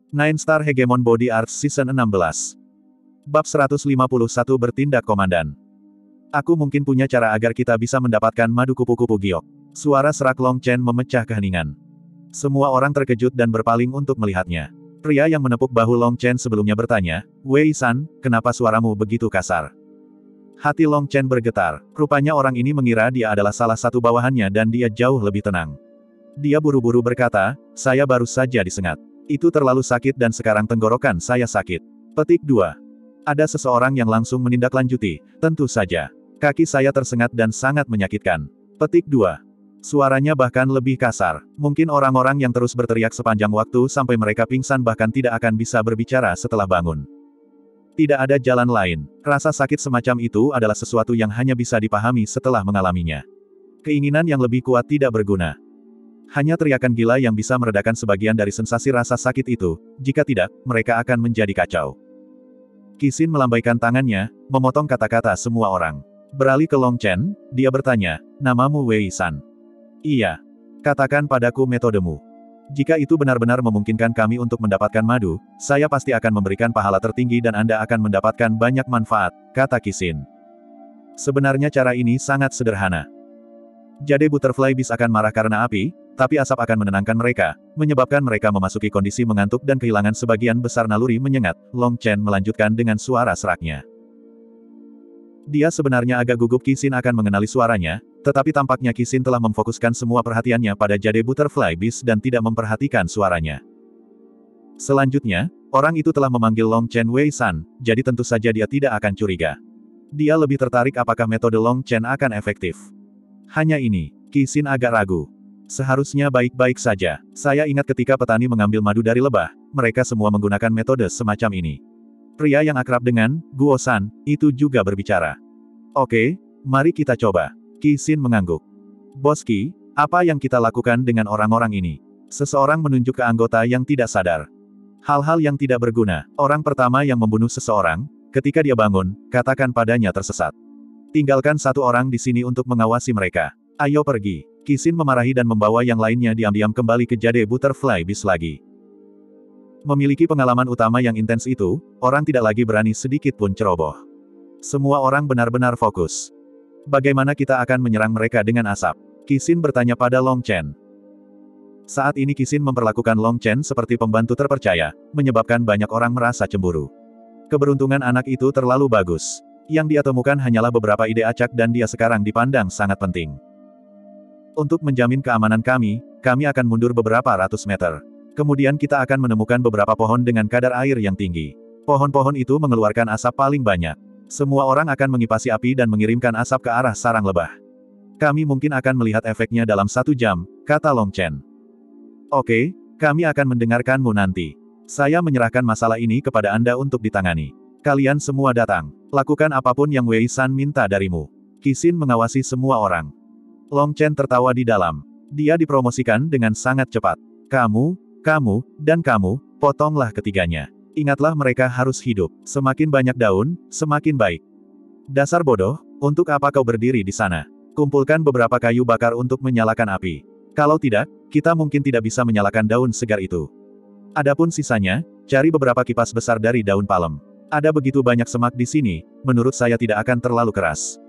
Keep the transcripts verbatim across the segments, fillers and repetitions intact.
Nine Star Hegemon Body Arts Season enam belas. Bab seratus lima puluh satu Bertindak Komandan. Aku mungkin punya cara agar kita bisa mendapatkan madu kupu-kupu giok. Suara serak Long Chen memecah keheningan. Semua orang terkejut dan berpaling untuk melihatnya. Pria yang menepuk bahu Long Chen sebelumnya bertanya, Wei San, kenapa suaramu begitu kasar? Hati Long Chen bergetar. Rupanya orang ini mengira dia adalah salah satu bawahannya dan dia jauh lebih tenang. Dia buru-buru berkata, saya baru saja disengat. Itu terlalu sakit dan sekarang tenggorokan saya sakit. Petik dua. Ada seseorang yang langsung menindaklanjuti, tentu saja. Kaki saya tersengat dan sangat menyakitkan. Petik dua. Suaranya bahkan lebih kasar. Mungkin orang-orang yang terus berteriak sepanjang waktu sampai mereka pingsan bahkan tidak akan bisa berbicara setelah bangun. Tidak ada jalan lain. Rasa sakit semacam itu adalah sesuatu yang hanya bisa dipahami setelah mengalaminya. Keinginan yang lebih kuat tidak berguna. Hanya teriakan gila yang bisa meredakan sebagian dari sensasi rasa sakit itu, jika tidak, mereka akan menjadi kacau. Qixin melambaikan tangannya, memotong kata-kata semua orang. Beralih ke Long Chen, dia bertanya, namamu Wei San. Iya. Katakan padaku metodemu. Jika itu benar-benar memungkinkan kami untuk mendapatkan madu, saya pasti akan memberikan pahala tertinggi dan Anda akan mendapatkan banyak manfaat, kata Qixin. Sebenarnya cara ini sangat sederhana. Jade Butterfly Beast akan marah karena api, tapi asap akan menenangkan mereka, menyebabkan mereka memasuki kondisi mengantuk dan kehilangan sebagian besar naluri menyengat. Long Chen melanjutkan dengan suara seraknya. Dia sebenarnya agak gugup Qixin akan mengenali suaranya, tetapi tampaknya Qixin telah memfokuskan semua perhatiannya pada Jade Butterfly Beast dan tidak memperhatikan suaranya. Selanjutnya, orang itu telah memanggil Long Chen Wei San, jadi tentu saja dia tidak akan curiga. Dia lebih tertarik apakah metode Long Chen akan efektif. Hanya ini, Qixin agak ragu. Seharusnya baik-baik saja. Saya ingat ketika petani mengambil madu dari lebah, mereka semua menggunakan metode semacam ini. Pria yang akrab dengan Guo San itu juga berbicara. Oke, mari kita coba. Qixin mengangguk. Bos Qi, apa yang kita lakukan dengan orang-orang ini? Seseorang menunjuk ke anggota yang tidak sadar. Hal-hal yang tidak berguna. Orang pertama yang membunuh seseorang, ketika dia bangun, katakan padanya tersesat. Tinggalkan satu orang di sini untuk mengawasi mereka. Ayo pergi. Qixin memarahi dan membawa yang lainnya diam-diam kembali ke Jade Butterfly Beast lagi. Memiliki pengalaman utama yang intens itu, orang tidak lagi berani sedikit pun ceroboh. Semua orang benar-benar fokus. Bagaimana kita akan menyerang mereka dengan asap? Qixin bertanya pada Long Chen. Saat ini Qixin memperlakukan Long Chen seperti pembantu terpercaya, menyebabkan banyak orang merasa cemburu. Keberuntungan anak itu terlalu bagus. Yang dia temukan hanyalah beberapa ide acak dan dia sekarang dipandang sangat penting. Untuk menjamin keamanan kami, kami akan mundur beberapa ratus meter. Kemudian kita akan menemukan beberapa pohon dengan kadar air yang tinggi. Pohon-pohon itu mengeluarkan asap paling banyak. Semua orang akan mengipasi api dan mengirimkan asap ke arah sarang lebah. Kami mungkin akan melihat efeknya dalam satu jam, kata Long Chen. Oke, kami akan mendengarkanmu nanti. Saya menyerahkan masalah ini kepada Anda untuk ditangani. Kalian semua datang. Lakukan apapun yang Wei San minta darimu. Qixin mengawasi semua orang. Long Chen tertawa di dalam. Dia dipromosikan dengan sangat cepat. Kamu, kamu, dan kamu, potonglah ketiganya. Ingatlah mereka harus hidup. Semakin banyak daun, semakin baik. Dasar bodoh, untuk apa kau berdiri di sana? Kumpulkan beberapa kayu bakar untuk menyalakan api. Kalau tidak, kita mungkin tidak bisa menyalakan daun segar itu. Adapun sisanya, cari beberapa kipas besar dari daun palem. Ada begitu banyak semak di sini, menurut saya tidak akan terlalu keras.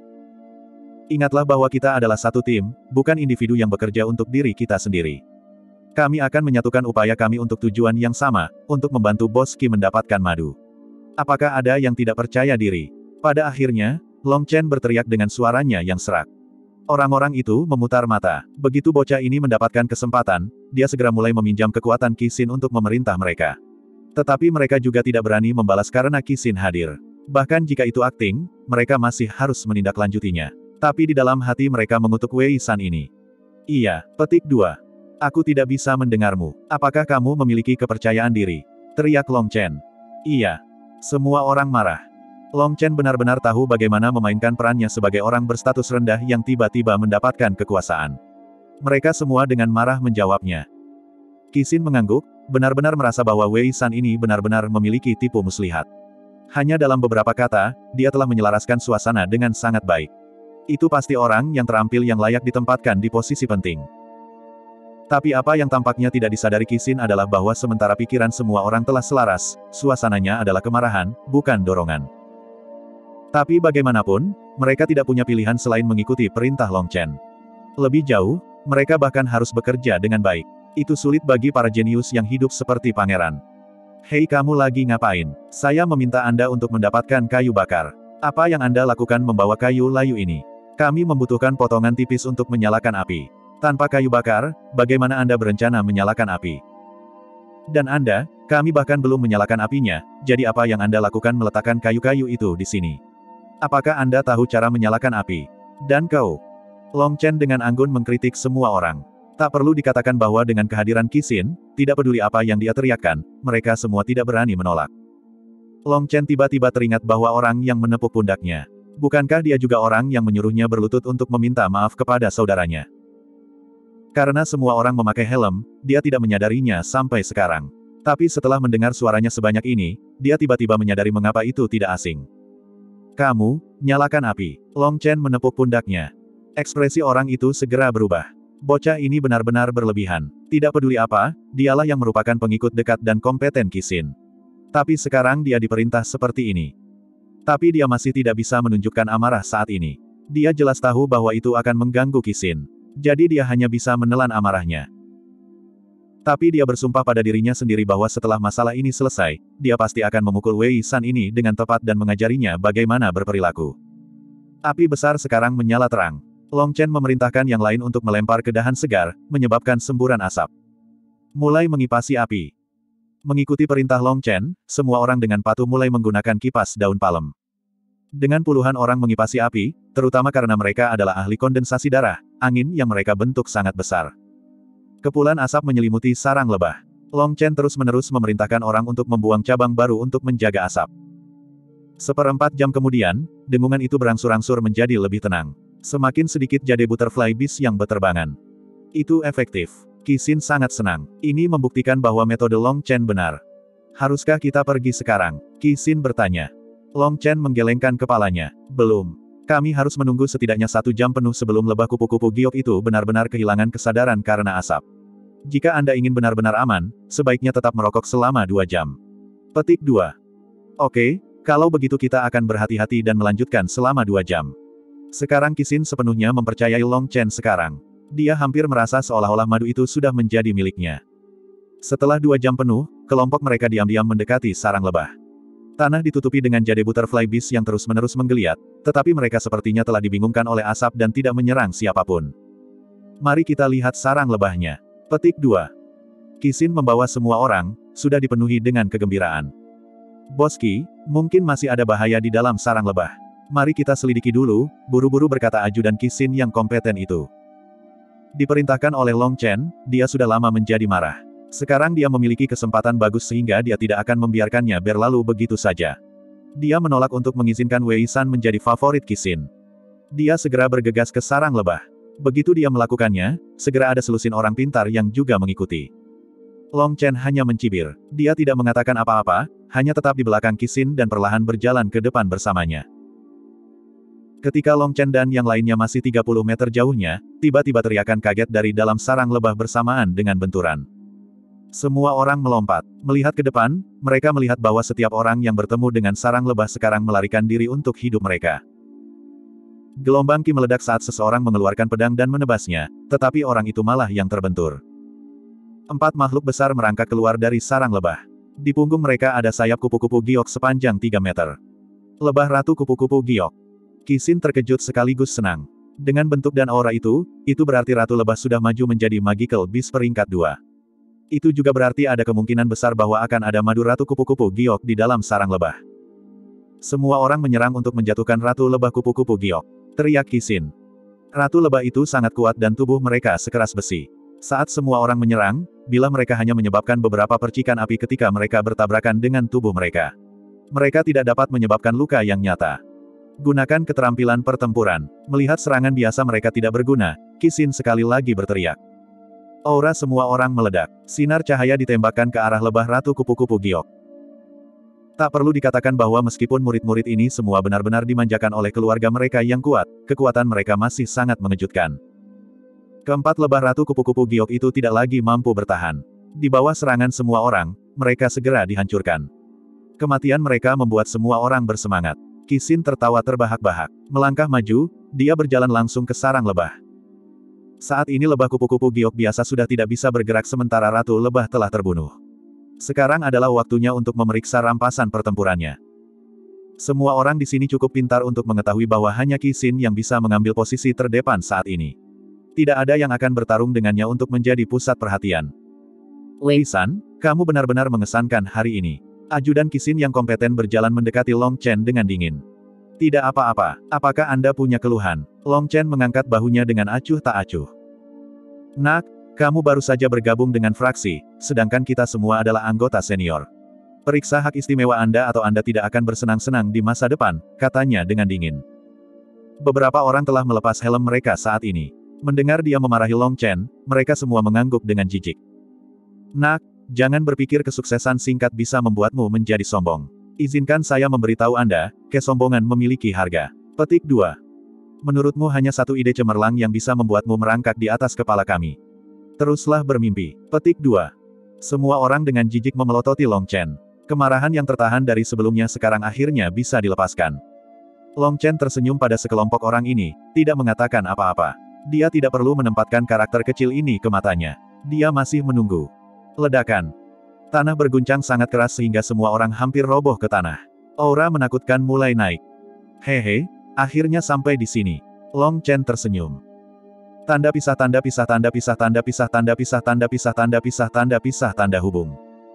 Ingatlah bahwa kita adalah satu tim, bukan individu yang bekerja untuk diri kita sendiri. Kami akan menyatukan upaya kami untuk tujuan yang sama, untuk membantu Bos Qi mendapatkan madu. Apakah ada yang tidak percaya diri? Pada akhirnya, Long Chen berteriak dengan suaranya yang serak. Orang-orang itu memutar mata. Begitu bocah ini mendapatkan kesempatan, dia segera mulai meminjam kekuatan Qixin untuk memerintah mereka. Tetapi mereka juga tidak berani membalas karena Qixin hadir. Bahkan jika itu akting, mereka masih harus menindaklanjutinya. Tapi di dalam hati mereka mengutuk Wei San ini. Iya, petik dua. Aku tidak bisa mendengarmu. Apakah kamu memiliki kepercayaan diri? Teriak Long Chen. Iya. Semua orang marah. Long Chen benar-benar tahu bagaimana memainkan perannya sebagai orang berstatus rendah yang tiba-tiba mendapatkan kekuasaan. Mereka semua dengan marah menjawabnya. Qixin mengangguk, benar-benar merasa bahwa Wei San ini benar-benar memiliki tipu muslihat. Hanya dalam beberapa kata, dia telah menyelaraskan suasana dengan sangat baik. Itu pasti orang yang terampil yang layak ditempatkan di posisi penting. Tapi apa yang tampaknya tidak disadari Qixin adalah bahwa sementara pikiran semua orang telah selaras, suasananya adalah kemarahan, bukan dorongan. Tapi bagaimanapun, mereka tidak punya pilihan selain mengikuti perintah Long Chen. Lebih jauh, mereka bahkan harus bekerja dengan baik. Itu sulit bagi para jenius yang hidup seperti pangeran. Hei, kamu lagi ngapain? Saya meminta Anda untuk mendapatkan kayu bakar. Apa yang Anda lakukan membawa kayu layu ini? Kami membutuhkan potongan tipis untuk menyalakan api. Tanpa kayu bakar, bagaimana Anda berencana menyalakan api? Dan Anda, kami bahkan belum menyalakan apinya, jadi apa yang Anda lakukan meletakkan kayu-kayu itu di sini? Apakah Anda tahu cara menyalakan api? Dan kau? Long Chen dengan anggun mengkritik semua orang. Tak perlu dikatakan bahwa dengan kehadiran Qixin, tidak peduli apa yang dia teriakkan, mereka semua tidak berani menolak. Long Chen tiba-tiba teringat bahwa orang yang menepuk pundaknya. Bukankah dia juga orang yang menyuruhnya berlutut untuk meminta maaf kepada saudaranya? Karena semua orang memakai helm, dia tidak menyadarinya sampai sekarang. Tapi setelah mendengar suaranya sebanyak ini, dia tiba-tiba menyadari mengapa itu tidak asing. Kamu, nyalakan api. Long Chen menepuk pundaknya. Ekspresi orang itu segera berubah. Bocah ini benar-benar berlebihan. Tidak peduli apa, dialah yang merupakan pengikut dekat dan kompeten Qixin. Tapi sekarang dia diperintah seperti ini. Tapi dia masih tidak bisa menunjukkan amarah saat ini. Dia jelas tahu bahwa itu akan mengganggu Qixin. Jadi dia hanya bisa menelan amarahnya. Tapi dia bersumpah pada dirinya sendiri bahwa setelah masalah ini selesai, dia pasti akan memukul Wei San ini dengan tepat dan mengajarinya bagaimana berperilaku. Api besar sekarang menyala terang. Long Chen memerintahkan yang lain untuk melempar ke dahan segar, menyebabkan semburan asap. Mulai mengipasi api. Mengikuti perintah Long Chen, semua orang dengan patuh mulai menggunakan kipas daun palem. Dengan puluhan orang mengipasi api, terutama karena mereka adalah ahli kondensasi darah, angin yang mereka bentuk sangat besar. Kepulan asap menyelimuti sarang lebah. Long Chen terus-menerus memerintahkan orang untuk membuang cabang baru untuk menjaga asap. Seperempat jam kemudian, dengungan itu berangsur-angsur menjadi lebih tenang. Semakin sedikit jade butterfly beast yang berterbangan. Itu efektif. Qixin sangat senang. Ini membuktikan bahwa metode Long Chen benar. Haruskah kita pergi sekarang? Qixin bertanya. Long Chen menggelengkan kepalanya. Belum. Kami harus menunggu setidaknya satu jam penuh sebelum lebah kupu-kupu giok itu benar-benar kehilangan kesadaran karena asap. Jika Anda ingin benar-benar aman, sebaiknya tetap merokok selama dua jam. Petik dua. Oke, kalau begitu kita akan berhati-hati dan melanjutkan selama dua jam. Sekarang Qixin sepenuhnya mempercayai Long Chen sekarang. Dia hampir merasa seolah-olah madu itu sudah menjadi miliknya. Setelah dua jam penuh, kelompok mereka diam-diam mendekati sarang lebah. Tanah ditutupi dengan jade butterfly beast yang terus-menerus menggeliat, tetapi mereka sepertinya telah dibingungkan oleh asap dan tidak menyerang siapapun. Mari kita lihat sarang lebahnya. Petik dua. Qixin membawa semua orang, sudah dipenuhi dengan kegembiraan. Boski, mungkin masih ada bahaya di dalam sarang lebah. Mari kita selidiki dulu, buru-buru berkata ajudan Qixin yang kompeten itu. Diperintahkan oleh Long Chen, dia sudah lama menjadi marah. Sekarang dia memiliki kesempatan bagus sehingga dia tidak akan membiarkannya berlalu begitu saja. Dia menolak untuk mengizinkan Wei San menjadi favorit Qixin. Dia segera bergegas ke sarang lebah. Begitu dia melakukannya, segera ada selusin orang pintar yang juga mengikuti. Long Chen hanya mencibir. Dia tidak mengatakan apa-apa, hanya tetap di belakang Qixin dan perlahan berjalan ke depan bersamanya. Ketika Long Chen dan yang lainnya masih tiga puluh meter jauhnya, tiba-tiba teriakan kaget dari dalam sarang lebah bersamaan dengan benturan. Semua orang melompat. Melihat ke depan, mereka melihat bahwa setiap orang yang bertemu dengan sarang lebah sekarang melarikan diri untuk hidup mereka. Gelombang ki meledak saat seseorang mengeluarkan pedang dan menebasnya, tetapi orang itu malah yang terbentur. Empat makhluk besar merangkak keluar dari sarang lebah. Di punggung mereka ada sayap kupu-kupu giok sepanjang tiga meter. Lebah ratu kupu-kupu giok. Qixin terkejut sekaligus senang. Dengan bentuk dan aura itu, itu berarti ratu lebah sudah maju menjadi magical beast peringkat dua. Itu juga berarti ada kemungkinan besar bahwa akan ada madu ratu kupu-kupu giok di dalam sarang lebah. Semua orang menyerang untuk menjatuhkan ratu lebah kupu-kupu giok. Teriak Qixin. Ratu lebah itu sangat kuat dan tubuh mereka sekeras besi. Saat semua orang menyerang, bila mereka hanya menyebabkan beberapa percikan api ketika mereka bertabrakan dengan tubuh mereka. Mereka tidak dapat menyebabkan luka yang nyata. Gunakan keterampilan pertempuran. Melihat serangan biasa mereka tidak berguna, Qixin sekali lagi berteriak. Aura semua orang meledak. Sinar cahaya ditembakkan ke arah lebah ratu kupu-kupu giok. Tak perlu dikatakan bahwa meskipun murid-murid ini semua benar-benar dimanjakan oleh keluarga mereka yang kuat, kekuatan mereka masih sangat mengejutkan. Keempat lebah Ratu Kupu-Kupu Giok itu tidak lagi mampu bertahan. Di bawah serangan semua orang, mereka segera dihancurkan. Kematian mereka membuat semua orang bersemangat. Qixin tertawa terbahak-bahak. Melangkah maju, dia berjalan langsung ke sarang lebah. Saat ini lebah kupu-kupu giok biasa sudah tidak bisa bergerak sementara Ratu Lebah telah terbunuh. Sekarang adalah waktunya untuk memeriksa rampasan pertempurannya. Semua orang di sini cukup pintar untuk mengetahui bahwa hanya Qixin yang bisa mengambil posisi terdepan saat ini. Tidak ada yang akan bertarung dengannya untuk menjadi pusat perhatian. Wei San, kamu benar-benar mengesankan hari ini. Ajudan Qixin yang kompeten berjalan mendekati Long Chen dengan dingin. Tidak apa-apa, apakah Anda punya keluhan? Long Chen mengangkat bahunya dengan acuh tak acuh. Nak, kamu baru saja bergabung dengan fraksi, sedangkan kita semua adalah anggota senior. Periksa hak istimewa Anda atau Anda tidak akan bersenang-senang di masa depan, katanya dengan dingin. Beberapa orang telah melepas helm mereka saat ini. Mendengar dia memarahi Long Chen, mereka semua mengangguk dengan jijik. Nak, jangan berpikir kesuksesan singkat bisa membuatmu menjadi sombong. Izinkan saya memberitahu Anda, kesombongan memiliki harga. Petik dua. Menurutmu hanya satu ide cemerlang yang bisa membuatmu merangkak di atas kepala kami. Teruslah bermimpi. Petik dua. Semua orang dengan jijik memelototi Long Chen. Kemarahan yang tertahan dari sebelumnya sekarang akhirnya bisa dilepaskan. Long Chen tersenyum pada sekelompok orang ini, tidak mengatakan apa-apa. Dia tidak perlu menempatkan karakter kecil ini ke matanya. Dia masih menunggu. Ledakan. Tanah berguncang sangat keras sehingga semua orang hampir roboh ke tanah. Aura menakutkan mulai naik. Hehe, akhirnya sampai di sini. Long Chen tersenyum. Tanda pisah tanda pisah tanda pisah tanda pisah tanda pisah tanda pisah tanda pisah tanda pisah tanda hubung.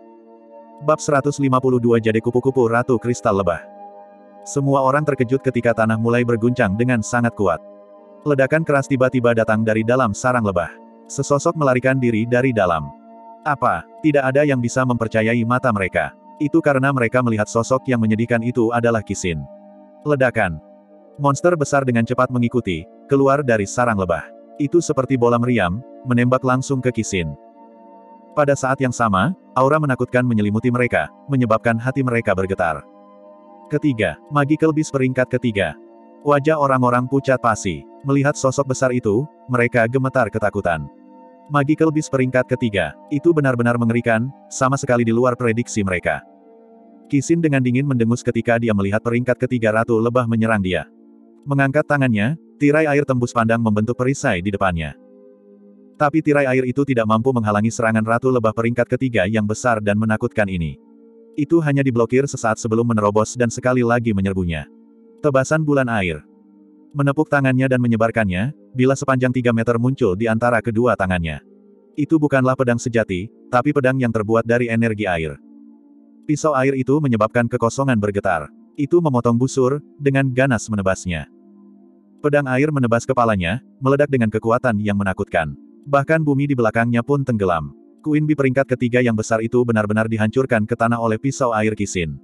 Bab seratus lima puluh dua Jade Kupu-Kupu Ratu Kristal Lebah. Semua orang terkejut ketika tanah mulai berguncang dengan sangat kuat. Ledakan keras tiba-tiba datang dari dalam sarang lebah. Sesosok melarikan diri dari dalam. Apa? Tidak ada yang bisa mempercayai mata mereka. Itu karena mereka melihat sosok yang menyedihkan itu adalah Qixin. Ledakan. Monster besar dengan cepat mengikuti, keluar dari sarang lebah. Itu seperti bola meriam, menembak langsung ke Qixin. Pada saat yang sama, aura menakutkan menyelimuti mereka, menyebabkan hati mereka bergetar. Ketiga, Magical Beast peringkat ketiga. Wajah orang-orang pucat pasi. Melihat sosok besar itu, mereka gemetar ketakutan. Magical Beast peringkat ketiga, itu benar-benar mengerikan, sama sekali di luar prediksi mereka. Qixin dengan dingin mendengus ketika dia melihat peringkat ketiga Ratu Lebah menyerang dia. Mengangkat tangannya, tirai air tembus pandang membentuk perisai di depannya. Tapi tirai air itu tidak mampu menghalangi serangan Ratu Lebah peringkat ketiga yang besar dan menakutkan ini. Itu hanya diblokir sesaat sebelum menerobos dan sekali lagi menyerbunya. Tebasan bulan air. Menepuk tangannya dan menyebarkannya, bila sepanjang tiga meter muncul di antara kedua tangannya. Itu bukanlah pedang sejati, tapi pedang yang terbuat dari energi air. Pisau air itu menyebabkan kekosongan bergetar. Itu memotong busur, dengan ganas menebasnya. Pedang air menebas kepalanya, meledak dengan kekuatan yang menakutkan. Bahkan bumi di belakangnya pun tenggelam. Queen Bee peringkat ketiga yang besar itu benar-benar dihancurkan ke tanah oleh pisau air Qixin.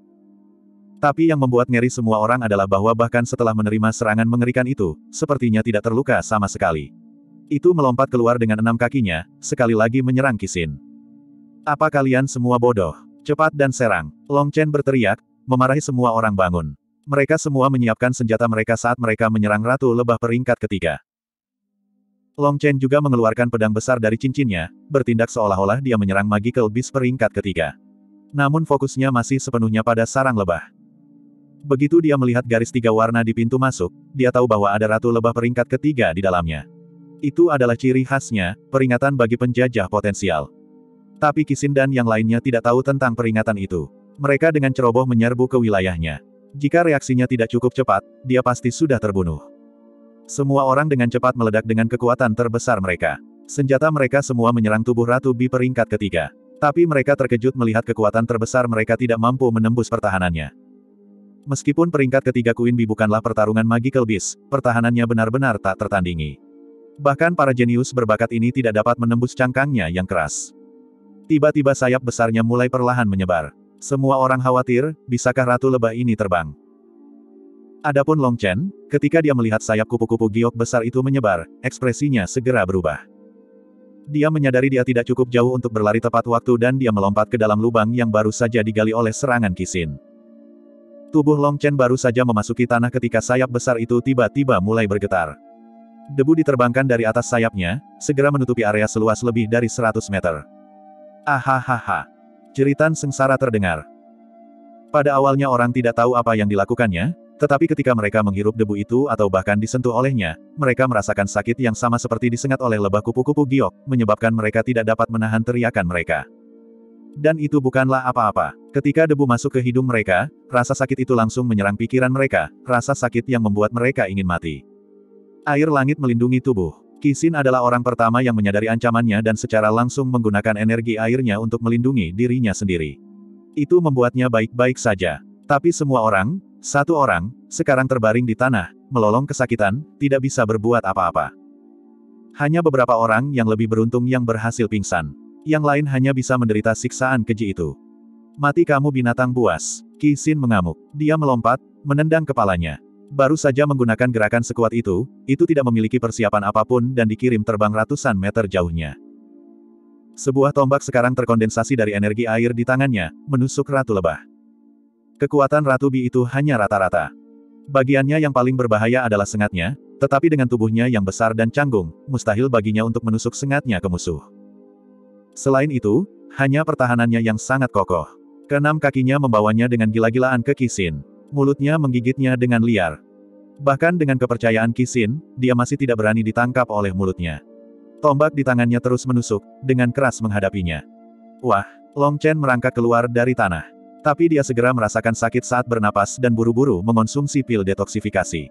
Tapi yang membuat ngeri semua orang adalah bahwa bahkan setelah menerima serangan mengerikan itu, sepertinya tidak terluka sama sekali. Itu melompat keluar dengan enam kakinya, sekali lagi menyerang Qixin. Apa kalian semua bodoh? Cepat dan serang! Long Chen berteriak, memarahi semua orang bangun. Mereka semua menyiapkan senjata mereka saat mereka menyerang Ratu Lebah peringkat ketiga. Long Chen juga mengeluarkan pedang besar dari cincinnya, bertindak seolah-olah dia menyerang Magical Beast peringkat ketiga. Namun fokusnya masih sepenuhnya pada sarang lebah. Begitu dia melihat garis tiga warna di pintu masuk, dia tahu bahwa ada Ratu Lebah peringkat ketiga di dalamnya. Itu adalah ciri khasnya, peringatan bagi penjajah potensial. Tapi Qixin dan yang lainnya tidak tahu tentang peringatan itu. Mereka dengan ceroboh menyerbu ke wilayahnya. Jika reaksinya tidak cukup cepat, dia pasti sudah terbunuh. Semua orang dengan cepat meledak dengan kekuatan terbesar mereka. Senjata mereka semua menyerang tubuh Ratu Bee peringkat ketiga. Tapi mereka terkejut melihat kekuatan terbesar mereka tidak mampu menembus pertahanannya. Meskipun peringkat ketiga Queen Bee bukanlah pertarungan Magical Beast, pertahanannya benar-benar tak tertandingi. Bahkan para jenius berbakat ini tidak dapat menembus cangkangnya yang keras. Tiba-tiba sayap besarnya mulai perlahan menyebar. Semua orang khawatir, bisakah Ratu Lebah ini terbang? Adapun Long Chen, ketika dia melihat sayap kupu-kupu giok besar itu menyebar, ekspresinya segera berubah. Dia menyadari dia tidak cukup jauh untuk berlari tepat waktu dan dia melompat ke dalam lubang yang baru saja digali oleh serangan Qixin. Tubuh Long Chen baru saja memasuki tanah ketika sayap besar itu tiba-tiba mulai bergetar. Debu diterbangkan dari atas sayapnya, segera menutupi area seluas lebih dari seratus meter. Ahahaha. Jeritan sengsara terdengar. Pada awalnya orang tidak tahu apa yang dilakukannya, tetapi ketika mereka menghirup debu itu atau bahkan disentuh olehnya, mereka merasakan sakit yang sama seperti disengat oleh lebah kupu-kupu giok, menyebabkan mereka tidak dapat menahan teriakan mereka. Dan itu bukanlah apa-apa. Ketika debu masuk ke hidung mereka, rasa sakit itu langsung menyerang pikiran mereka, rasa sakit yang membuat mereka ingin mati. Air langit melindungi tubuh. Qixin adalah orang pertama yang menyadari ancamannya dan secara langsung menggunakan energi airnya untuk melindungi dirinya sendiri. Itu membuatnya baik-baik saja. Tapi semua orang, satu orang, sekarang terbaring di tanah, melolong kesakitan, tidak bisa berbuat apa-apa. Hanya beberapa orang yang lebih beruntung yang berhasil pingsan. Yang lain hanya bisa menderita siksaan keji itu. Mati kamu binatang buas. Qixin mengamuk. Dia melompat, menendang kepalanya. Baru saja menggunakan gerakan sekuat itu, itu tidak memiliki persiapan apapun dan dikirim terbang ratusan meter jauhnya. Sebuah tombak sekarang terkondensasi dari energi air di tangannya, menusuk Ratu Lebah. Kekuatan Ratu Bi itu hanya rata-rata. Bagiannya yang paling berbahaya adalah sengatnya, tetapi dengan tubuhnya yang besar dan canggung, mustahil baginya untuk menusuk sengatnya ke musuh. Selain itu, hanya pertahanannya yang sangat kokoh. Keenam kakinya membawanya dengan gila-gilaan ke Qixin. Mulutnya menggigitnya dengan liar. Bahkan dengan kepercayaan Qixin, dia masih tidak berani ditangkap oleh mulutnya. Tombak di tangannya terus menusuk, dengan keras menghadapinya. Wah, Long Chen merangkak keluar dari tanah. Tapi dia segera merasakan sakit saat bernapas dan buru-buru mengonsumsi pil detoksifikasi.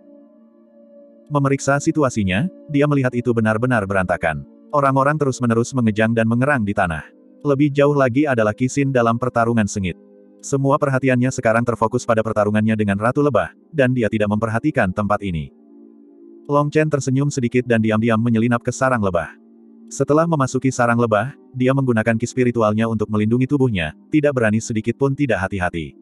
Memeriksa situasinya, dia melihat itu benar-benar berantakan. Orang-orang terus-menerus mengejang dan mengerang di tanah. Lebih jauh lagi adalah Qixin dalam pertarungan sengit. Semua perhatiannya sekarang terfokus pada pertarungannya dengan Ratu Lebah, dan dia tidak memperhatikan tempat ini. Long Chen tersenyum sedikit dan diam-diam menyelinap ke sarang lebah. Setelah memasuki sarang lebah, dia menggunakan ki spiritualnya untuk melindungi tubuhnya, tidak berani sedikit pun tidak hati-hati.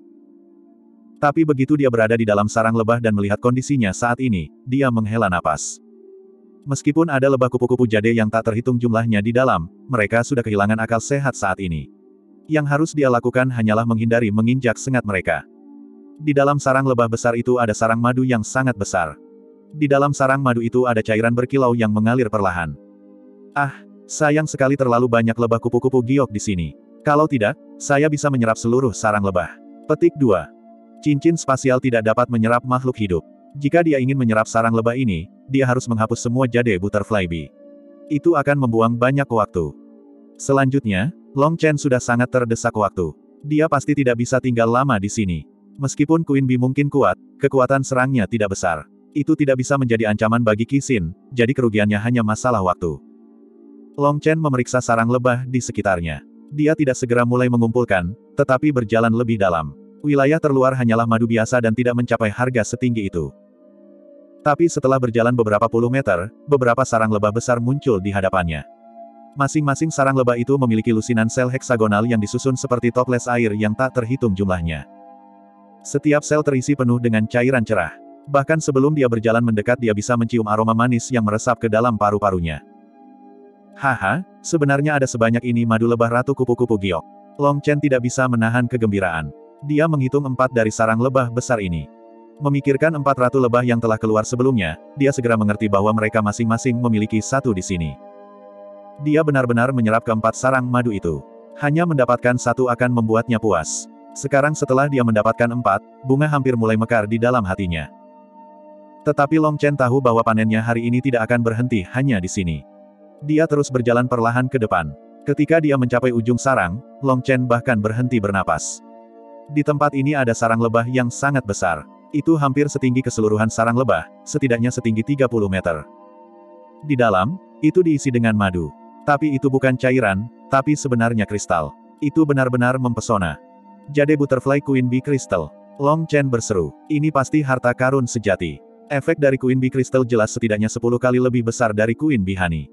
Tapi begitu dia berada di dalam sarang lebah dan melihat kondisinya saat ini, dia menghela napas. Meskipun ada lebah kupu-kupu jade yang tak terhitung jumlahnya di dalam, mereka sudah kehilangan akal sehat saat ini. Yang harus dia lakukan hanyalah menghindari menginjak sengat mereka. Di dalam sarang lebah besar itu ada sarang madu yang sangat besar. Di dalam sarang madu itu ada cairan berkilau yang mengalir perlahan. Ah, sayang sekali terlalu banyak lebah kupu-kupu giok di sini. Kalau tidak, saya bisa menyerap seluruh sarang lebah. Petik dua. Cincin spasial tidak dapat menyerap makhluk hidup. Jika dia ingin menyerap sarang lebah ini, dia harus menghapus semua jade butterfly bee. Itu akan membuang banyak waktu. Selanjutnya, Long Chen sudah sangat terdesak waktu. Dia pasti tidak bisa tinggal lama di sini. Meskipun Queen Bee mungkin kuat, kekuatan serangnya tidak besar. Itu tidak bisa menjadi ancaman bagi Qixin, jadi kerugiannya hanya masalah waktu. Long Chen memeriksa sarang lebah di sekitarnya. Dia tidak segera mulai mengumpulkan, tetapi berjalan lebih dalam. Wilayah terluar hanyalah madu biasa dan tidak mencapai harga setinggi itu. Tapi setelah berjalan beberapa puluh meter, beberapa sarang lebah besar muncul di hadapannya. Masing-masing sarang lebah itu memiliki lusinan sel heksagonal yang disusun seperti toples air yang tak terhitung jumlahnya. Setiap sel terisi penuh dengan cairan cerah. Bahkan sebelum dia berjalan mendekat dia bisa mencium aroma manis yang meresap ke dalam paru-parunya. Haha, sebenarnya ada sebanyak ini madu lebah ratu kupu-kupu giok. Long Chen tidak bisa menahan kegembiraan. Dia menghitung empat dari sarang lebah besar ini. Memikirkan empat ratu lebah yang telah keluar sebelumnya, dia segera mengerti bahwa mereka masing-masing memiliki satu di sini. Dia benar-benar menyerap keempat sarang madu itu. Hanya mendapatkan satu akan membuatnya puas. Sekarang setelah dia mendapatkan empat, bunga hampir mulai mekar di dalam hatinya. Tetapi Long Chen tahu bahwa panennya hari ini tidak akan berhenti hanya di sini. Dia terus berjalan perlahan ke depan. Ketika dia mencapai ujung sarang, Long Chen bahkan berhenti bernapas. Di tempat ini ada sarang lebah yang sangat besar. Itu hampir setinggi keseluruhan sarang lebah, setidaknya setinggi tiga puluh meter. Di dalam, itu diisi dengan madu. Tapi itu bukan cairan, tapi sebenarnya kristal. Itu benar-benar mempesona. Jade Butterfly Queen Bee Crystal. Long Chen berseru, ini pasti harta karun sejati. Efek dari Queen Bee Crystal jelas setidaknya sepuluh kali lebih besar dari Queen Bee Honey.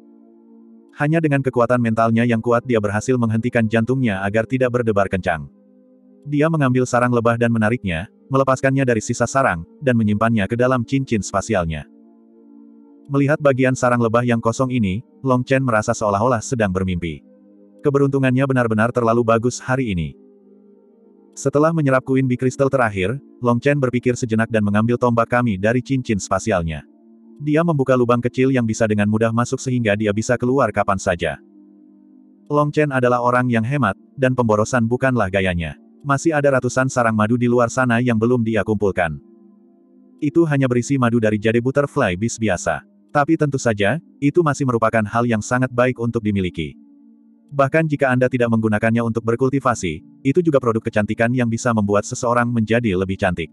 Hanya dengan kekuatan mentalnya yang kuat dia berhasil menghentikan jantungnya agar tidak berdebar kencang. Dia mengambil sarang lebah dan menariknya, melepaskannya dari sisa sarang, dan menyimpannya ke dalam cincin spasialnya. Melihat bagian sarang lebah yang kosong ini, Long Chen merasa seolah-olah sedang bermimpi. Keberuntungannya benar-benar terlalu bagus hari ini. Setelah menyerap Queen Bee Crystal terakhir, Long Chen berpikir sejenak dan mengambil tombak kami dari cincin spasialnya. Dia membuka lubang kecil yang bisa dengan mudah masuk sehingga dia bisa keluar kapan saja. Long Chen adalah orang yang hemat, dan pemborosan bukanlah gayanya. Masih ada ratusan sarang madu di luar sana yang belum dia kumpulkan. Itu hanya berisi madu dari jade butterfly beast biasa. Tapi tentu saja, itu masih merupakan hal yang sangat baik untuk dimiliki. Bahkan jika Anda tidak menggunakannya untuk berkultivasi, itu juga produk kecantikan yang bisa membuat seseorang menjadi lebih cantik.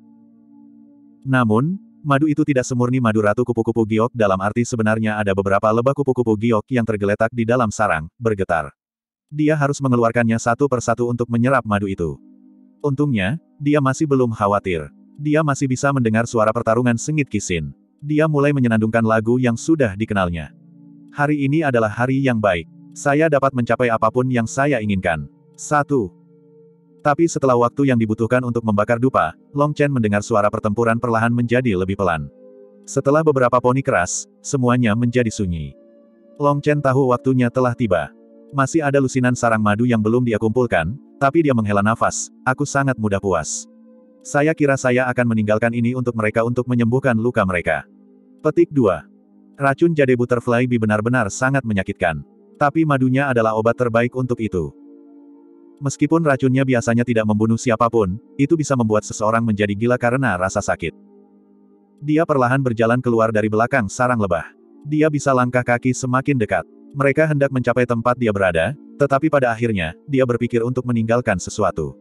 Namun, madu itu tidak semurni madu ratu kupu-kupu giok dalam arti sebenarnya ada beberapa lebah kupu-kupu giok yang tergeletak di dalam sarang, bergetar. Dia harus mengeluarkannya satu persatu untuk menyerap madu itu. Untungnya, dia masih belum khawatir. Dia masih bisa mendengar suara pertarungan sengit Qixin. Dia mulai menyenandungkan lagu yang sudah dikenalnya. Hari ini adalah hari yang baik. Saya dapat mencapai apapun yang saya inginkan. Satu. Tapi setelah waktu yang dibutuhkan untuk membakar dupa, Long Chen mendengar suara pertempuran perlahan menjadi lebih pelan. Setelah beberapa poni keras, semuanya menjadi sunyi. Long Chen tahu waktunya telah tiba. Masih ada lusinan sarang madu yang belum dia kumpulkan, tapi dia menghela nafas, aku sangat mudah puas. Saya kira saya akan meninggalkan ini untuk mereka untuk menyembuhkan luka mereka. Petik dua. Racun jade butterfly bee benar-benar sangat menyakitkan. Tapi madunya adalah obat terbaik untuk itu. Meskipun racunnya biasanya tidak membunuh siapapun, itu bisa membuat seseorang menjadi gila karena rasa sakit. Dia perlahan berjalan keluar dari belakang sarang lebah. Dia bisa langkah kaki semakin dekat. Mereka hendak mencapai tempat dia berada, tetapi pada akhirnya, dia berpikir untuk meninggalkan sesuatu.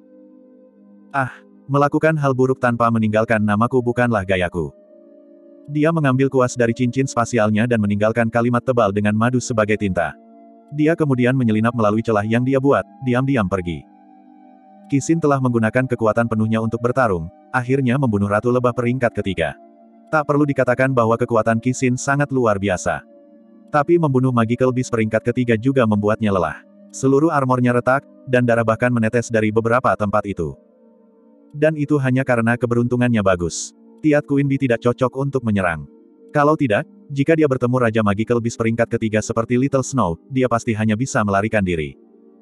Ah, melakukan hal buruk tanpa meninggalkan namaku bukanlah gayaku. Dia mengambil kuas dari cincin spasialnya dan meninggalkan kalimat tebal dengan madu sebagai tinta. Dia kemudian menyelinap melalui celah yang dia buat, diam-diam pergi. Qixin telah menggunakan kekuatan penuhnya untuk bertarung, akhirnya membunuh Ratu Lebah peringkat ketiga. Tak perlu dikatakan bahwa kekuatan Qixin sangat luar biasa. Tapi membunuh Magical Beast peringkat ketiga juga membuatnya lelah. Seluruh armornya retak, dan darah bahkan menetes dari beberapa tempat itu. Dan itu hanya karena keberuntungannya bagus. Tiat Queen Bee tidak cocok untuk menyerang. Kalau tidak, jika dia bertemu Raja Magical Beast peringkat ketiga seperti Little Snow, dia pasti hanya bisa melarikan diri.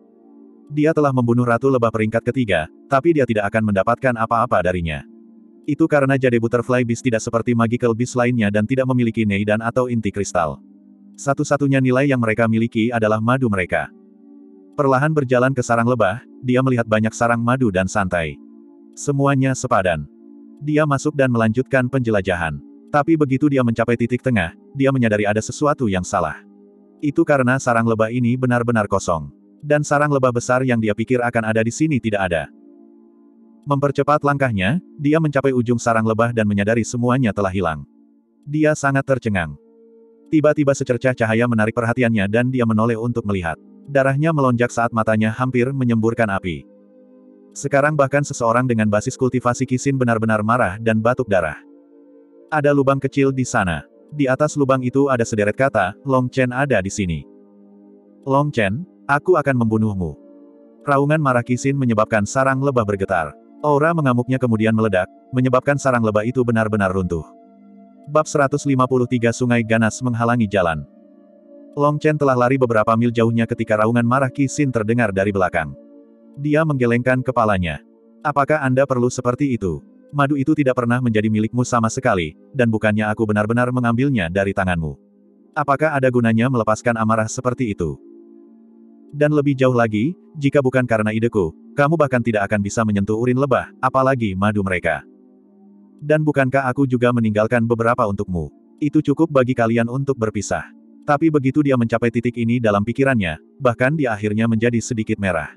Dia telah membunuh Ratu Lebah peringkat ketiga, tapi dia tidak akan mendapatkan apa-apa darinya. Itu karena jade butterfly beast tidak seperti Magical Beast lainnya dan tidak memiliki Neidan atau inti kristal. Satu-satunya nilai yang mereka miliki adalah madu mereka. Perlahan berjalan ke sarang lebah, dia melihat banyak sarang madu dan santai. Semuanya sepadan. Dia masuk dan melanjutkan penjelajahan. Tapi begitu dia mencapai titik tengah, dia menyadari ada sesuatu yang salah. Itu karena sarang lebah ini benar-benar kosong. Dan sarang lebah besar yang dia pikir akan ada di sini tidak ada. Mempercepat langkahnya, dia mencapai ujung sarang lebah dan menyadari semuanya telah hilang. Dia sangat tercengang. Tiba-tiba secercah cahaya menarik perhatiannya dan dia menoleh untuk melihat. Darahnya melonjak saat matanya hampir menyemburkan api. Sekarang bahkan seseorang dengan basis kultivasi Qixin benar-benar marah dan batuk darah. Ada lubang kecil di sana. Di atas lubang itu ada sederet kata, Long Chen ada di sini. Long Chen, aku akan membunuhmu. Raungan marah Qixin menyebabkan sarang lebah bergetar. Aura mengamuknya kemudian meledak, menyebabkan sarang lebah itu benar-benar runtuh. Bab seratus lima puluh tiga Sungai Ganas menghalangi jalan. Long Chen telah lari beberapa mil jauhnya ketika raungan marah Qixin terdengar dari belakang. Dia menggelengkan kepalanya. Apakah Anda perlu seperti itu? Madu itu tidak pernah menjadi milikmu sama sekali, dan bukannya aku benar-benar mengambilnya dari tanganmu. Apakah ada gunanya melepaskan amarah seperti itu? Dan lebih jauh lagi, jika bukan karena ideku, kamu bahkan tidak akan bisa menyentuh urin lebah, apalagi madu mereka. Dan bukankah aku juga meninggalkan beberapa untukmu? Itu cukup bagi kalian untuk berpisah. Tapi begitu dia mencapai titik ini dalam pikirannya, bahkan dia akhirnya menjadi sedikit merah.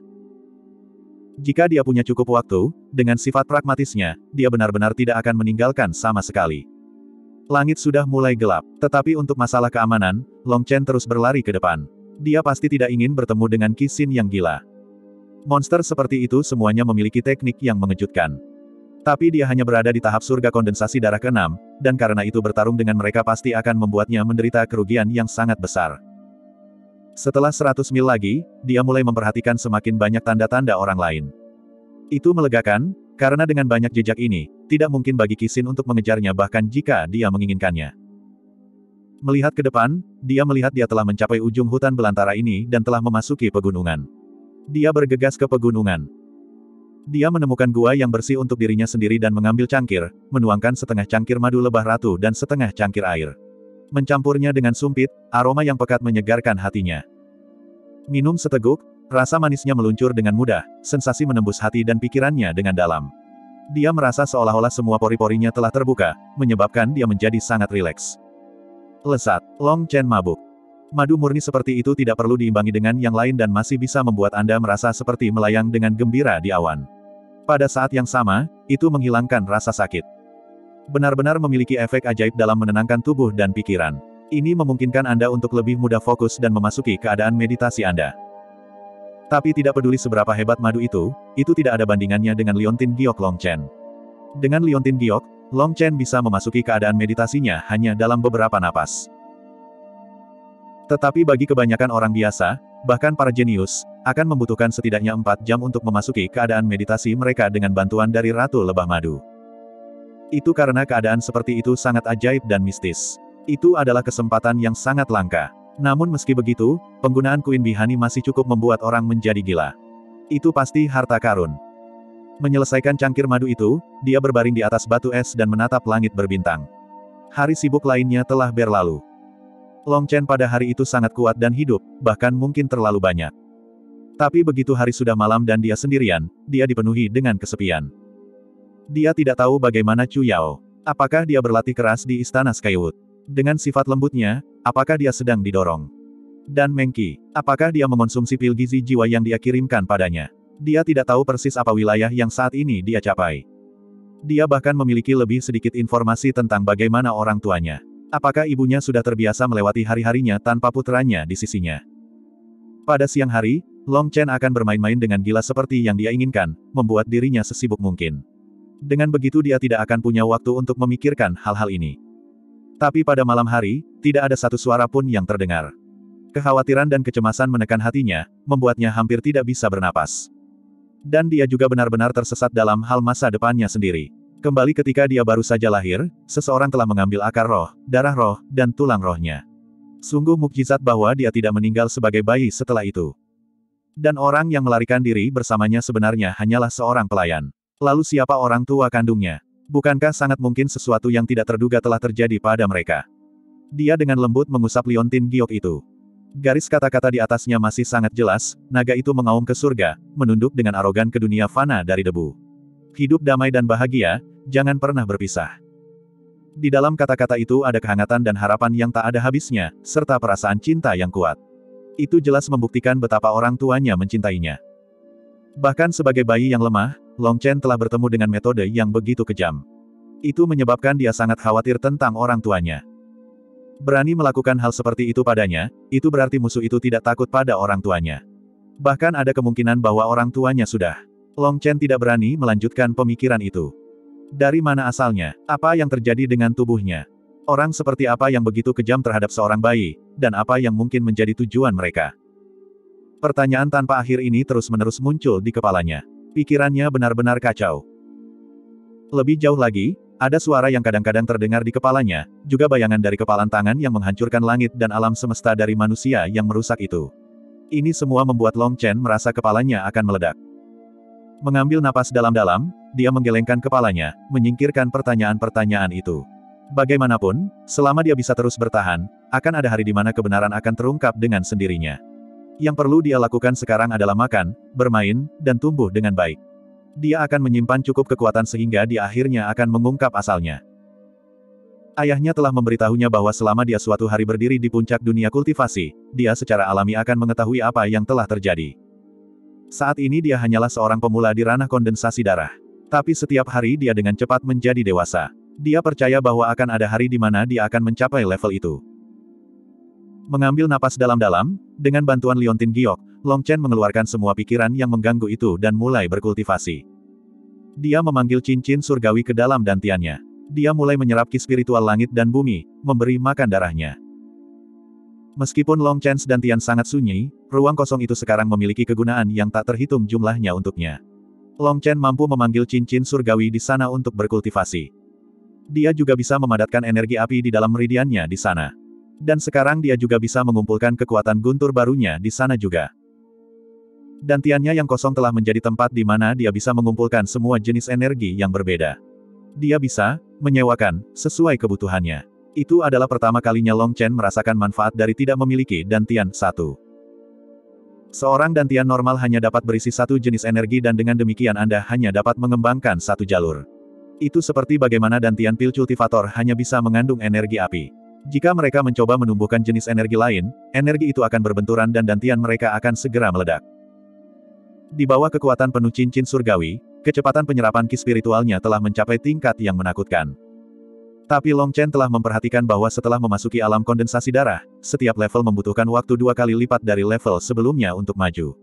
Jika dia punya cukup waktu, dengan sifat pragmatisnya, dia benar-benar tidak akan meninggalkan sama sekali. Langit sudah mulai gelap, tetapi untuk masalah keamanan, Long Chen terus berlari ke depan. Dia pasti tidak ingin bertemu dengan Qixin yang gila. Monster seperti itu semuanya memiliki teknik yang mengejutkan. Tapi dia hanya berada di tahap surga kondensasi darah keenam, dan karena itu bertarung dengan mereka pasti akan membuatnya menderita kerugian yang sangat besar. Setelah seratus mil lagi, dia mulai memperhatikan semakin banyak tanda-tanda orang lain. Itu melegakan, karena dengan banyak jejak ini, tidak mungkin bagi Qixin untuk mengejarnya bahkan jika dia menginginkannya. Melihat ke depan, dia melihat dia telah mencapai ujung hutan belantara ini dan telah memasuki pegunungan. Dia bergegas ke pegunungan. Dia menemukan gua yang bersih untuk dirinya sendiri dan mengambil cangkir, menuangkan setengah cangkir madu lebah ratu dan setengah cangkir air. Mencampurnya dengan sumpit, aroma yang pekat menyegarkan hatinya. Minum seteguk, rasa manisnya meluncur dengan mudah, sensasi menembus hati dan pikirannya dengan dalam. Dia merasa seolah-olah semua pori-porinya telah terbuka, menyebabkan dia menjadi sangat rileks. Lesat, Long Chen mabuk. Madu murni seperti itu tidak perlu diimbangi dengan yang lain dan masih bisa membuat Anda merasa seperti melayang dengan gembira di awan. Pada saat yang sama, itu menghilangkan rasa sakit. Benar-benar memiliki efek ajaib dalam menenangkan tubuh dan pikiran. Ini memungkinkan Anda untuk lebih mudah fokus dan memasuki keadaan meditasi Anda. Tapi tidak peduli seberapa hebat madu itu, itu tidak ada bandingannya dengan liontin giok Long Chen. Dengan liontin giok, Long Chen bisa memasuki keadaan meditasinya hanya dalam beberapa napas. Tetapi bagi kebanyakan orang biasa, bahkan para jenius, akan membutuhkan setidaknya empat jam untuk memasuki keadaan meditasi mereka dengan bantuan dari Ratu Lebah Madu. Itu karena keadaan seperti itu sangat ajaib dan mistis. Itu adalah kesempatan yang sangat langka. Namun meski begitu, penggunaan Queen Bee Honey masih cukup membuat orang menjadi gila. Itu pasti harta karun. Menyelesaikan cangkir madu itu, dia berbaring di atas batu es dan menatap langit berbintang. Hari sibuk lainnya telah berlalu. Long Chen pada hari itu sangat kuat dan hidup, bahkan mungkin terlalu banyak. Tapi begitu hari sudah malam dan dia sendirian, dia dipenuhi dengan kesepian. Dia tidak tahu bagaimana Chu Yao. Apakah dia berlatih keras di istana Skywood? Dengan sifat lembutnya, apakah dia sedang didorong? Dan Meng Qi, apakah dia mengonsumsi pil gizi jiwa yang dia kirimkan padanya? Dia tidak tahu persis apa wilayah yang saat ini dia capai. Dia bahkan memiliki lebih sedikit informasi tentang bagaimana orang tuanya. Apakah ibunya sudah terbiasa melewati hari-harinya tanpa putranya di sisinya? Pada siang hari, Long Chen akan bermain-main dengan gila seperti yang dia inginkan, membuat dirinya sesibuk mungkin. Dengan begitu dia tidak akan punya waktu untuk memikirkan hal-hal ini. Tapi pada malam hari, tidak ada satu suara pun yang terdengar. Kekhawatiran dan kecemasan menekan hatinya, membuatnya hampir tidak bisa bernapas. Dan dia juga benar-benar tersesat dalam hal masa depannya sendiri. Kembali ketika dia baru saja lahir, seseorang telah mengambil akar roh, darah roh, dan tulang rohnya. Sungguh mukjizat bahwa dia tidak meninggal sebagai bayi setelah itu. Dan orang yang melarikan diri bersamanya sebenarnya hanyalah seorang pelayan. Lalu siapa orang tua kandungnya? Bukankah sangat mungkin sesuatu yang tidak terduga telah terjadi pada mereka? Dia dengan lembut mengusap liontin giok itu. Garis kata-kata di atasnya masih sangat jelas, naga itu mengaum ke surga, menunduk dengan arogan ke dunia fana dari debu. Hidup damai dan bahagia, jangan pernah berpisah. Di dalam kata-kata itu ada kehangatan dan harapan yang tak ada habisnya, serta perasaan cinta yang kuat. Itu jelas membuktikan betapa orang tuanya mencintainya. Bahkan sebagai bayi yang lemah, Long Chen telah bertemu dengan metode yang begitu kejam. Itu menyebabkan dia sangat khawatir tentang orang tuanya. Berani melakukan hal seperti itu padanya, itu berarti musuh itu tidak takut pada orang tuanya. Bahkan ada kemungkinan bahwa orang tuanya sudah. Long Chen tidak berani melanjutkan pemikiran itu. Dari mana asalnya? Apa yang terjadi dengan tubuhnya? Orang seperti apa yang begitu kejam terhadap seorang bayi, dan apa yang mungkin menjadi tujuan mereka? Pertanyaan tanpa akhir ini terus-menerus muncul di kepalanya. Pikirannya benar-benar kacau. Lebih jauh lagi, ada suara yang kadang-kadang terdengar di kepalanya, juga bayangan dari kepalan tangan yang menghancurkan langit dan alam semesta dari manusia yang merusak itu. Ini semua membuat Long Chen merasa kepalanya akan meledak. Mengambil napas dalam-dalam, dia menggelengkan kepalanya, menyingkirkan pertanyaan-pertanyaan itu. Bagaimanapun, selama dia bisa terus bertahan, akan ada hari di mana kebenaran akan terungkap dengan sendirinya. Yang perlu dia lakukan sekarang adalah makan, bermain, dan tumbuh dengan baik. Dia akan menyimpan cukup kekuatan sehingga dia akhirnya akan mengungkap asalnya. Ayahnya telah memberitahunya bahwa selama dia suatu hari berdiri di puncak dunia kultivasi, dia secara alami akan mengetahui apa yang telah terjadi. Saat ini dia hanyalah seorang pemula di ranah kondensasi darah. Tapi setiap hari dia dengan cepat menjadi dewasa. Dia percaya bahwa akan ada hari di mana dia akan mencapai level itu. Mengambil napas dalam-dalam, dengan bantuan liontin giok, Long Chen mengeluarkan semua pikiran yang mengganggu itu dan mulai berkultivasi. Dia memanggil cincin surgawi ke dalam dantiannya. Dia mulai menyerap ki spiritual langit dan bumi, memberi makan darahnya. Meskipun Long Chen's dantian sangat sunyi, ruang kosong itu sekarang memiliki kegunaan yang tak terhitung jumlahnya untuknya. Long Chen mampu memanggil cincin surgawi di sana untuk berkultivasi. Dia juga bisa memadatkan energi api di dalam meridiannya di sana. Dan sekarang dia juga bisa mengumpulkan kekuatan guntur barunya di sana juga. Dantiannya yang kosong telah menjadi tempat di mana dia bisa mengumpulkan semua jenis energi yang berbeda. Dia bisa menyewakan sesuai kebutuhannya. Itu adalah pertama kalinya Long Chen merasakan manfaat dari tidak memiliki dantian satu. Seorang dantian normal hanya dapat berisi satu jenis energi dan dengan demikian Anda hanya dapat mengembangkan satu jalur. Itu seperti bagaimana dantian pil cultivator hanya bisa mengandung energi api. Jika mereka mencoba menumbuhkan jenis energi lain, energi itu akan berbenturan dan dantian mereka akan segera meledak. Di bawah kekuatan penuh cincin surgawi, kecepatan penyerapan ki spiritualnya telah mencapai tingkat yang menakutkan. Tapi Long Chen telah memperhatikan bahwa setelah memasuki alam kondensasi darah, setiap level membutuhkan waktu dua kali lipat dari level sebelumnya untuk maju.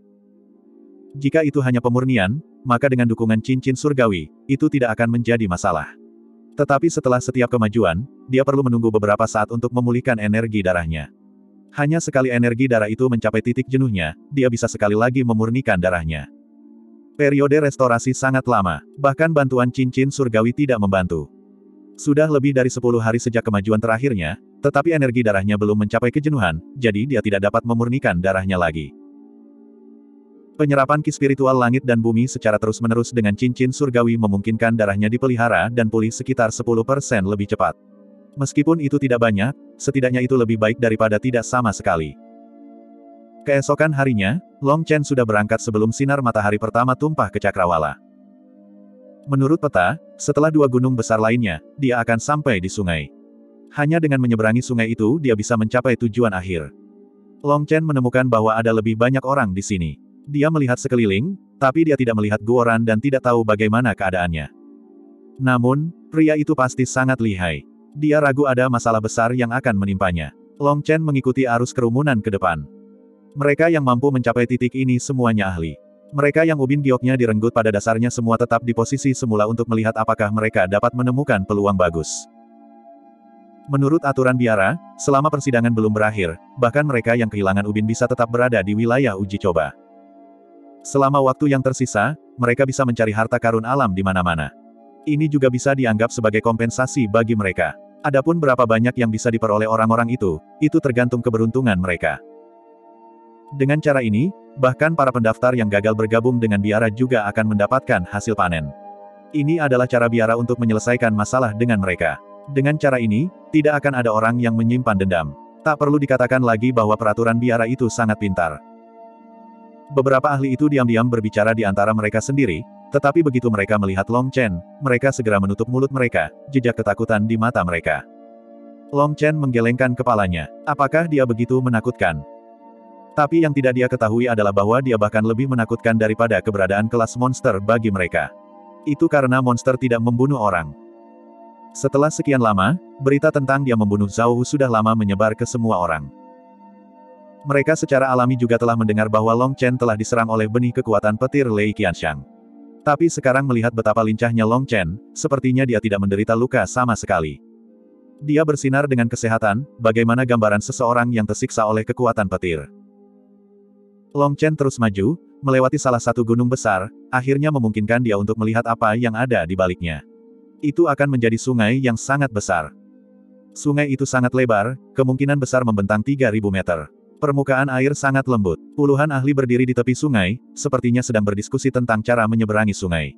Jika itu hanya pemurnian, maka dengan dukungan cincin surgawi, itu tidak akan menjadi masalah. Tetapi setelah setiap kemajuan, dia perlu menunggu beberapa saat untuk memulihkan energi darahnya. Hanya sekali energi darah itu mencapai titik jenuhnya, dia bisa sekali lagi memurnikan darahnya. Periode restorasi sangat lama, bahkan bantuan cincin surgawi tidak membantu. Sudah lebih dari sepuluh hari sejak kemajuan terakhirnya, tetapi energi darahnya belum mencapai kejenuhan, jadi dia tidak dapat memurnikan darahnya lagi. Penyerapan ki spiritual langit dan bumi secara terus-menerus dengan cincin surgawi memungkinkan darahnya dipelihara dan pulih sekitar sepuluh persen lebih cepat. Meskipun itu tidak banyak, setidaknya itu lebih baik daripada tidak sama sekali. Keesokan harinya, Long Chen sudah berangkat sebelum sinar matahari pertama tumpah ke cakrawala. Menurut peta, setelah dua gunung besar lainnya, dia akan sampai di sungai. Hanya dengan menyeberangi sungai itu dia bisa mencapai tujuan akhir. Long Chen menemukan bahwa ada lebih banyak orang di sini. Dia melihat sekeliling, tapi dia tidak melihat Guoran dan tidak tahu bagaimana keadaannya. Namun, pria itu pasti sangat lihai. Dia ragu ada masalah besar yang akan menimpanya. Long Chen mengikuti arus kerumunan ke depan. Mereka yang mampu mencapai titik ini semuanya ahli. Mereka yang ubin gioknya direnggut pada dasarnya semua tetap di posisi semula untuk melihat apakah mereka dapat menemukan peluang bagus. Menurut aturan biara, selama persidangan belum berakhir, bahkan mereka yang kehilangan ubin bisa tetap berada di wilayah uji coba. Selama waktu yang tersisa, mereka bisa mencari harta karun alam di mana-mana. Ini juga bisa dianggap sebagai kompensasi bagi mereka. Adapun berapa banyak yang bisa diperoleh orang-orang itu, itu tergantung keberuntungan mereka. Dengan cara ini, bahkan para pendaftar yang gagal bergabung dengan biara juga akan mendapatkan hasil panen. Ini adalah cara biara untuk menyelesaikan masalah dengan mereka. Dengan cara ini, tidak akan ada orang yang menyimpan dendam. Tak perlu dikatakan lagi bahwa peraturan biara itu sangat pintar. Beberapa ahli itu diam-diam berbicara di antara mereka sendiri, tetapi begitu mereka melihat Long Chen, mereka segera menutup mulut mereka, jejak ketakutan di mata mereka. Long Chen menggelengkan kepalanya. Apakah dia begitu menakutkan? Tapi yang tidak dia ketahui adalah bahwa dia bahkan lebih menakutkan daripada keberadaan kelas monster bagi mereka. Itu karena monster tidak membunuh orang. Setelah sekian lama, berita tentang dia membunuh Zhao Wu sudah lama menyebar ke semua orang. Mereka secara alami juga telah mendengar bahwa Long Chen telah diserang oleh benih kekuatan petir Lei Qianxiang. Tapi sekarang melihat betapa lincahnya Long Chen, sepertinya dia tidak menderita luka sama sekali. Dia bersinar dengan kesehatan, bagaimana gambaran seseorang yang tersiksa oleh kekuatan petir. Long Chen terus maju, melewati salah satu gunung besar, akhirnya memungkinkan dia untuk melihat apa yang ada di baliknya. Itu akan menjadi sungai yang sangat besar. Sungai itu sangat lebar, kemungkinan besar membentang tiga ribu meter. Permukaan air sangat lembut. Puluhan ahli berdiri di tepi sungai, sepertinya sedang berdiskusi tentang cara menyeberangi sungai.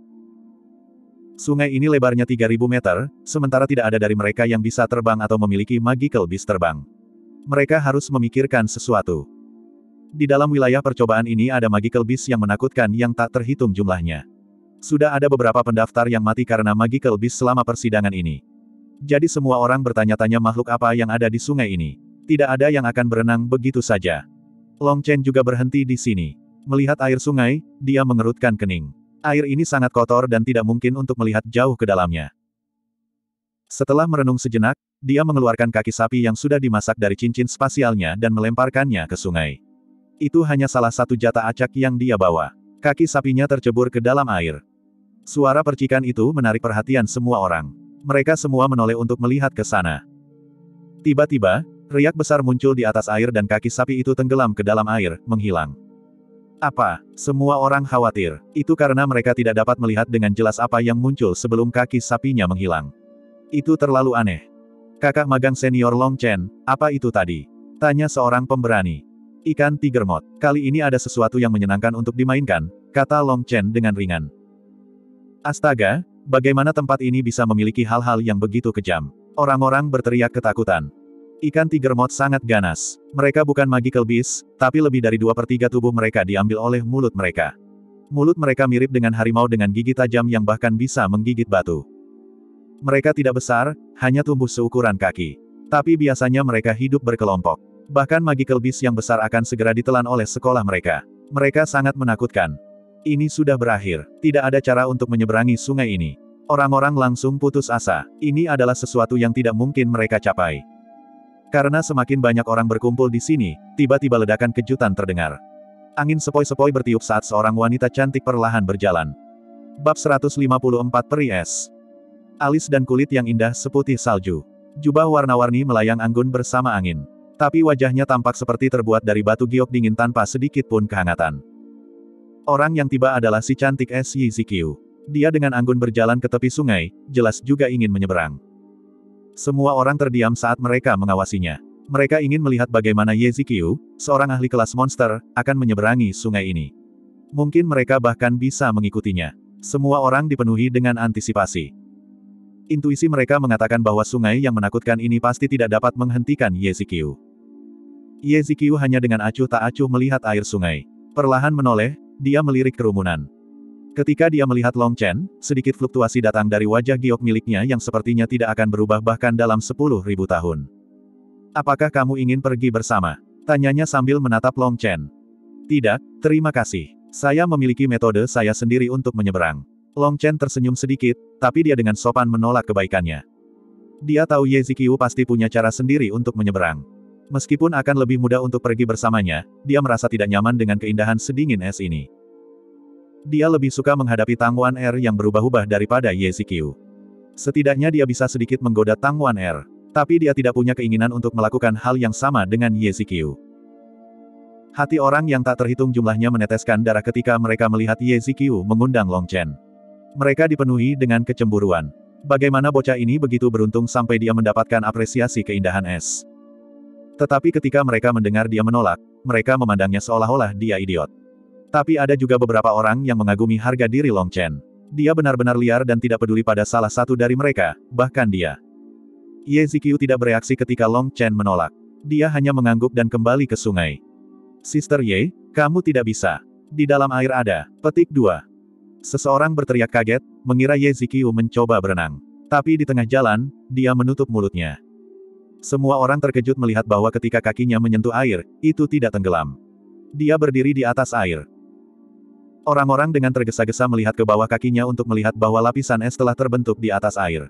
Sungai ini lebarnya tiga ribu meter, sementara tidak ada dari mereka yang bisa terbang atau memiliki magical beast terbang. Mereka harus memikirkan sesuatu. Di dalam wilayah percobaan ini ada magical beast yang menakutkan yang tak terhitung jumlahnya. Sudah ada beberapa pendaftar yang mati karena magical beast selama persidangan ini. Jadi semua orang bertanya-tanya makhluk apa yang ada di sungai ini. Tidak ada yang akan berenang begitu saja. Long Chen juga berhenti di sini. Melihat air sungai, dia mengerutkan kening. Air ini sangat kotor dan tidak mungkin untuk melihat jauh ke dalamnya. Setelah merenung sejenak, dia mengeluarkan kaki sapi yang sudah dimasak dari cincin spasialnya dan melemparkannya ke sungai. Itu hanya salah satu jatah acak yang dia bawa. Kaki sapinya tercebur ke dalam air. Suara percikan itu menarik perhatian semua orang. Mereka semua menoleh untuk melihat ke sana. Tiba-tiba, riak besar muncul di atas air dan kaki sapi itu tenggelam ke dalam air, menghilang. Apa? Semua orang khawatir. Itu karena mereka tidak dapat melihat dengan jelas apa yang muncul sebelum kaki sapinya menghilang. Itu terlalu aneh. Kakak magang senior Long Chen, apa itu tadi? Tanya seorang pemberani. Ikan Tiger Moth. Kali ini ada sesuatu yang menyenangkan untuk dimainkan, kata Long Chen dengan ringan. Astaga, bagaimana tempat ini bisa memiliki hal-hal yang begitu kejam? Orang-orang berteriak ketakutan. Ikan Tiger Moth sangat ganas. Mereka bukan magical beast, tapi lebih dari dua per tiga tubuh mereka diambil oleh mulut mereka. Mulut mereka mirip dengan harimau dengan gigi tajam yang bahkan bisa menggigit batu. Mereka tidak besar, hanya tumbuh seukuran kaki. Tapi biasanya mereka hidup berkelompok. Bahkan magical beast yang besar akan segera ditelan oleh sekolah mereka. Mereka sangat menakutkan. Ini sudah berakhir. Tidak ada cara untuk menyeberangi sungai ini. Orang-orang langsung putus asa. Ini adalah sesuatu yang tidak mungkin mereka capai. Karena semakin banyak orang berkumpul di sini, tiba-tiba ledakan kejutan terdengar. Angin sepoi-sepoi bertiup saat seorang wanita cantik perlahan berjalan. Bab seratus lima puluh empat Peri Es. Alis dan kulit yang indah seputih salju. Jubah warna-warni melayang anggun bersama angin. Tapi wajahnya tampak seperti terbuat dari batu giok dingin tanpa sedikit pun kehangatan. Orang yang tiba adalah si cantik es Yi Ziqiu. Dia dengan anggun berjalan ke tepi sungai, jelas juga ingin menyeberang. Semua orang terdiam saat mereka mengawasinya. Mereka ingin melihat bagaimana Ye Ziqiu, seorang ahli kelas monster, akan menyeberangi sungai ini. Mungkin mereka bahkan bisa mengikutinya. Semua orang dipenuhi dengan antisipasi. Intuisi mereka mengatakan bahwa sungai yang menakutkan ini pasti tidak dapat menghentikan Ye Ziqiu. Ye Ziqiu hanya dengan acuh tak acuh melihat air sungai. Perlahan menoleh, dia melirik kerumunan. Ketika dia melihat Long Chen, sedikit fluktuasi datang dari wajah giok miliknya yang sepertinya tidak akan berubah bahkan dalam sepuluh ribu tahun. Apakah kamu ingin pergi bersama? Tanyanya sambil menatap Long Chen. Tidak, terima kasih. Saya memiliki metode saya sendiri untuk menyeberang. Long Chen tersenyum sedikit, tapi dia dengan sopan menolak kebaikannya. Dia tahu Ye Ziqiu pasti punya cara sendiri untuk menyeberang. Meskipun akan lebih mudah untuk pergi bersamanya, dia merasa tidak nyaman dengan keindahan sedingin es ini. Dia lebih suka menghadapi Tang Wan Er yang berubah-ubah daripada Ye Ziqiu. Setidaknya dia bisa sedikit menggoda Tang Wan Er. Tapi dia tidak punya keinginan untuk melakukan hal yang sama dengan Ye Ziqiu. Hati orang yang tak terhitung jumlahnya meneteskan darah ketika mereka melihat Ye Ziqiu mengundang Long Chen. Mereka dipenuhi dengan kecemburuan. Bagaimana bocah ini begitu beruntung sampai dia mendapatkan apresiasi keindahan es. Tetapi ketika mereka mendengar dia menolak, mereka memandangnya seolah-olah dia idiot. Tapi ada juga beberapa orang yang mengagumi harga diri Long Chen. Dia benar-benar liar dan tidak peduli pada salah satu dari mereka, bahkan dia. Ye Ziqiu tidak bereaksi ketika Long Chen menolak. Dia hanya mengangguk dan kembali ke sungai. Sister Ye, kamu tidak bisa. Di dalam air ada. Petik dua. Seseorang berteriak kaget, mengira Ye Ziqiu mencoba berenang. Tapi di tengah jalan, dia menutup mulutnya. Semua orang terkejut melihat bahwa ketika kakinya menyentuh air, itu tidak tenggelam. Dia berdiri di atas air. Orang-orang dengan tergesa-gesa melihat ke bawah kakinya untuk melihat bahwa lapisan es telah terbentuk di atas air.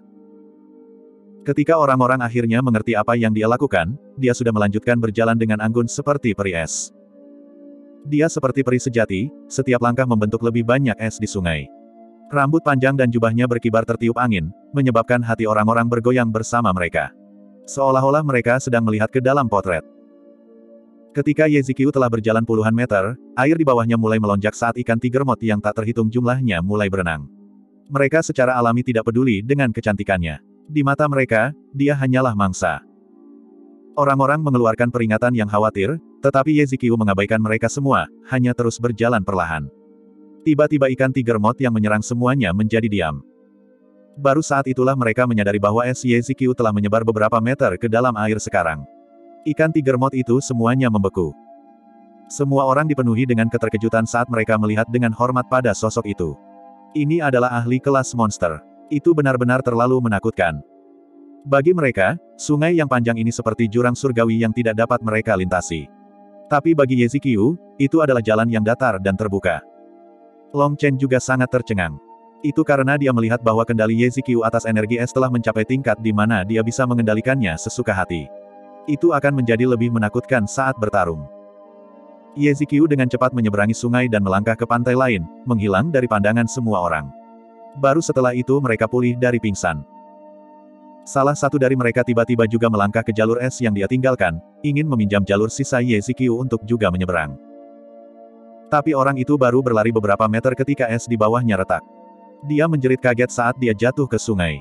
Ketika orang-orang akhirnya mengerti apa yang dia lakukan, dia sudah melanjutkan berjalan dengan anggun seperti peri es. Dia seperti peri sejati, setiap langkah membentuk lebih banyak es di sungai. Rambut panjang dan jubahnya berkibar tertiup angin, menyebabkan hati orang-orang bergoyang bersama mereka. Seolah-olah mereka sedang melihat ke dalam potret. Ketika Ye Ziqiu telah berjalan puluhan meter, air di bawahnya mulai melonjak saat ikan Tiger Moth yang tak terhitung jumlahnya mulai berenang. Mereka secara alami tidak peduli dengan kecantikannya. Di mata mereka, dia hanyalah mangsa. Orang-orang mengeluarkan peringatan yang khawatir, tetapi Ye Ziqiu mengabaikan mereka semua, hanya terus berjalan perlahan. Tiba-tiba ikan Tiger Moth yang menyerang semuanya menjadi diam. Baru saat itulah mereka menyadari bahwa es Ye Ziqiu telah menyebar beberapa meter ke dalam air sekarang. Ikan Tiger Moth itu semuanya membeku. Semua orang dipenuhi dengan keterkejutan saat mereka melihat dengan hormat pada sosok itu. Ini adalah ahli kelas monster. Itu benar-benar terlalu menakutkan. Bagi mereka, sungai yang panjang ini seperti jurang surgawi yang tidak dapat mereka lintasi. Tapi bagi Ye Ziqiu, itu adalah jalan yang datar dan terbuka. Long Chen juga sangat tercengang. Itu karena dia melihat bahwa kendali Ye Ziqiu atas energi es telah mencapai tingkat di mana dia bisa mengendalikannya sesuka hati. Itu akan menjadi lebih menakutkan saat bertarung. Ye Ziqiu dengan cepat menyeberangi sungai dan melangkah ke pantai lain, menghilang dari pandangan semua orang. Baru setelah itu mereka pulih dari pingsan. Salah satu dari mereka tiba-tiba juga melangkah ke jalur es yang dia tinggalkan, ingin meminjam jalur sisa Ye Ziqiu untuk juga menyeberang. Tapi orang itu baru berlari beberapa meter ketika es di bawahnya retak. Dia menjerit kaget saat dia jatuh ke sungai.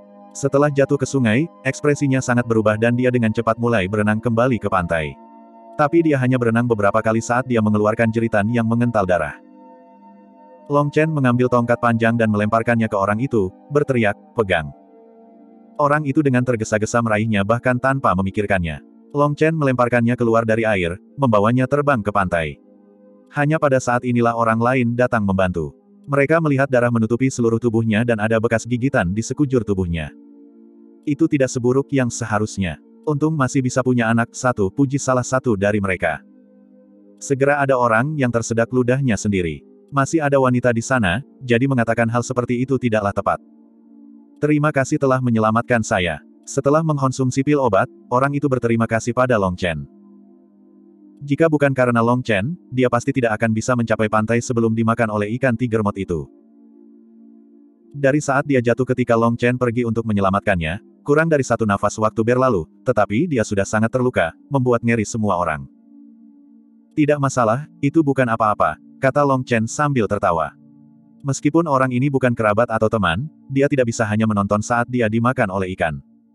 Setelah jatuh ke sungai, ekspresinya sangat berubah dan dia dengan cepat mulai berenang kembali ke pantai. Tapi dia hanya berenang beberapa kali saat dia mengeluarkan jeritan yang mengental darah. Long Chen mengambil tongkat panjang dan melemparkannya ke orang itu, berteriak, "Pegang!" Orang itu dengan tergesa-gesa meraihnya bahkan tanpa memikirkannya. Long Chen melemparkannya keluar dari air, membawanya terbang ke pantai. Hanya pada saat inilah orang lain datang membantu. Mereka melihat darah menutupi seluruh tubuhnya dan ada bekas gigitan di sekujur tubuhnya. Itu tidak seburuk yang seharusnya. Untung masih bisa punya anak satu, puji salah satu dari mereka. Segera ada orang yang tersedak ludahnya sendiri. Masih ada wanita di sana, jadi mengatakan hal seperti itu tidaklah tepat. Terima kasih telah menyelamatkan saya. Setelah mengkonsumsi pil obat, orang itu berterima kasih pada Long Chen. Jika bukan karena Long Chen, dia pasti tidak akan bisa mencapai pantai sebelum dimakan oleh ikan tiger moth itu. Dari saat dia jatuh ketika Long Chen pergi untuk menyelamatkannya, kurang dari satu nafas waktu berlalu, tetapi dia sudah sangat terluka, membuat ngeri semua orang. Tidak masalah, itu bukan apa-apa, kata Long Chen sambil tertawa. Meskipun orang ini bukan kerabat atau teman, dia tidak bisa hanya menonton saat dia dimakan oleh ikan.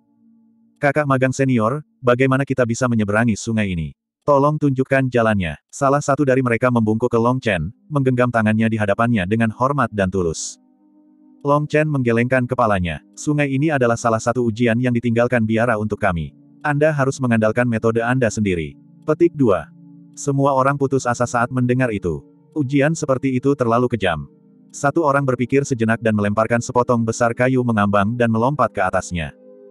Kakak magang senior, bagaimana kita bisa menyeberangi sungai ini? Tolong tunjukkan jalannya. Salah satu dari mereka membungkuk ke Long Chen, menggenggam tangannya di hadapannya dengan hormat dan tulus. Long Chen menggelengkan kepalanya. Sungai ini adalah salah satu ujian yang ditinggalkan biara untuk kami. Anda harus mengandalkan metode Anda sendiri. Petik dua. Semua orang putus asa saat mendengar itu. Ujian seperti itu terlalu kejam. Satu orang berpikir sejenak dan melemparkan sepotong besar kayu mengambang dan melompat ke atasnya.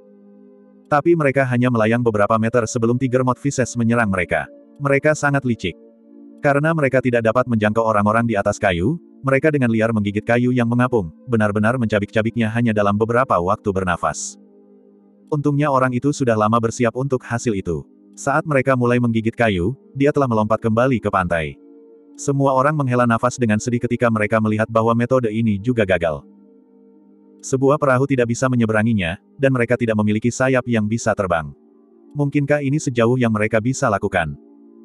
Tapi mereka hanya melayang beberapa meter sebelum Tiger Moth Fishes menyerang mereka. Mereka sangat licik. Karena mereka tidak dapat menjangkau orang-orang di atas kayu, mereka dengan liar menggigit kayu yang mengapung, benar-benar mencabik-cabiknya hanya dalam beberapa waktu bernafas. Untungnya orang itu sudah lama bersiap untuk hasil itu. Saat mereka mulai menggigit kayu, dia telah melompat kembali ke pantai. Semua orang menghela nafas dengan sedih ketika mereka melihat bahwa metode ini juga gagal. Sebuah perahu tidak bisa menyeberanginya, dan mereka tidak memiliki sayap yang bisa terbang. Mungkinkah ini sejauh yang mereka bisa lakukan?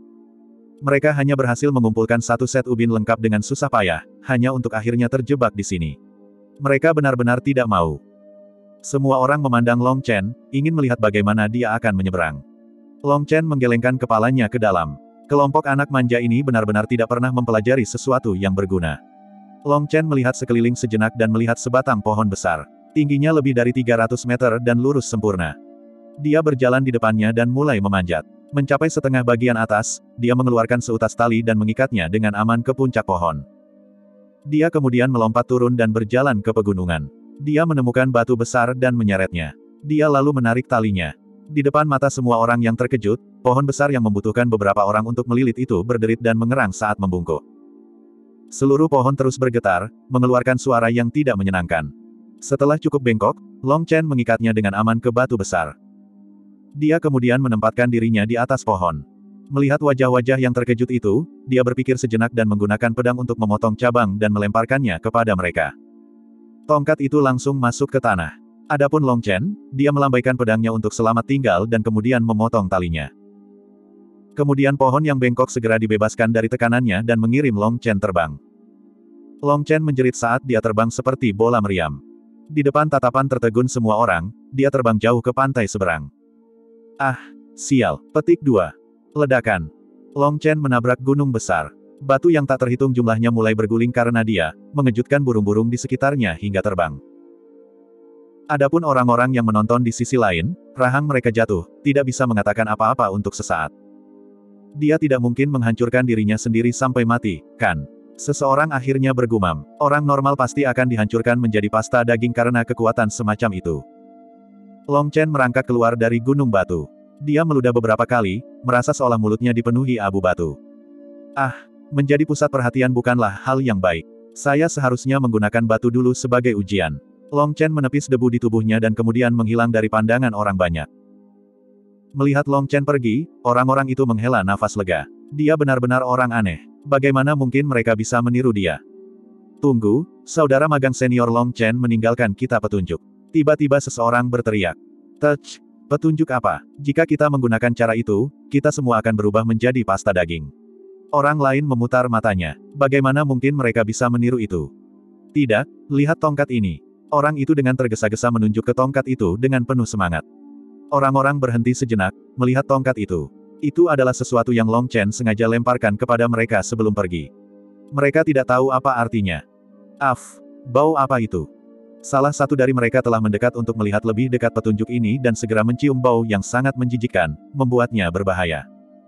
Mereka hanya berhasil mengumpulkan satu set ubin lengkap dengan susah payah, hanya untuk akhirnya terjebak di sini. Mereka benar-benar tidak mau. Semua orang memandang Long Chen, ingin melihat bagaimana dia akan menyeberang. Long Chen menggelengkan kepalanya ke dalam. Kelompok anak manja ini benar-benar tidak pernah mempelajari sesuatu yang berguna. Long Chen melihat sekeliling sejenak dan melihat sebatang pohon besar. Tingginya lebih dari tiga ratus meter dan lurus sempurna. Dia berjalan di depannya dan mulai memanjat. Mencapai setengah bagian atas, dia mengeluarkan seutas tali dan mengikatnya dengan aman ke puncak pohon. Dia kemudian melompat turun dan berjalan ke pegunungan. Dia menemukan batu besar dan menyeretnya. Dia lalu menarik talinya. Di depan mata semua orang yang terkejut, pohon besar yang membutuhkan beberapa orang untuk melilit itu berderit dan mengerang saat membungkuk. Seluruh pohon terus bergetar, mengeluarkan suara yang tidak menyenangkan. Setelah cukup bengkok, Long Chen mengikatnya dengan aman ke batu besar. Dia kemudian menempatkan dirinya di atas pohon. Melihat wajah-wajah yang terkejut itu, dia berpikir sejenak dan menggunakan pedang untuk memotong cabang dan melemparkannya kepada mereka. Tongkat itu langsung masuk ke tanah. Adapun Long Chen, dia melambaikan pedangnya untuk selamat tinggal dan kemudian memotong talinya. Kemudian pohon yang bengkok segera dibebaskan dari tekanannya dan mengirim Long Chen terbang. Long Chen menjerit saat dia terbang seperti bola meriam. Di depan tatapan tertegun semua orang, dia terbang jauh ke pantai seberang. Ah, sial. Petik dua. Ledakan. Long Chen menabrak gunung besar. Batu yang tak terhitung jumlahnya mulai berguling karena dia, mengejutkan burung-burung di sekitarnya hingga terbang. Adapun orang-orang yang menonton di sisi lain, rahang mereka jatuh, tidak bisa mengatakan apa-apa untuk sesaat. Dia tidak mungkin menghancurkan dirinya sendiri sampai mati, kan? Seseorang akhirnya bergumam, orang normal pasti akan dihancurkan menjadi pasta daging karena kekuatan semacam itu. Long Chen merangkak keluar dari gunung batu. Dia meludah beberapa kali, merasa seolah mulutnya dipenuhi abu batu. Ah, menjadi pusat perhatian bukanlah hal yang baik. Saya seharusnya menggunakan batu dulu sebagai ujian. Long Chen menepis debu di tubuhnya dan kemudian menghilang dari pandangan orang banyak. Melihat Long Chen pergi, orang-orang itu menghela nafas lega. Dia benar-benar orang aneh. Bagaimana mungkin mereka bisa meniru dia? Tunggu, saudara magang senior Long Chen meninggalkan kita petunjuk. Tiba-tiba seseorang berteriak. Touch, petunjuk apa? Jika kita menggunakan cara itu, kita semua akan berubah menjadi pasta daging. Orang lain memutar matanya. Bagaimana mungkin mereka bisa meniru itu? Tidak, lihat tongkat ini. Orang itu dengan tergesa-gesa menunjuk ke tongkat itu dengan penuh semangat. Orang-orang berhenti sejenak, melihat tongkat itu. Itu adalah sesuatu yang Long Chen sengaja lemparkan kepada mereka sebelum pergi. Mereka tidak tahu apa artinya. Af, bau apa itu? Salah satu dari mereka telah mendekat untuk melihat lebih dekat petunjuk ini dan segera mencium bau yang sangat menjijikkan, membuatnya berbahaya.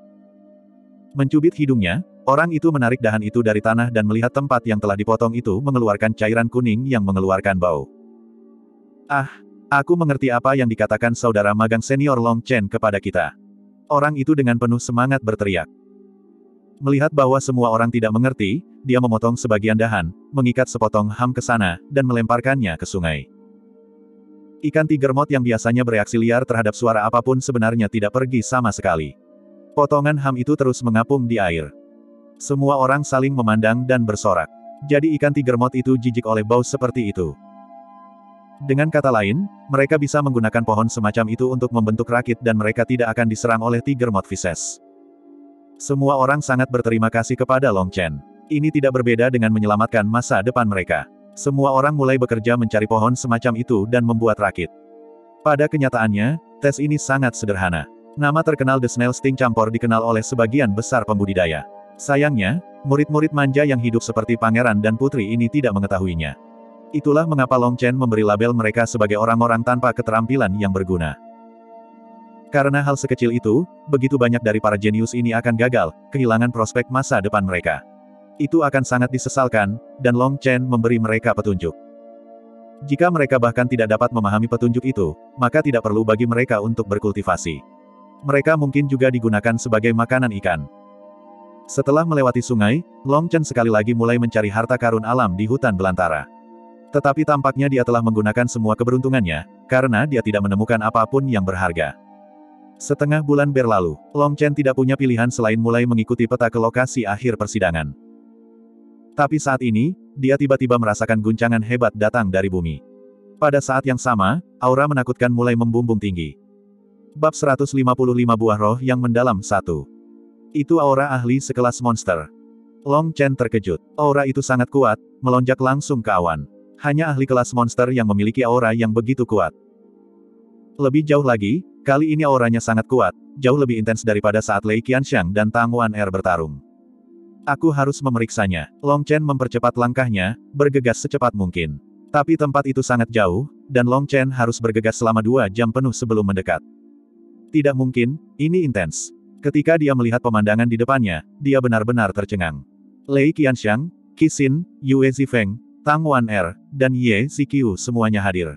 Mencubit hidungnya, orang itu menarik dahan itu dari tanah dan melihat tempat yang telah dipotong itu mengeluarkan cairan kuning yang mengeluarkan bau. Ah, aku mengerti apa yang dikatakan saudara magang senior Long Chen kepada kita. Orang itu dengan penuh semangat berteriak. Melihat bahwa semua orang tidak mengerti, dia memotong sebagian dahan, mengikat sepotong ham ke sana, dan melemparkannya ke sungai. Ikan tiger moth yang biasanya bereaksi liar terhadap suara apapun sebenarnya tidak pergi sama sekali. Potongan ham itu terus mengapung di air. Semua orang saling memandang dan bersorak. Jadi ikan tiger moth itu jijik oleh bau seperti itu. Dengan kata lain, mereka bisa menggunakan pohon semacam itu untuk membentuk rakit dan mereka tidak akan diserang oleh tiger moth Vishes. Semua orang sangat berterima kasih kepada Long Chen. Ini tidak berbeda dengan menyelamatkan masa depan mereka. Semua orang mulai bekerja mencari pohon semacam itu dan membuat rakit. Pada kenyataannya, tes ini sangat sederhana. Nama terkenal The Snail Sting Campur dikenal oleh sebagian besar pembudidaya. Sayangnya, murid-murid manja yang hidup seperti pangeran dan putri ini tidak mengetahuinya. Itulah mengapa Long Chen memberi label mereka sebagai orang-orang tanpa keterampilan yang berguna. Karena hal sekecil itu, begitu banyak dari para jenius ini akan gagal, kehilangan prospek masa depan mereka. Itu akan sangat disesalkan, dan Long Chen memberi mereka petunjuk. Jika mereka bahkan tidak dapat memahami petunjuk itu, maka tidak perlu bagi mereka untuk berkultivasi. Mereka mungkin juga digunakan sebagai makanan ikan. Setelah melewati sungai, Long Chen sekali lagi mulai mencari harta karun alam di hutan belantara. Tetapi tampaknya dia telah menggunakan semua keberuntungannya, karena dia tidak menemukan apapun yang berharga. Setengah bulan berlalu, Long Chen tidak punya pilihan selain mulai mengikuti peta ke lokasi akhir persidangan. Tapi saat ini, dia tiba-tiba merasakan guncangan hebat datang dari bumi. Pada saat yang sama, aura menakutkan mulai membumbung tinggi. Bab seratus lima puluh lima Buah Roh yang Mendalam satu. Itu aura ahli sekelas monster. Long Chen terkejut. Aura itu sangat kuat, melonjak langsung ke awan. Hanya ahli kelas monster yang memiliki aura yang begitu kuat. Lebih jauh lagi, kali ini auranya sangat kuat, jauh lebih intens daripada saat Lei Qianxiang dan Tang Wan Er bertarung. Aku harus memeriksanya. Long Chen mempercepat langkahnya, bergegas secepat mungkin. Tapi tempat itu sangat jauh, dan Long Chen harus bergegas selama dua jam penuh sebelum mendekat. Tidak mungkin, ini intens. Ketika dia melihat pemandangan di depannya, dia benar-benar tercengang. Lei Qianxiang, Qi Xin, Yue Zifeng, Tang Wan Er, dan Ye Ziqiu semuanya hadir.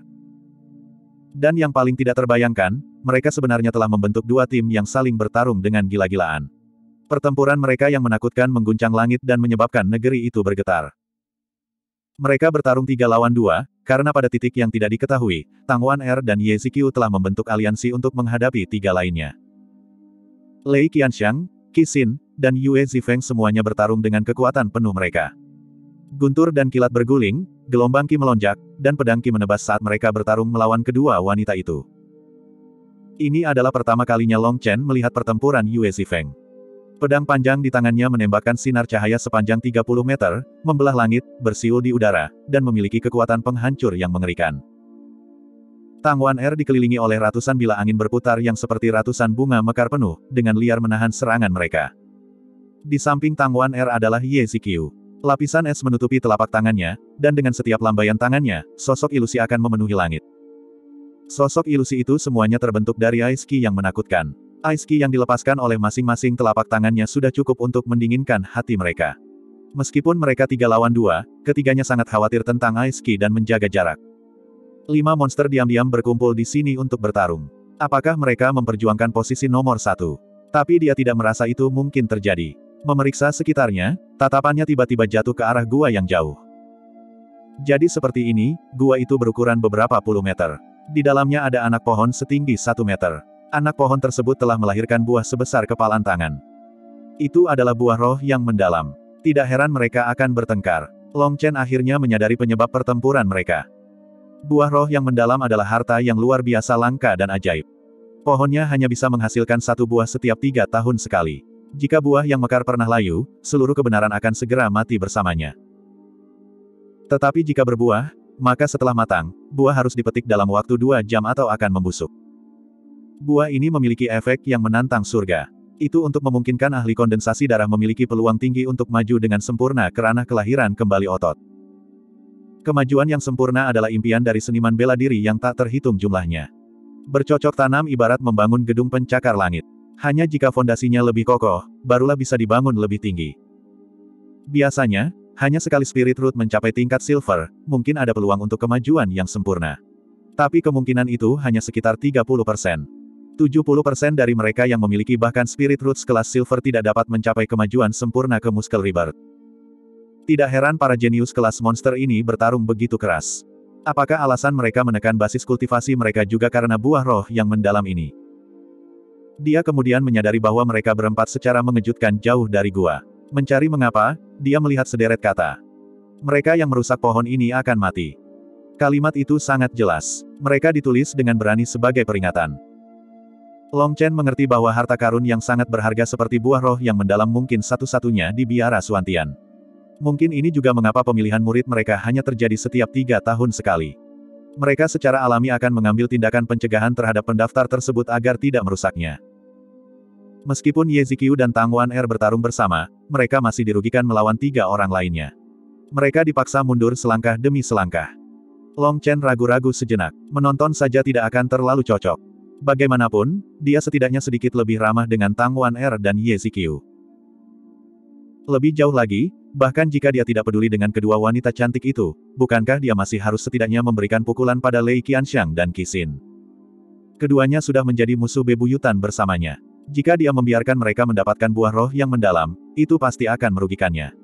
Dan yang paling tidak terbayangkan, mereka sebenarnya telah membentuk dua tim yang saling bertarung dengan gila-gilaan. Pertempuran mereka yang menakutkan mengguncang langit dan menyebabkan negeri itu bergetar. Mereka bertarung tiga lawan dua, karena pada titik yang tidak diketahui, Tang Wan Er dan Ye Ziqiu telah membentuk aliansi untuk menghadapi tiga lainnya. Lei Qianxiang, Qi Xin, dan Yue Zifeng semuanya bertarung dengan kekuatan penuh mereka. Guntur dan kilat berguling, gelombang ki melonjak, dan pedang ki menebas saat mereka bertarung melawan kedua wanita itu. Ini adalah pertama kalinya Long Chen melihat pertempuran Yue Zifeng. Pedang panjang di tangannya menembakkan sinar cahaya sepanjang tiga puluh meter, membelah langit, bersiul di udara, dan memiliki kekuatan penghancur yang mengerikan. Tang Wan Er dikelilingi oleh ratusan bilah angin berputar yang seperti ratusan bunga mekar penuh, dengan liar menahan serangan mereka. Di samping Tang Wan Er adalah Ye Ziqiu. Lapisan es menutupi telapak tangannya, dan dengan setiap lambaian tangannya, sosok ilusi akan memenuhi langit. Sosok ilusi itu semuanya terbentuk dari Ice Ki yang menakutkan. Ice Ki yang dilepaskan oleh masing-masing telapak tangannya sudah cukup untuk mendinginkan hati mereka. Meskipun mereka tiga lawan dua, ketiganya sangat khawatir tentang Ice Ki dan menjaga jarak. Lima monster diam-diam berkumpul di sini untuk bertarung. Apakah mereka memperjuangkan posisi nomor satu? Tapi dia tidak merasa itu mungkin terjadi. Memeriksa sekitarnya, tatapannya tiba-tiba jatuh ke arah gua yang jauh. Jadi seperti ini, gua itu berukuran beberapa puluh meter. Di dalamnya ada anak pohon setinggi satu meter. Anak pohon tersebut telah melahirkan buah sebesar kepalan tangan. Itu adalah buah roh yang mendalam. Tidak heran mereka akan bertengkar. Long Chen akhirnya menyadari penyebab pertempuran mereka. Buah roh yang mendalam adalah harta yang luar biasa langka dan ajaib. Pohonnya hanya bisa menghasilkan satu buah setiap tiga tahun sekali. Jika buah yang mekar pernah layu, seluruh kebenaran akan segera mati bersamanya. Tetapi jika berbuah, maka setelah matang, buah harus dipetik dalam waktu dua jam atau akan membusuk. Buah ini memiliki efek yang menantang surga. Itu untuk memungkinkan ahli kondensasi darah memiliki peluang tinggi untuk maju dengan sempurna ke ranah kelahiran kembali otot. Kemajuan yang sempurna adalah impian dari seniman bela diri yang tak terhitung jumlahnya. Bercocok tanam ibarat membangun gedung pencakar langit. Hanya jika fondasinya lebih kokoh, barulah bisa dibangun lebih tinggi. Biasanya, hanya sekali spirit root mencapai tingkat silver, mungkin ada peluang untuk kemajuan yang sempurna. Tapi kemungkinan itu hanya sekitar tiga puluh persen. tujuh puluh persen dari mereka yang memiliki bahkan spirit roots kelas silver tidak dapat mencapai kemajuan sempurna ke muscle rebirth. Tidak heran para jenius kelas monster ini bertarung begitu keras. Apakah alasan mereka menekan basis kultivasi mereka juga karena buah roh yang mendalam ini? Dia kemudian menyadari bahwa mereka berempat secara mengejutkan jauh dari gua. Mencari mengapa, dia melihat sederet kata. Mereka yang merusak pohon ini akan mati. Kalimat itu sangat jelas. Mereka ditulis dengan berani sebagai peringatan. Long Chen mengerti bahwa harta karun yang sangat berharga seperti buah roh yang mendalam mungkin satu-satunya di biara Suantian. Mungkin ini juga mengapa pemilihan murid mereka hanya terjadi setiap tiga tahun sekali. Mereka secara alami akan mengambil tindakan pencegahan terhadap pendaftar tersebut agar tidak merusaknya. Meskipun Ye Ziqiu dan Tang Wan-er bertarung bersama, mereka masih dirugikan melawan tiga orang lainnya. Mereka dipaksa mundur selangkah demi selangkah. Long Chen ragu-ragu sejenak. Menonton saja tidak akan terlalu cocok. Bagaimanapun, dia setidaknya sedikit lebih ramah dengan Tang Wan-er dan Ye Ziqiu. Lebih jauh lagi, bahkan jika dia tidak peduli dengan kedua wanita cantik itu, bukankah dia masih harus setidaknya memberikan pukulan pada Lei Qianxiang dan Qixin? Keduanya sudah menjadi musuh bebuyutan bersamanya. Jika dia membiarkan mereka mendapatkan buah roh yang mendalam, itu pasti akan merugikannya.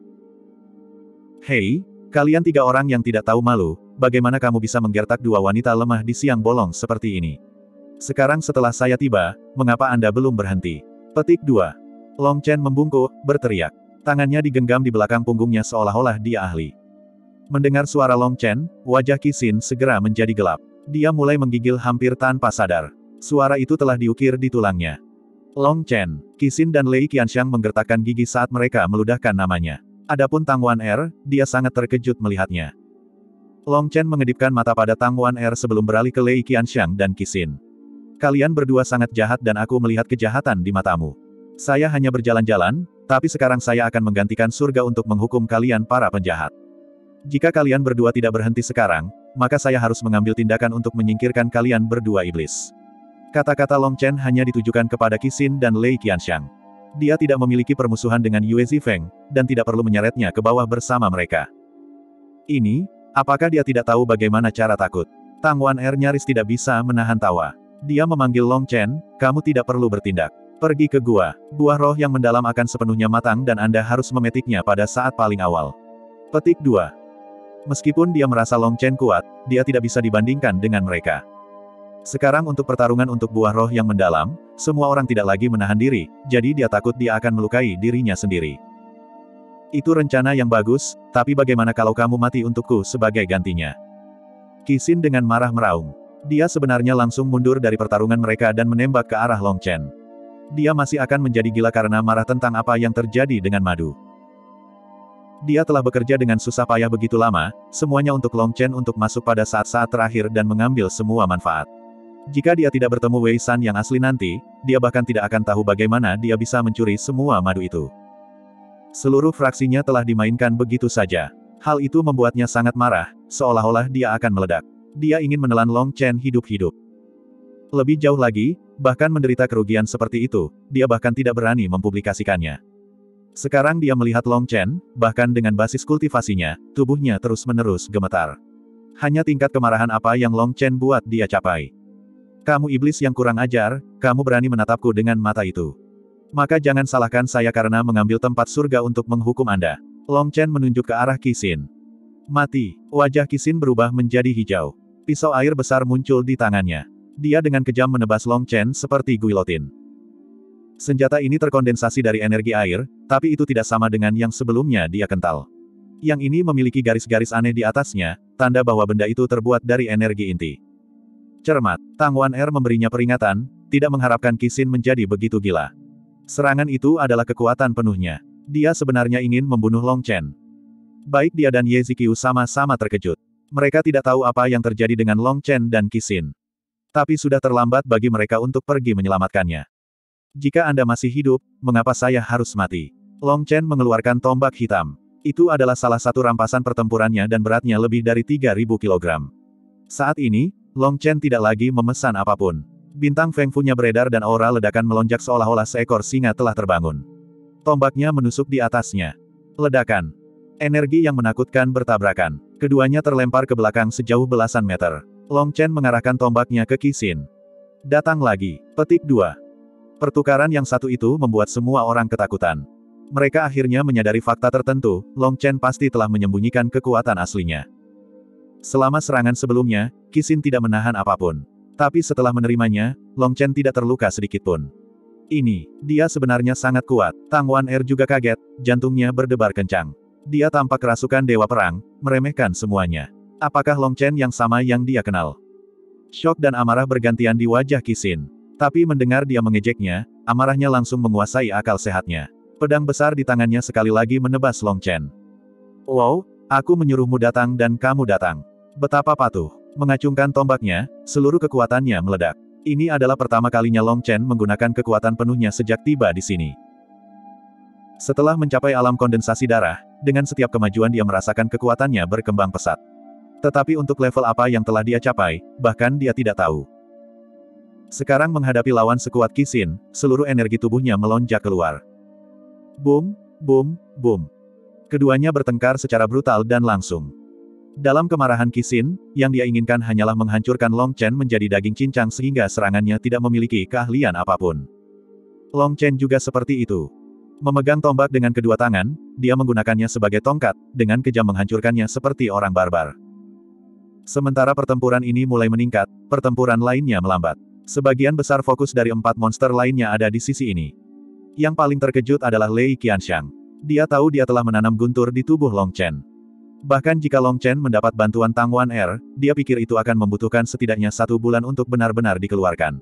Hei, kalian tiga orang yang tidak tahu malu, bagaimana kamu bisa menggertak dua wanita lemah di siang bolong seperti ini? Sekarang setelah saya tiba, mengapa Anda belum berhenti? Petik dua. Long Chen membungkuk, berteriak. Tangannya digenggam di belakang punggungnya seolah-olah dia ahli. Mendengar suara Long Chen, wajah Qixin segera menjadi gelap. Dia mulai menggigil hampir tanpa sadar. Suara itu telah diukir di tulangnya. Long Chen, Qixin dan Lei Qianxiang menggertakkan gigi saat mereka meludahkan namanya. Adapun Tang Wan-er, dia sangat terkejut melihatnya. Long Chen mengedipkan mata pada Tang Wan-er sebelum beralih ke Lei Qianxiang dan Qixin. Kalian berdua sangat jahat dan aku melihat kejahatan di matamu. Saya hanya berjalan-jalan, tapi sekarang saya akan menggantikan surga untuk menghukum kalian para penjahat. Jika kalian berdua tidak berhenti sekarang, maka saya harus mengambil tindakan untuk menyingkirkan kalian berdua iblis. Kata-kata Long Chen hanya ditujukan kepada Qixin dan Lei Qianxiang. Dia tidak memiliki permusuhan dengan Yue Zifeng, dan tidak perlu menyeretnya ke bawah bersama mereka. Ini, apakah dia tidak tahu bagaimana cara takut? Tang Wan-er nyaris tidak bisa menahan tawa. Dia memanggil Long Chen, kamu tidak perlu bertindak. Pergi ke gua, buah roh yang mendalam akan sepenuhnya matang dan Anda harus memetiknya pada saat paling awal. Petik dua. Meskipun dia merasa Long Chen kuat, dia tidak bisa dibandingkan dengan mereka. Sekarang untuk pertarungan untuk buah roh yang mendalam, semua orang tidak lagi menahan diri, jadi dia takut dia akan melukai dirinya sendiri. Itu rencana yang bagus, tapi bagaimana kalau kamu mati untukku sebagai gantinya? Qixin dengan marah meraung. Dia sebenarnya langsung mundur dari pertarungan mereka dan menembak ke arah Long Chen. Dia masih akan menjadi gila karena marah tentang apa yang terjadi dengan madu. Dia telah bekerja dengan susah payah begitu lama, semuanya untuk Long Chen untuk masuk pada saat-saat terakhir dan mengambil semua manfaat. Jika dia tidak bertemu Wei San yang asli nanti, dia bahkan tidak akan tahu bagaimana dia bisa mencuri semua madu itu. Seluruh fraksinya telah dimainkan begitu saja. Hal itu membuatnya sangat marah, seolah-olah dia akan meledak. Dia ingin menelan Long Chen hidup-hidup. Lebih jauh lagi, bahkan menderita kerugian seperti itu, dia bahkan tidak berani mempublikasikannya. Sekarang dia melihat Long Chen, bahkan dengan basis kultivasinya, tubuhnya terus-menerus gemetar. Hanya tingkat kemarahan apa yang Long Chen buat dia capai. Kamu iblis yang kurang ajar, kamu berani menatapku dengan mata itu. Maka jangan salahkan saya karena mengambil tempat surga untuk menghukum Anda. Long Chen menunjuk ke arah Qixin. Mati. Wajah Qixin berubah menjadi hijau. Pisau air besar muncul di tangannya. Dia dengan kejam menebas Long Chen seperti guilotin. Senjata ini terkondensasi dari energi air, tapi itu tidak sama dengan yang sebelumnya dia kental. Yang ini memiliki garis-garis aneh di atasnya, tanda bahwa benda itu terbuat dari energi inti. Cermat, Tang Wan-er memberinya peringatan, tidak mengharapkan Qixin menjadi begitu gila. Serangan itu adalah kekuatan penuhnya. Dia sebenarnya ingin membunuh Long Chen. Baik dia dan Ye Ziqiu sama-sama terkejut. Mereka tidak tahu apa yang terjadi dengan Long Chen dan Qixin. Tapi sudah terlambat bagi mereka untuk pergi menyelamatkannya. Jika Anda masih hidup, mengapa saya harus mati? Long Chen mengeluarkan tombak hitam. Itu adalah salah satu rampasan pertempurannya dan beratnya lebih dari tiga ribu kilogram. Saat ini, Long Chen tidak lagi memesan apapun. Bintang Feng Fu-nya beredar dan aura ledakan melonjak seolah-olah seekor singa telah terbangun. Tombaknya menusuk di atasnya. Ledakan. Energi yang menakutkan bertabrakan. Keduanya terlempar ke belakang sejauh belasan meter. Long Chen mengarahkan tombaknya ke Qi Xin. Datang lagi. Petik dua. Pertukaran yang satu itu membuat semua orang ketakutan. Mereka akhirnya menyadari fakta tertentu, Long Chen pasti telah menyembunyikan kekuatan aslinya. Selama serangan sebelumnya, Qi Xin tidak menahan apapun. Tapi setelah menerimanya, Long Chen tidak terluka sedikitpun. Ini, dia sebenarnya sangat kuat. Tang Wan Er juga kaget, jantungnya berdebar kencang. Dia tampak kerasukan dewa perang, meremehkan semuanya. Apakah Long Chen yang sama yang dia kenal? Syok dan amarah bergantian di wajah Qi Xin. Tapi mendengar dia mengejeknya, amarahnya langsung menguasai akal sehatnya. Pedang besar di tangannya sekali lagi menebas Long Chen. Wow, aku menyuruhmu datang dan kamu datang. Betapa patuh. Mengacungkan tombaknya, seluruh kekuatannya meledak. Ini adalah pertama kalinya Long Chen menggunakan kekuatan penuhnya sejak tiba di sini. Setelah mencapai alam kondensasi darah, dengan setiap kemajuan dia merasakan kekuatannya berkembang pesat. Tetapi untuk level apa yang telah dia capai, bahkan dia tidak tahu. Sekarang menghadapi lawan sekuat Qi Xin, seluruh energi tubuhnya melonjak keluar. Boom, boom, boom. Keduanya bertengkar secara brutal dan langsung. Dalam kemarahan Qi Xin, yang dia inginkan hanyalah menghancurkan Long Chen menjadi daging cincang sehingga serangannya tidak memiliki keahlian apapun. Long Chen juga seperti itu. Memegang tombak dengan kedua tangan, dia menggunakannya sebagai tongkat, dengan kejam menghancurkannya seperti orang barbar. Sementara pertempuran ini mulai meningkat, pertempuran lainnya melambat. Sebagian besar fokus dari empat monster lainnya ada di sisi ini. Yang paling terkejut adalah Lei Qianxiang. Dia tahu dia telah menanam guntur di tubuh Long Chen. Bahkan jika Long Chen mendapat bantuan Tang Wan Er, dia pikir itu akan membutuhkan setidaknya satu bulan untuk benar-benar dikeluarkan.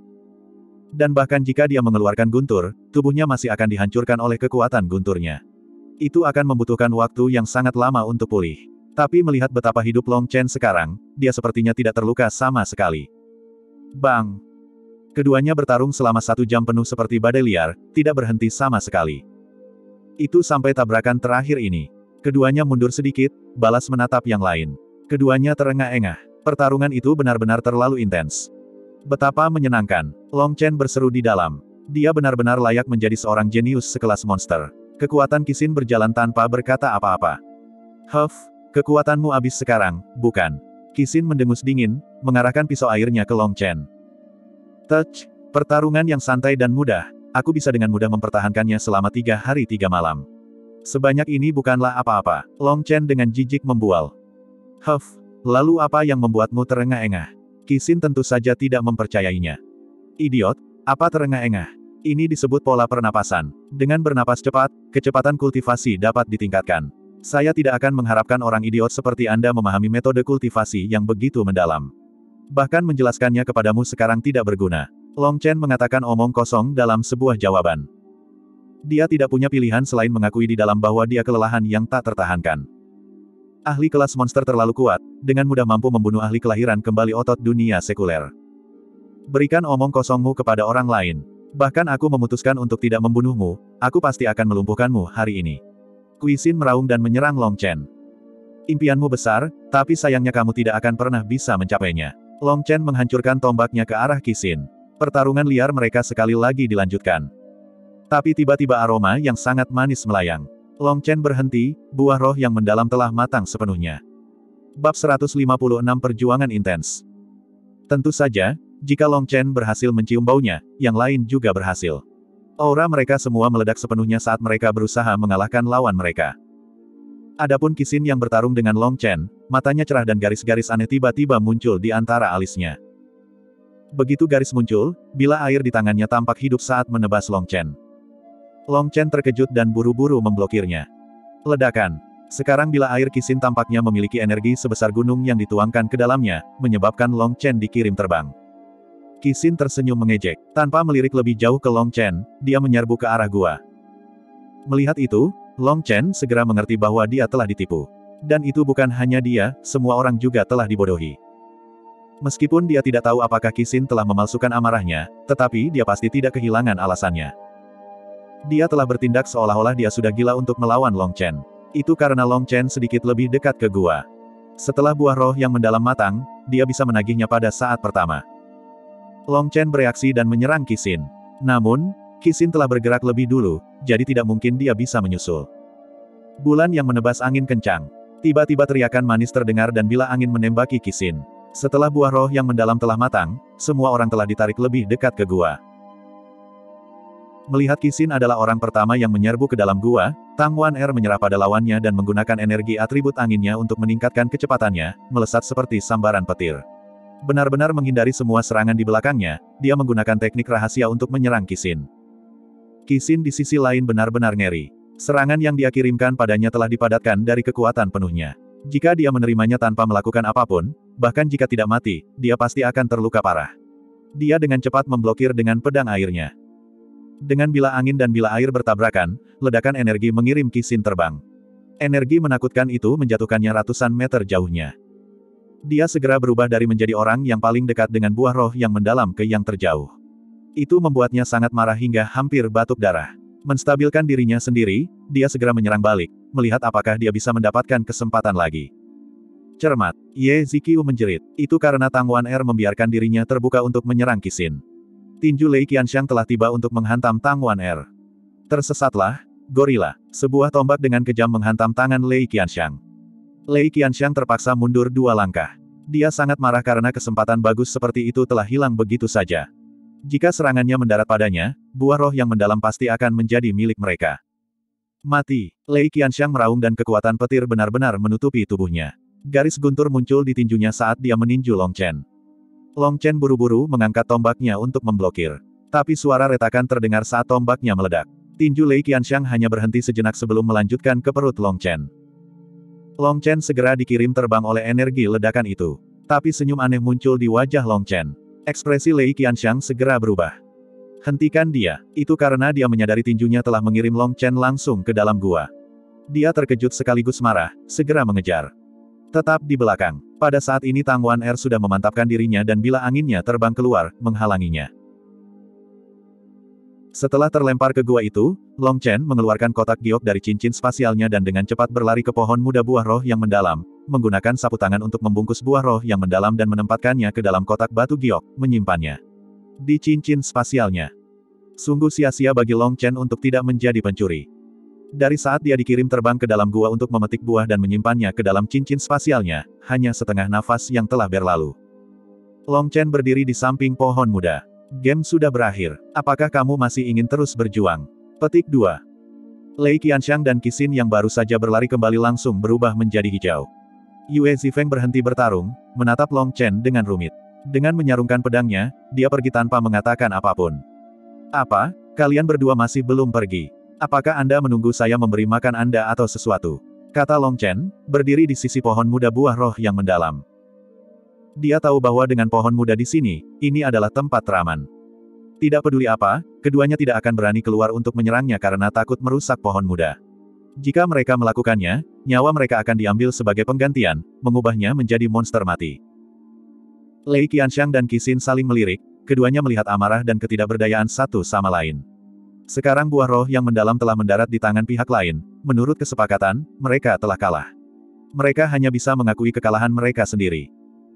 Dan bahkan jika dia mengeluarkan guntur, tubuhnya masih akan dihancurkan oleh kekuatan gunturnya. Itu akan membutuhkan waktu yang sangat lama untuk pulih. Tapi melihat betapa hidup Long Chen sekarang, dia sepertinya tidak terluka sama sekali. Bang! Keduanya bertarung selama satu jam penuh seperti badai liar, tidak berhenti sama sekali. Itu sampai tabrakan terakhir ini. Keduanya mundur sedikit, balas menatap yang lain. Keduanya terengah-engah. Pertarungan itu benar-benar terlalu intens. Betapa menyenangkan. Long Chen berseru di dalam. Dia benar-benar layak menjadi seorang jenius sekelas monster. Kekuatan Qi Xin berjalan tanpa berkata apa-apa. Huff, kekuatanmu habis sekarang, bukan? Qi Xin mendengus dingin, mengarahkan pisau airnya ke Long Chen. Touch, pertarungan yang santai dan mudah. Aku bisa dengan mudah mempertahankannya selama tiga hari tiga malam. Sebanyak ini bukanlah apa-apa. Long Chen dengan jijik membual. Huff, lalu apa yang membuatmu terengah-engah? Qi Xin tentu saja tidak mempercayainya. Idiot, apa terengah-engah? Ini disebut pola pernapasan. Dengan bernapas cepat, kecepatan kultivasi dapat ditingkatkan. Saya tidak akan mengharapkan orang idiot seperti Anda memahami metode kultivasi yang begitu mendalam. Bahkan menjelaskannya kepadamu sekarang tidak berguna. Long Chen mengatakan omong kosong dalam sebuah jawaban. Dia tidak punya pilihan selain mengakui di dalam bahwa dia kelelahan yang tak tertahankan. Ahli kelas monster terlalu kuat, dengan mudah mampu membunuh ahli kelahiran kembali otot dunia sekuler. Berikan omong kosongmu kepada orang lain. Bahkan aku memutuskan untuk tidak membunuhmu, aku pasti akan melumpuhkanmu hari ini. Qi Xin meraung dan menyerang Long Chen. Impianmu besar, tapi sayangnya kamu tidak akan pernah bisa mencapainya. Long Chen menghancurkan tombaknya ke arah Qi Xin. Pertarungan liar mereka sekali lagi dilanjutkan. Tapi tiba-tiba aroma yang sangat manis melayang. Long Chen berhenti, buah roh yang mendalam telah matang sepenuhnya. Bab seratus lima puluh enam Perjuangan Intens. Tentu saja, jika Long Chen berhasil mencium baunya, yang lain juga berhasil. Aura mereka semua meledak sepenuhnya saat mereka berusaha mengalahkan lawan mereka. Adapun Qi Xin yang bertarung dengan Long Chen, matanya cerah dan garis-garis aneh tiba-tiba muncul di antara alisnya. Begitu garis muncul, bila air di tangannya tampak hidup saat menebas Long Chen. Long Chen terkejut dan buru-buru memblokirnya. Ledakan. Sekarang bila air Qi Xin tampaknya memiliki energi sebesar gunung yang dituangkan ke dalamnya, menyebabkan Long Chen dikirim terbang. Qi Xin tersenyum mengejek. Tanpa melirik lebih jauh ke Long Chen, dia menyerbu ke arah gua. Melihat itu, Long Chen segera mengerti bahwa dia telah ditipu. Dan itu bukan hanya dia, semua orang juga telah dibodohi. Meskipun dia tidak tahu apakah Qixin telah memalsukan amarahnya, tetapi dia pasti tidak kehilangan alasannya. Dia telah bertindak seolah-olah dia sudah gila untuk melawan Long Chen. Itu karena Long Chen sedikit lebih dekat ke gua. Setelah buah roh yang mendalam matang, dia bisa menagihnya pada saat pertama. Long Chen bereaksi dan menyerang Qixin. Namun, Qixin telah bergerak lebih dulu, jadi tidak mungkin dia bisa menyusul. Bulan yang menebas angin kencang. Tiba-tiba teriakan manis terdengar dan bila angin menembaki Qixin. Setelah buah roh yang mendalam telah matang, semua orang telah ditarik lebih dekat ke gua. Melihat Qixin adalah orang pertama yang menyerbu ke dalam gua, Tang Wan-er menyerah pada lawannya dan menggunakan energi atribut anginnya untuk meningkatkan kecepatannya, melesat seperti sambaran petir. Benar-benar menghindari semua serangan di belakangnya, dia menggunakan teknik rahasia untuk menyerang Qixin. Qixin di sisi lain benar-benar ngeri. Serangan yang dia kirimkan padanya telah dipadatkan dari kekuatan penuhnya. Jika dia menerimanya tanpa melakukan apapun, bahkan jika tidak mati, dia pasti akan terluka parah. Dia dengan cepat memblokir dengan pedang airnya. Dengan bila angin dan bila air bertabrakan, ledakan energi mengirim Qixin terbang. Energi menakutkan itu menjatuhkannya ratusan meter jauhnya. Dia segera berubah dari menjadi orang yang paling dekat dengan buah roh yang mendalam ke yang terjauh. Itu membuatnya sangat marah hingga hampir batuk darah. Menstabilkan dirinya sendiri, dia segera menyerang balik, melihat apakah dia bisa mendapatkan kesempatan lagi. Cermat, Ye Ziqiu menjerit. Itu karena Tang Wan-er membiarkan dirinya terbuka untuk menyerang Qixin. Tinju Lei Qianxiang telah tiba untuk menghantam Tang Wan-er. Tersesatlah, gorila. Sebuah tombak dengan kejam menghantam tangan Lei Qianxiang. Lei Qianxiang terpaksa mundur dua langkah. Dia sangat marah karena kesempatan bagus seperti itu telah hilang begitu saja. Jika serangannya mendarat padanya, buah roh yang mendalam pasti akan menjadi milik mereka. Mati. Lei Qianxiang meraung dan kekuatan petir benar-benar menutupi tubuhnya. Garis guntur muncul di tinjunya saat dia meninju Long Chen. Long Chen buru-buru mengangkat tombaknya untuk memblokir. Tapi suara retakan terdengar saat tombaknya meledak. Tinju Lei Qianxiang hanya berhenti sejenak sebelum melanjutkan ke perut Long Chen. Long Chen segera dikirim terbang oleh energi ledakan itu. Tapi senyum aneh muncul di wajah Long Chen. Ekspresi Lei Qianxiang segera berubah. Hentikan dia. Itu karena dia menyadari tinjunya telah mengirim Long Chen langsung ke dalam gua. Dia terkejut sekaligus marah, segera mengejar. Tetap di belakang. Pada saat ini Tang Wan-er sudah memantapkan dirinya dan bila anginnya terbang keluar, menghalanginya. Setelah terlempar ke gua itu, Long Chen mengeluarkan kotak giok dari cincin spasialnya dan dengan cepat berlari ke pohon muda buah roh yang mendalam, menggunakan sapu tangan untuk membungkus buah roh yang mendalam dan menempatkannya ke dalam kotak batu giok, menyimpannya di cincin spasialnya. Sungguh sia-sia bagi Long Chen untuk tidak menjadi pencuri. Dari saat dia dikirim terbang ke dalam gua untuk memetik buah dan menyimpannya ke dalam cincin spasialnya, hanya setengah nafas yang telah berlalu. Long Chen berdiri di samping pohon muda. Game sudah berakhir. Apakah kamu masih ingin terus berjuang? Petik dua. Lei Qianxiang dan Qixin yang baru saja berlari kembali langsung berubah menjadi hijau. Yue Zifeng berhenti bertarung, menatap Long Chen dengan rumit. Dengan menyarungkan pedangnya, dia pergi tanpa mengatakan apapun. Apa? Kalian berdua masih belum pergi? Apakah Anda menunggu saya memberi makan Anda atau sesuatu? Kata Long Chen, berdiri di sisi pohon muda buah roh yang mendalam. Dia tahu bahwa dengan pohon muda di sini, ini adalah tempat teraman. Tidak peduli apa, keduanya tidak akan berani keluar untuk menyerangnya karena takut merusak pohon muda. Jika mereka melakukannya, nyawa mereka akan diambil sebagai penggantian, mengubahnya menjadi monster mati. Lei Qianxiang dan Qixin saling melirik, keduanya melihat amarah dan ketidakberdayaan satu sama lain. Sekarang buah roh yang mendalam telah mendarat di tangan pihak lain, menurut kesepakatan, mereka telah kalah. Mereka hanya bisa mengakui kekalahan mereka sendiri.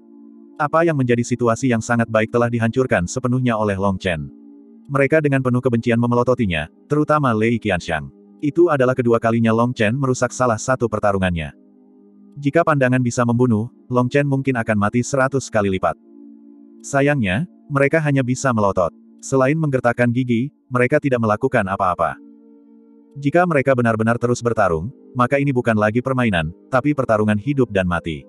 Apa yang menjadi situasi yang sangat baik telah dihancurkan sepenuhnya oleh Long Chen. Mereka dengan penuh kebencian memelototinya, terutama Lei Qianxiang. Itu adalah kedua kalinya Long Chen merusak salah satu pertarungannya. Jika pandangan bisa membunuh, Long Chen mungkin akan mati seratus kali lipat. Sayangnya, mereka hanya bisa melotot. Selain menggertakkan gigi, mereka tidak melakukan apa-apa. Jika mereka benar-benar terus bertarung, maka ini bukan lagi permainan, tapi pertarungan hidup dan mati.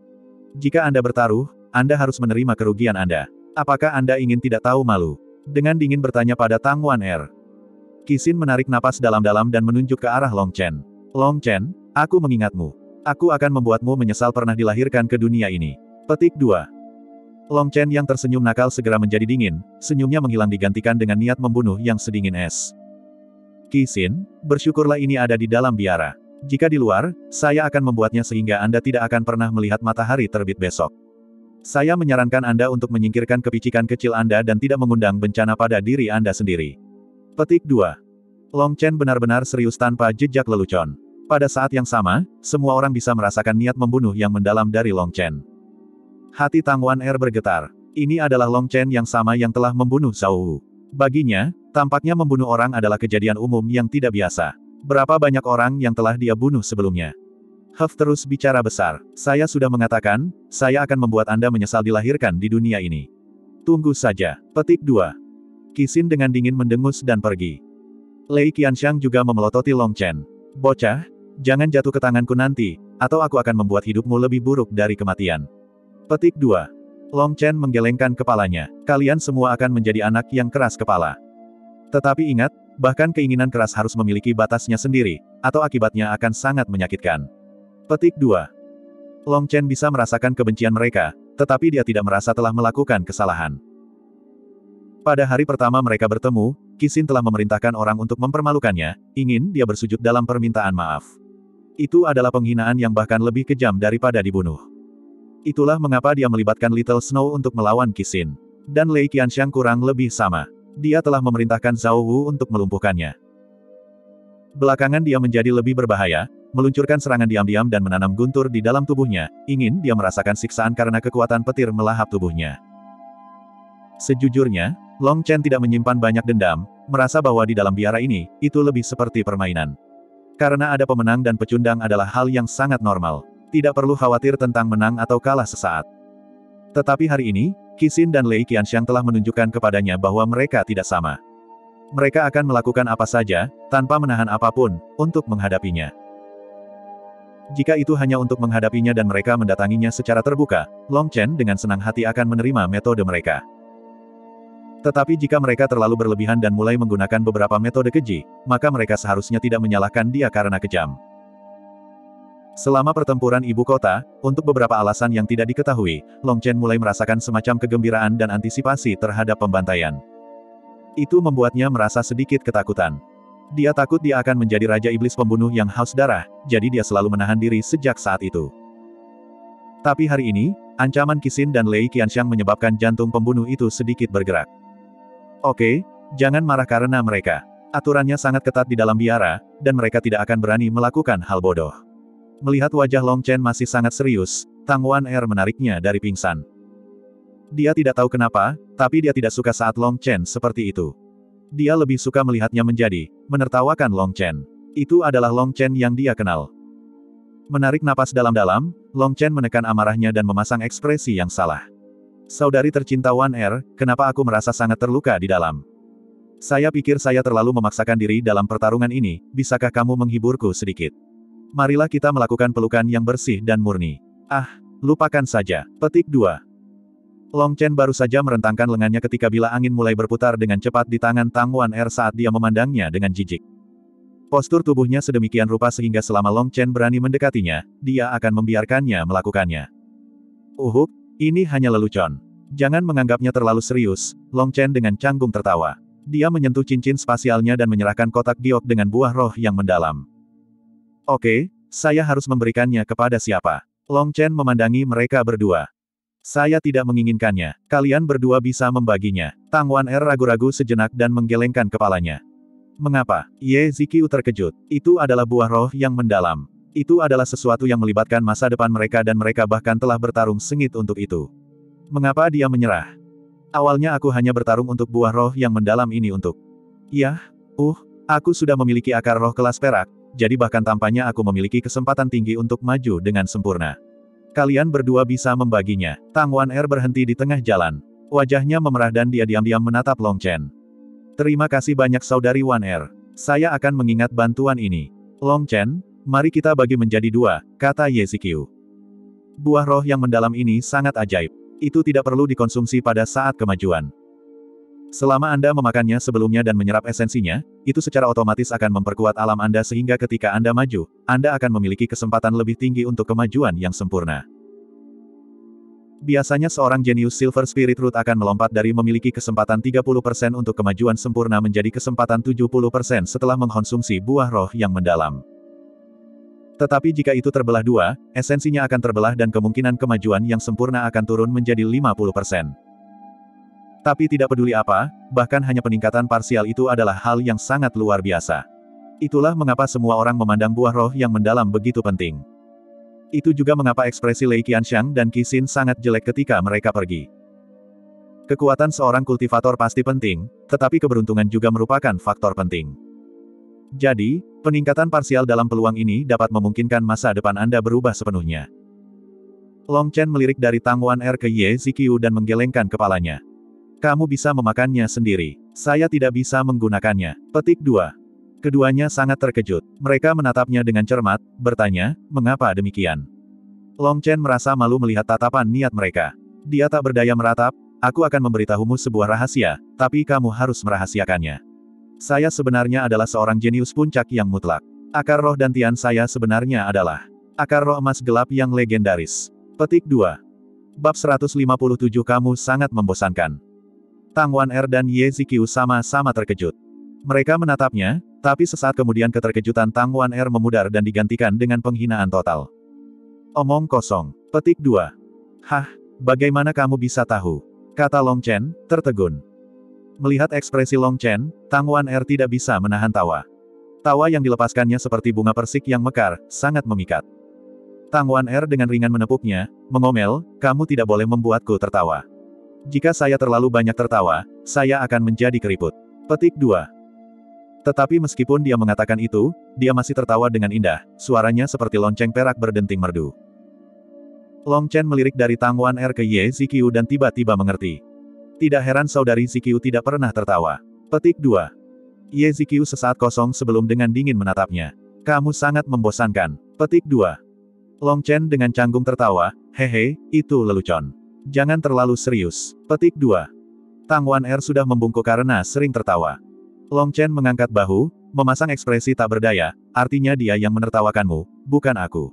Jika Anda bertaruh, Anda harus menerima kerugian Anda. Apakah Anda ingin tidak tahu malu? Dengan dingin bertanya pada Tang Wan-er. Qixin menarik napas dalam-dalam dan menunjuk ke arah Long Chen. Long Chen, aku mengingatmu. Aku akan membuatmu menyesal pernah dilahirkan ke dunia ini. Petik dua. Long Chen yang tersenyum nakal segera menjadi dingin, senyumnya menghilang digantikan dengan niat membunuh yang sedingin es. Qixin, bersyukurlah ini ada di dalam biara. Jika di luar, saya akan membuatnya sehingga Anda tidak akan pernah melihat matahari terbit besok. Saya menyarankan Anda untuk menyingkirkan kepicikan kecil Anda dan tidak mengundang bencana pada diri Anda sendiri. Petik dua. Long Chen benar-benar serius tanpa jejak lelucon. Pada saat yang sama, semua orang bisa merasakan niat membunuh yang mendalam dari Long Chen. Hati Tang Wan-er bergetar. Ini adalah Long Chen yang sama yang telah membunuh Zhao Wu. Baginya, tampaknya membunuh orang adalah kejadian umum yang tidak biasa. Berapa banyak orang yang telah dia bunuh sebelumnya? Huff terus bicara besar. Saya sudah mengatakan, saya akan membuat Anda menyesal dilahirkan di dunia ini. Tunggu saja. Petik dua. Qixin dengan dingin mendengus dan pergi. Lei Qianxiang juga memelototi Long Chen. Bocah, jangan jatuh ke tanganku nanti, atau aku akan membuat hidupmu lebih buruk dari kematian. Petik dua. Long Chen menggelengkan kepalanya. Kalian semua akan menjadi anak yang keras kepala. Tetapi ingat, bahkan keinginan keras harus memiliki batasnya sendiri, atau akibatnya akan sangat menyakitkan. Petik dua. Long Chen bisa merasakan kebencian mereka, tetapi dia tidak merasa telah melakukan kesalahan. Pada hari pertama mereka bertemu, Qixin telah memerintahkan orang untuk mempermalukannya, ingin dia bersujud dalam permintaan maaf. Itu adalah penghinaan yang bahkan lebih kejam daripada dibunuh. Itulah mengapa dia melibatkan Little Snow untuk melawan Qixin. Dan Lei Qianxiang kurang lebih sama. Dia telah memerintahkan Zhao Wu untuk melumpuhkannya. Belakangan dia menjadi lebih berbahaya, meluncurkan serangan diam-diam dan menanam guntur di dalam tubuhnya, ingin dia merasakan siksaan karena kekuatan petir melahap tubuhnya. Sejujurnya, Long Chen tidak menyimpan banyak dendam, merasa bahwa di dalam biara ini, itu lebih seperti permainan. Karena ada pemenang dan pecundang adalah hal yang sangat normal. Tidak perlu khawatir tentang menang atau kalah sesaat. Tetapi hari ini, Qixin dan Lei Qianxiang telah menunjukkan kepadanya bahwa mereka tidak sama. Mereka akan melakukan apa saja, tanpa menahan apapun, untuk menghadapinya. Jika itu hanya untuk menghadapinya dan mereka mendatanginya secara terbuka, Long Chen dengan senang hati akan menerima metode mereka. Tetapi jika mereka terlalu berlebihan dan mulai menggunakan beberapa metode keji, maka mereka seharusnya tidak menyalahkan dia karena kejam. Selama pertempuran ibu kota, untuk beberapa alasan yang tidak diketahui, Long Chen mulai merasakan semacam kegembiraan dan antisipasi terhadap pembantaian. Itu membuatnya merasa sedikit ketakutan. Dia takut dia akan menjadi Raja Iblis pembunuh yang haus darah, jadi dia selalu menahan diri sejak saat itu. Tapi hari ini, ancaman Qixin dan Lei Qianxiang menyebabkan jantung pembunuh itu sedikit bergerak. Oke, jangan marah karena mereka. Aturannya sangat ketat di dalam biara, dan mereka tidak akan berani melakukan hal bodoh. Melihat wajah Long Chen masih sangat serius, Tang Wan-er menariknya dari pingsan. Dia tidak tahu kenapa, tapi dia tidak suka saat Long Chen seperti itu. Dia lebih suka melihatnya menjadi, menertawakan Long Chen. Itu adalah Long Chen yang dia kenal. Menarik napas dalam-dalam, Long Chen menekan amarahnya dan memasang ekspresi yang salah. Saudari tercinta Wan-er, kenapa aku merasa sangat terluka di dalam? Saya pikir saya terlalu memaksakan diri dalam pertarungan ini, bisakah kamu menghiburku sedikit? Marilah kita melakukan pelukan yang bersih dan murni. Ah, lupakan saja. Petik dua. Long Chen baru saja merentangkan lengannya ketika bila angin mulai berputar dengan cepat di tangan Tang Wan-er saat dia memandangnya dengan jijik. Postur tubuhnya sedemikian rupa sehingga selama Long Chen berani mendekatinya, dia akan membiarkannya melakukannya. Uhuk, ini hanya lelucon. Jangan menganggapnya terlalu serius, Long Chen dengan canggung tertawa. Dia menyentuh cincin spasialnya dan menyerahkan kotak giok dengan buah roh yang mendalam. Oke, saya harus memberikannya kepada siapa? Long Chen memandangi mereka berdua. Saya tidak menginginkannya, kalian berdua bisa membaginya. Tang Wan-er ragu-ragu sejenak dan menggelengkan kepalanya. Mengapa? Ye Ziqiu terkejut. Itu adalah buah roh yang mendalam. Itu adalah sesuatu yang melibatkan masa depan mereka dan mereka bahkan telah bertarung sengit untuk itu. Mengapa dia menyerah? Awalnya aku hanya bertarung untuk buah roh yang mendalam ini untuk... Yah, uh, aku sudah memiliki akar roh kelas perak. Jadi bahkan tampaknya aku memiliki kesempatan tinggi untuk maju dengan sempurna. Kalian berdua bisa membaginya. Tang Wan-er berhenti di tengah jalan. Wajahnya memerah dan dia diam-diam menatap Long Chen. Terima kasih banyak saudari Wan-er. Saya akan mengingat bantuan ini. Long Chen, mari kita bagi menjadi dua, kata Ye Ziqiu. Buah roh yang mendalam ini sangat ajaib. Itu tidak perlu dikonsumsi pada saat kemajuan. Selama Anda memakannya sebelumnya dan menyerap esensinya, itu secara otomatis akan memperkuat alam Anda sehingga ketika Anda maju, Anda akan memiliki kesempatan lebih tinggi untuk kemajuan yang sempurna. Biasanya seorang jenius Silver Spirit Root akan melompat dari memiliki kesempatan tiga puluh persen untuk kemajuan sempurna menjadi kesempatan tujuh puluh persen setelah mengkonsumsi buah roh yang mendalam. Tetapi jika itu terbelah dua, esensinya akan terbelah dan kemungkinan kemajuan yang sempurna akan turun menjadi lima puluh persen. Tapi tidak peduli apa, bahkan hanya peningkatan parsial itu adalah hal yang sangat luar biasa. Itulah mengapa semua orang memandang buah roh yang mendalam begitu penting. Itu juga mengapa ekspresi Lei Qianxiang dan Qi Xin sangat jelek ketika mereka pergi. Kekuatan seorang kultivator pasti penting, tetapi keberuntungan juga merupakan faktor penting. Jadi, peningkatan parsial dalam peluang ini dapat memungkinkan masa depan Anda berubah sepenuhnya. Long Chen melirik dari Tang Wan Er ke Ye Ziqiu dan menggelengkan kepalanya. Kamu bisa memakannya sendiri. Saya tidak bisa menggunakannya. Petik dua. Keduanya sangat terkejut. Mereka menatapnya dengan cermat, bertanya, mengapa demikian? Long Chen merasa malu melihat tatapan niat mereka. Dia tak berdaya meratap, aku akan memberitahumu sebuah rahasia, tapi kamu harus merahasiakannya. Saya sebenarnya adalah seorang jenius puncak yang mutlak. Akar roh dantian saya sebenarnya adalah akar roh emas gelap yang legendaris. Petik dua. Bab seratus lima puluh tujuh Kamu sangat membosankan. Tang Wan Er dan Ye Ziqiu sama-sama terkejut. Mereka menatapnya, tapi sesaat kemudian keterkejutan Tang Wan Er memudar dan digantikan dengan penghinaan total. Omong kosong. Petik dua. Hah, bagaimana kamu bisa tahu? Kata Long Chen, tertegun. Melihat ekspresi Long Chen, Tang Wan Er tidak bisa menahan tawa. Tawa yang dilepaskannya seperti bunga persik yang mekar, sangat memikat. Tang Wan Er dengan ringan menepuknya, mengomel, kamu tidak boleh membuatku tertawa. Jika saya terlalu banyak tertawa, saya akan menjadi keriput. Petik dua. Tetapi meskipun dia mengatakan itu, dia masih tertawa dengan indah, suaranya seperti lonceng perak berdenting merdu. Long Chen melirik dari Tang Wan Er ke Ye Ziqiu dan tiba-tiba mengerti. Tidak heran saudari Ziqiu tidak pernah tertawa. Petik dua. Ye Ziqiu sesaat kosong sebelum dengan dingin menatapnya. Kamu sangat membosankan. Petik dua. Long Chen dengan canggung tertawa, hehe, itu lelucon. Jangan terlalu serius. Petik dua. Tang Wan Er sudah membungkuk karena sering tertawa. Long Chen mengangkat bahu, memasang ekspresi tak berdaya, artinya dia yang menertawakanmu, bukan aku.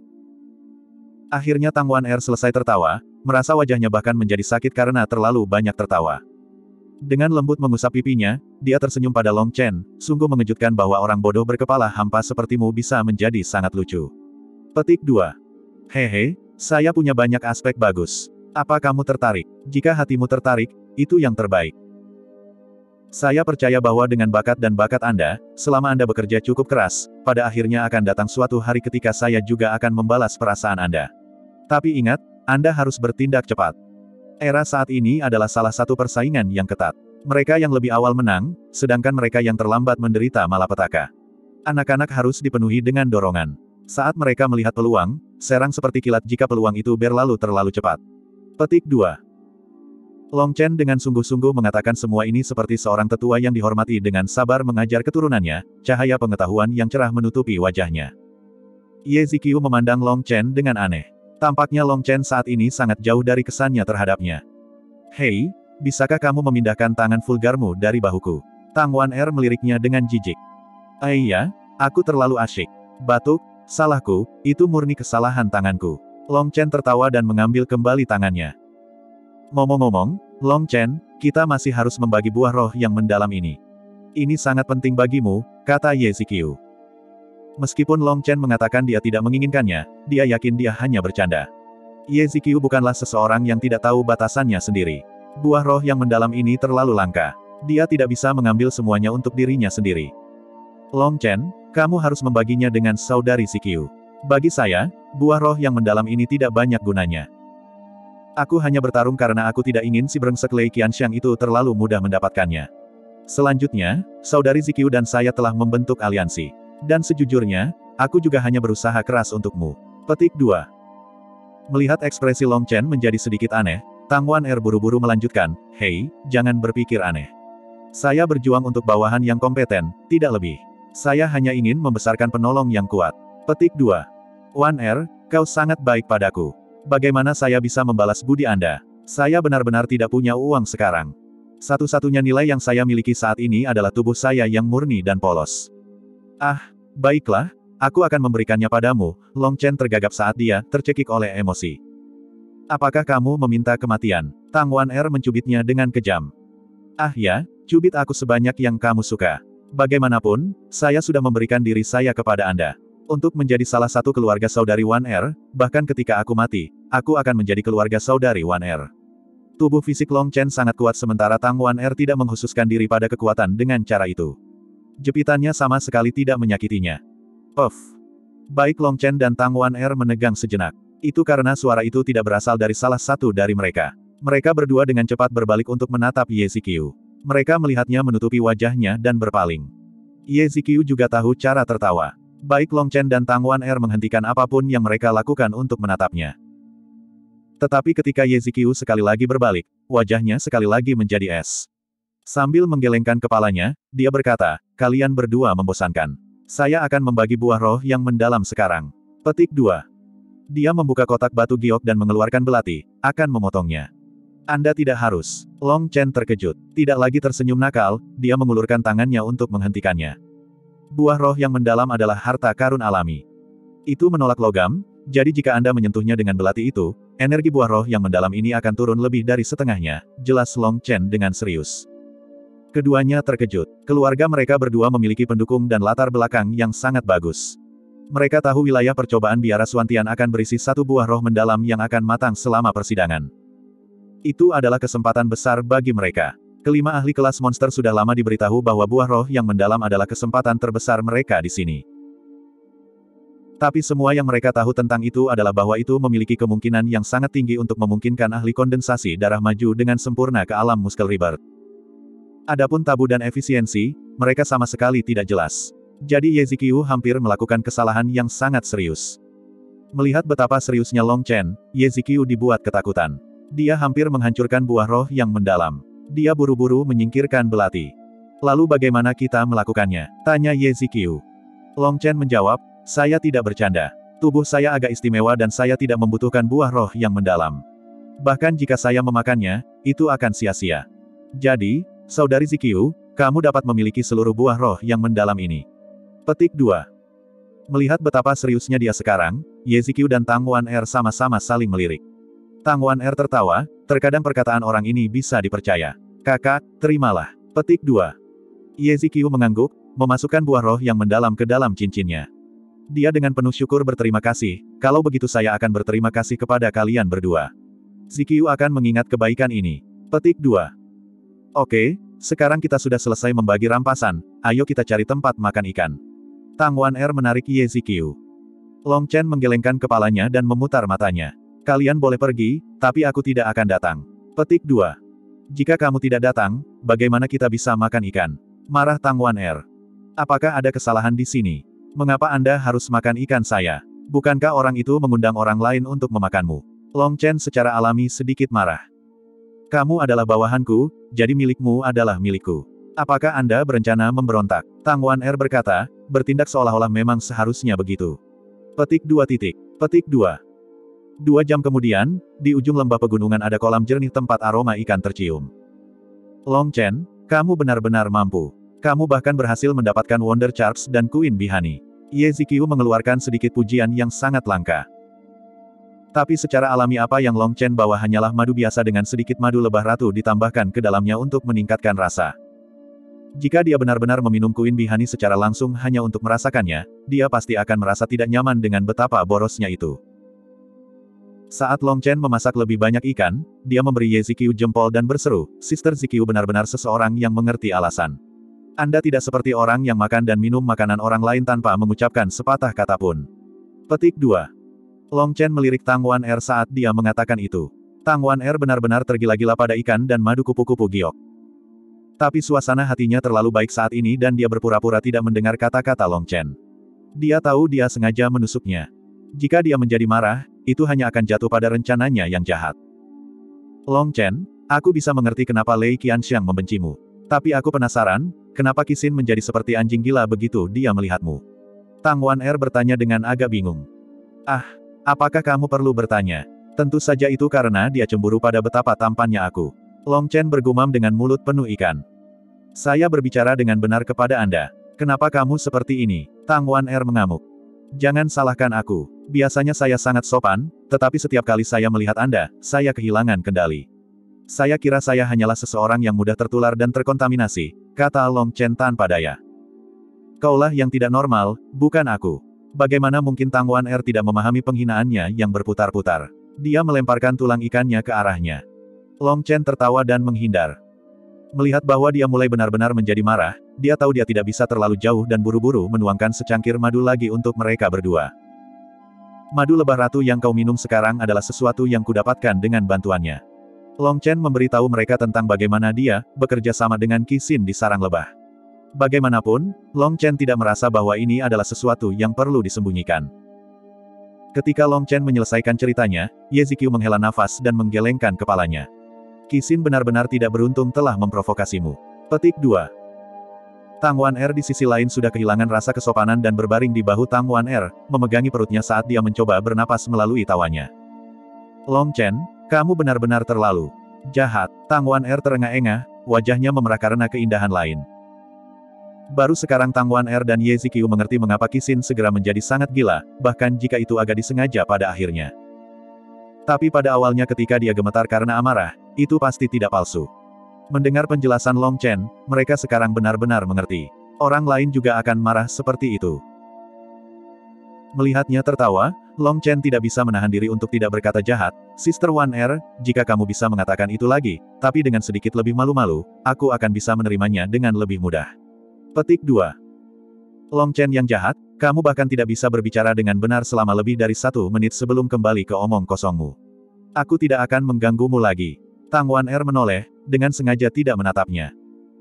Akhirnya Tang Wan Er selesai tertawa, merasa wajahnya bahkan menjadi sakit karena terlalu banyak tertawa. Dengan lembut mengusap pipinya, dia tersenyum pada Long Chen, sungguh mengejutkan bahwa orang bodoh berkepala hampa sepertimu bisa menjadi sangat lucu. Petik dua. Hehe, saya punya banyak aspek bagus. Apa kamu tertarik? Jika hatimu tertarik, itu yang terbaik. Saya percaya bahwa dengan bakat dan bakat Anda, selama Anda bekerja cukup keras, pada akhirnya akan datang suatu hari ketika saya juga akan membalas perasaan Anda. Tapi ingat, Anda harus bertindak cepat. Era saat ini adalah salah satu persaingan yang ketat. Mereka yang lebih awal menang, sedangkan mereka yang terlambat menderita malapetaka. Anak-anak harus dipenuhi dengan dorongan. Saat mereka melihat peluang, serang seperti kilat jika peluang itu berlalu terlalu cepat. Petik dua. Long Chen dengan sungguh-sungguh mengatakan semua ini seperti seorang tetua yang dihormati dengan sabar mengajar keturunannya, cahaya pengetahuan yang cerah menutupi wajahnya. Ye Ziqiu memandang Long Chen dengan aneh. Tampaknya Long Chen saat ini sangat jauh dari kesannya terhadapnya. Hei, bisakah kamu memindahkan tangan vulgarmu dari bahuku? Tang Wan Er meliriknya dengan jijik. Eh iya, aku terlalu asyik. Batuk, salahku, itu murni kesalahan tanganku. Long Chen tertawa dan mengambil kembali tangannya. Ngomong-ngomong, Long Chen, kita masih harus membagi buah roh yang mendalam ini. Ini sangat penting bagimu, kata Ye Ziqiu. Meskipun Long Chen mengatakan dia tidak menginginkannya, dia yakin dia hanya bercanda. Ye Ziqiu bukanlah seseorang yang tidak tahu batasannya sendiri. Buah roh yang mendalam ini terlalu langka. Dia tidak bisa mengambil semuanya untuk dirinya sendiri. Long Chen, kamu harus membaginya dengan saudari Ziqiu. Bagi saya, buah roh yang mendalam ini tidak banyak gunanya. Aku hanya bertarung karena aku tidak ingin si brengsek Lei Qianxiang itu terlalu mudah mendapatkannya. Selanjutnya, saudari Ziqiu dan saya telah membentuk aliansi. Dan sejujurnya, aku juga hanya berusaha keras untukmu. Petik dua. Melihat ekspresi Long Chen menjadi sedikit aneh, Tang Wan Er buru-buru melanjutkan, hei, jangan berpikir aneh. Saya berjuang untuk bawahan yang kompeten, tidak lebih. Saya hanya ingin membesarkan penolong yang kuat. Petik dua. Wan Er, kau sangat baik padaku. Bagaimana saya bisa membalas budi Anda? Saya benar-benar tidak punya uang sekarang. Satu-satunya nilai yang saya miliki saat ini adalah tubuh saya yang murni dan polos. Ah, baiklah, aku akan memberikannya padamu. Long Chen tergagap saat dia tercekik oleh emosi. Apakah kamu meminta kematian? Tang Wan Er mencubitnya dengan kejam. Ah ya, cubit aku sebanyak yang kamu suka. Bagaimanapun, saya sudah memberikan diri saya kepada Anda. Untuk menjadi salah satu keluarga saudari Wan Er, bahkan ketika aku mati, aku akan menjadi keluarga saudari Wan Er. Tubuh fisik Long Chen sangat kuat sementara Tang Wan Er tidak menghususkan diri pada kekuatan dengan cara itu. Jepitannya sama sekali tidak menyakitinya. Puff. Baik Long Chen dan Tang Wan Er menegang sejenak. Itu karena suara itu tidak berasal dari salah satu dari mereka. Mereka berdua dengan cepat berbalik untuk menatap Ye Ziqiu. Mereka melihatnya menutupi wajahnya dan berpaling. Ye Ziqiu juga tahu cara tertawa. Baik Long Chen dan Tang Wan Er menghentikan apapun yang mereka lakukan untuk menatapnya. Tetapi ketika Ye Ziqiu sekali lagi berbalik, wajahnya sekali lagi menjadi es. Sambil menggelengkan kepalanya, dia berkata, kalian berdua membosankan. Saya akan membagi buah roh yang mendalam sekarang. Petik dua. Dia membuka kotak batu giok dan mengeluarkan belati, akan memotongnya. Anda tidak harus. Long Chen terkejut. Tidak lagi tersenyum nakal, dia mengulurkan tangannya untuk menghentikannya. Buah roh yang mendalam adalah harta karun alami. Itu menolak logam, jadi jika Anda menyentuhnya dengan belati itu, energi buah roh yang mendalam ini akan turun lebih dari setengahnya, jelas Long Chen dengan serius. Keduanya terkejut. Keluarga mereka berdua memiliki pendukung dan latar belakang yang sangat bagus. Mereka tahu wilayah percobaan biara Suantian akan berisi satu buah roh mendalam yang akan matang selama persidangan. Itu adalah kesempatan besar bagi mereka. Kelima ahli kelas monster sudah lama diberitahu bahwa buah roh yang mendalam adalah kesempatan terbesar mereka di sini. Tapi semua yang mereka tahu tentang itu adalah bahwa itu memiliki kemungkinan yang sangat tinggi untuk memungkinkan ahli kondensasi darah maju dengan sempurna ke alam Muscle Rebirth. Adapun tabu dan efisiensi, mereka sama sekali tidak jelas. Jadi Ye Ziqiu hampir melakukan kesalahan yang sangat serius. Melihat betapa seriusnya Long Chen, Ye Ziqiu dibuat ketakutan. Dia hampir menghancurkan buah roh yang mendalam. Dia buru-buru menyingkirkan belati. Lalu bagaimana kita melakukannya? Tanya Ye Ziqiu. Long Chen menjawab, saya tidak bercanda. Tubuh saya agak istimewa dan saya tidak membutuhkan buah roh yang mendalam. Bahkan jika saya memakannya, itu akan sia-sia. Jadi, Saudari Ziqiu, kamu dapat memiliki seluruh buah roh yang mendalam ini. Petik dua. Melihat betapa seriusnya dia sekarang, Ye Ziqiu dan Tang Wan Er sama-sama saling melirik. Tang Wan Er tertawa, terkadang perkataan orang ini bisa dipercaya. Kakak, terimalah. Petik dua. Ye Ziqiu mengangguk, memasukkan buah roh yang mendalam ke dalam cincinnya. Dia dengan penuh syukur berterima kasih, kalau begitu saya akan berterima kasih kepada kalian berdua. Ziqiu akan mengingat kebaikan ini. Petik dua. Oke, sekarang kita sudah selesai membagi rampasan, ayo kita cari tempat makan ikan. Tang Wan Er menarik Ye Ziqiu. Long Chen menggelengkan kepalanya dan memutar matanya. Kalian boleh pergi, tapi aku tidak akan datang. Petik dua. Jika kamu tidak datang, bagaimana kita bisa makan ikan? Marah Tang Wan Er. Apakah ada kesalahan di sini? Mengapa Anda harus makan ikan saya? Bukankah orang itu mengundang orang lain untuk memakanmu? Long Chen secara alami sedikit marah. Kamu adalah bawahanku, jadi milikmu adalah milikku. Apakah Anda berencana memberontak? Tang Wan Er berkata, bertindak seolah-olah memang seharusnya begitu. Petik dua titik. Petik dua. Dua jam kemudian, di ujung lembah pegunungan ada kolam jernih tempat aroma ikan tercium. Long Chen, kamu benar-benar mampu. Kamu bahkan berhasil mendapatkan Wonder Charms dan Queen Bee Honey. Ye Ziqiu mengeluarkan sedikit pujian yang sangat langka. Tapi secara alami apa yang Long Chen bawa hanyalah madu biasa dengan sedikit madu lebah ratu ditambahkan ke dalamnya untuk meningkatkan rasa. Jika dia benar-benar meminum Queen Bee Honey secara langsung hanya untuk merasakannya, dia pasti akan merasa tidak nyaman dengan betapa borosnya itu. Saat Long Chen memasak lebih banyak ikan, dia memberi Ye Ziqiu jempol dan berseru, Sister Ziqiu benar-benar seseorang yang mengerti alasan. Anda tidak seperti orang yang makan dan minum makanan orang lain tanpa mengucapkan sepatah kata pun. Petik dua. Long Chen melirik Tang Wan Er saat dia mengatakan itu. Tang Wan Er benar-benar tergila-gila pada ikan dan madu kupu-kupu giok. Tapi suasana hatinya terlalu baik saat ini dan dia berpura-pura tidak mendengar kata-kata Long Chen. Dia tahu dia sengaja menusuknya. Jika dia menjadi marah, itu hanya akan jatuh pada rencananya yang jahat. Long Chen, aku bisa mengerti kenapa Lei Qianxiang membencimu. Tapi aku penasaran, kenapa Qixin menjadi seperti anjing gila begitu dia melihatmu? Tang Wan Er bertanya dengan agak bingung. Ah, apakah kamu perlu bertanya? Tentu saja itu karena dia cemburu pada betapa tampannya aku. Long Chen bergumam dengan mulut penuh ikan. Saya berbicara dengan benar kepada Anda. Kenapa kamu seperti ini? Tang Wan Er mengamuk. Jangan salahkan aku. Biasanya saya sangat sopan, tetapi setiap kali saya melihat Anda, saya kehilangan kendali. Saya kira saya hanyalah seseorang yang mudah tertular dan terkontaminasi, kata Long Chen tanpa daya. Kaulah yang tidak normal, bukan aku. Bagaimana mungkin Tang Wan Er tidak memahami penghinaannya yang berputar-putar? Dia melemparkan tulang ikannya ke arahnya. Long Chen tertawa dan menghindar. Melihat bahwa dia mulai benar-benar menjadi marah, dia tahu dia tidak bisa terlalu jauh dan buru-buru menuangkan secangkir madu lagi untuk mereka berdua. Madu lebah ratu yang kau minum sekarang adalah sesuatu yang kudapatkan dengan bantuannya. Long Chen memberitahu mereka tentang bagaimana dia bekerja sama dengan Qi Xin di sarang lebah. Bagaimanapun, Long Chen tidak merasa bahwa ini adalah sesuatu yang perlu disembunyikan. Ketika Long Chen menyelesaikan ceritanya, Ye Ziqiu menghela nafas dan menggelengkan kepalanya. Qi Xin benar-benar tidak beruntung telah memprovokasimu. Petik dua. Tang Wan Er di sisi lain sudah kehilangan rasa kesopanan dan berbaring di bahu Tang Wan Er, memegangi perutnya saat dia mencoba bernapas melalui tawanya. Long Chen, kamu benar-benar terlalu jahat. Tang Wan Er terengah-engah, wajahnya memerah karena keindahan lain. Baru sekarang Tang Wan Er dan Ye Ziqiu mengerti mengapa Qi Xin segera menjadi sangat gila, bahkan jika itu agak disengaja pada akhirnya. Tapi pada awalnya ketika dia gemetar karena amarah, itu pasti tidak palsu. Mendengar penjelasan Long Chen, mereka sekarang benar-benar mengerti. Orang lain juga akan marah seperti itu. Melihatnya tertawa, Long Chen tidak bisa menahan diri untuk tidak berkata jahat, Sister Wan Er, jika kamu bisa mengatakan itu lagi, tapi dengan sedikit lebih malu-malu, aku akan bisa menerimanya dengan lebih mudah. Petik dua. Long Chen yang jahat, kamu bahkan tidak bisa berbicara dengan benar selama lebih dari satu menit sebelum kembali ke omong kosongmu. Aku tidak akan mengganggumu lagi. Tang Wan Er menoleh, dengan sengaja tidak menatapnya.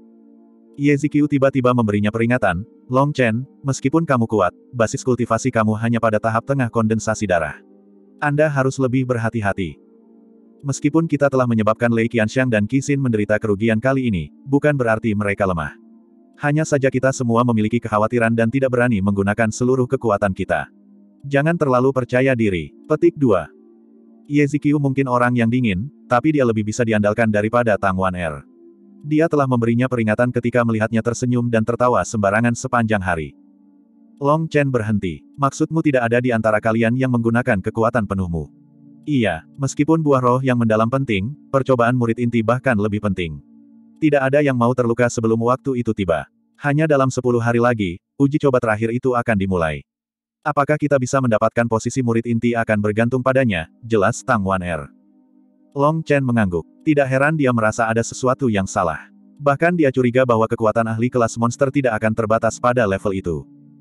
Ye Ziqiu tiba-tiba memberinya peringatan, Long Chen, meskipun kamu kuat, basis kultivasi kamu hanya pada tahap tengah kondensasi darah. Anda harus lebih berhati-hati. Meskipun kita telah menyebabkan Lei Qianxiang dan Qi Xin menderita kerugian kali ini, bukan berarti mereka lemah. Hanya saja kita semua memiliki kekhawatiran dan tidak berani menggunakan seluruh kekuatan kita. Jangan terlalu percaya diri. Petik dua. Ye Ziqiu mungkin orang yang dingin, tapi dia lebih bisa diandalkan daripada Tang Wan Er. Dia telah memberinya peringatan ketika melihatnya tersenyum dan tertawa sembarangan sepanjang hari. Long Chen berhenti. Maksudmu tidak ada di antara kalian yang menggunakan kekuatan penuhmu? Iya, meskipun buah roh yang mendalam penting, percobaan murid inti bahkan lebih penting. Tidak ada yang mau terluka sebelum waktu itu tiba. Hanya dalam sepuluh hari lagi, uji coba terakhir itu akan dimulai. Apakah kita bisa mendapatkan posisi murid inti akan bergantung padanya, jelas Tang Wan Er. Long Chen mengangguk. Tidak heran dia merasa ada sesuatu yang salah. Bahkan dia curiga bahwa kekuatan ahli kelas monster tidak akan terbatas pada level itu.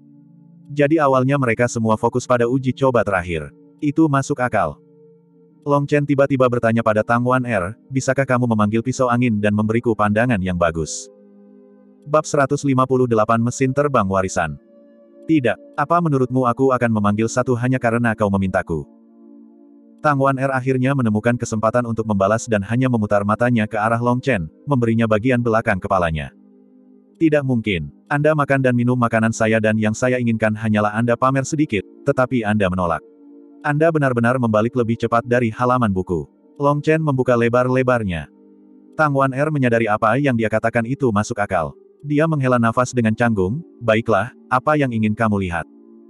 Jadi awalnya mereka semua fokus pada uji coba terakhir. Itu masuk akal. Long Chen tiba-tiba bertanya pada Tang Wan Er, bisakah kamu memanggil pisau angin dan memberiku pandangan yang bagus? Bab seratus lima puluh delapan Mesin Terbang Warisan. Tidak, apa menurutmu aku akan memanggil satu hanya karena kau memintaku? Tang Wan Er akhirnya menemukan kesempatan untuk membalas dan hanya memutar matanya ke arah Long Chen, memberinya bagian belakang kepalanya. Tidak mungkin. Anda makan dan minum makanan saya dan yang saya inginkan hanyalah Anda pamer sedikit, tetapi Anda menolak. Anda benar-benar membalik lebih cepat dari halaman buku. Long Chen membuka lebar-lebarnya. Tang Wan Er menyadari apa yang dia katakan itu masuk akal. Dia menghela nafas dengan canggung, baiklah, apa yang ingin kamu lihat?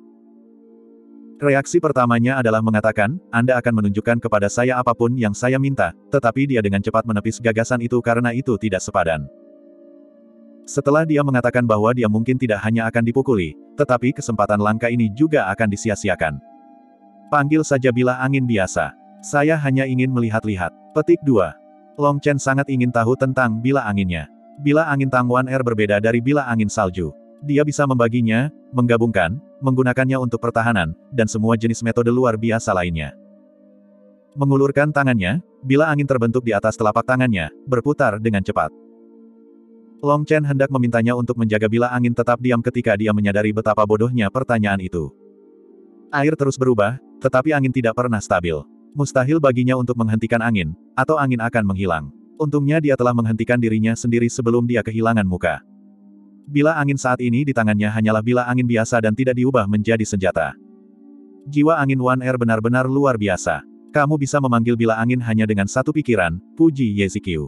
Reaksi pertamanya adalah mengatakan, Anda akan menunjukkan kepada saya apapun yang saya minta, tetapi dia dengan cepat menepis gagasan itu karena itu tidak sepadan. Setelah dia mengatakan bahwa dia mungkin tidak hanya akan dipukuli, tetapi kesempatan langka ini juga akan disia-siakan. Panggil saja bilah angin biasa. Saya hanya ingin melihat-lihat. Petik dua. Long Chen sangat ingin tahu tentang bilah anginnya. Bilah angin Tang Wan Er berbeda dari bilah angin salju. Dia bisa membaginya, menggabungkan, menggunakannya untuk pertahanan, dan semua jenis metode luar biasa lainnya. Mengulurkan tangannya, bilah angin terbentuk di atas telapak tangannya, berputar dengan cepat. Long Chen hendak memintanya untuk menjaga bilah angin tetap diam ketika dia menyadari betapa bodohnya pertanyaan itu. Air terus berubah, tetapi angin tidak pernah stabil. Mustahil baginya untuk menghentikan angin, atau angin akan menghilang. Untungnya dia telah menghentikan dirinya sendiri sebelum dia kehilangan muka. Bilah angin saat ini di tangannya hanyalah bilah angin biasa dan tidak diubah menjadi senjata. Jiwa angin Wan Er benar-benar luar biasa. Kamu bisa memanggil bilah angin hanya dengan satu pikiran, puji Ye Ziqiu.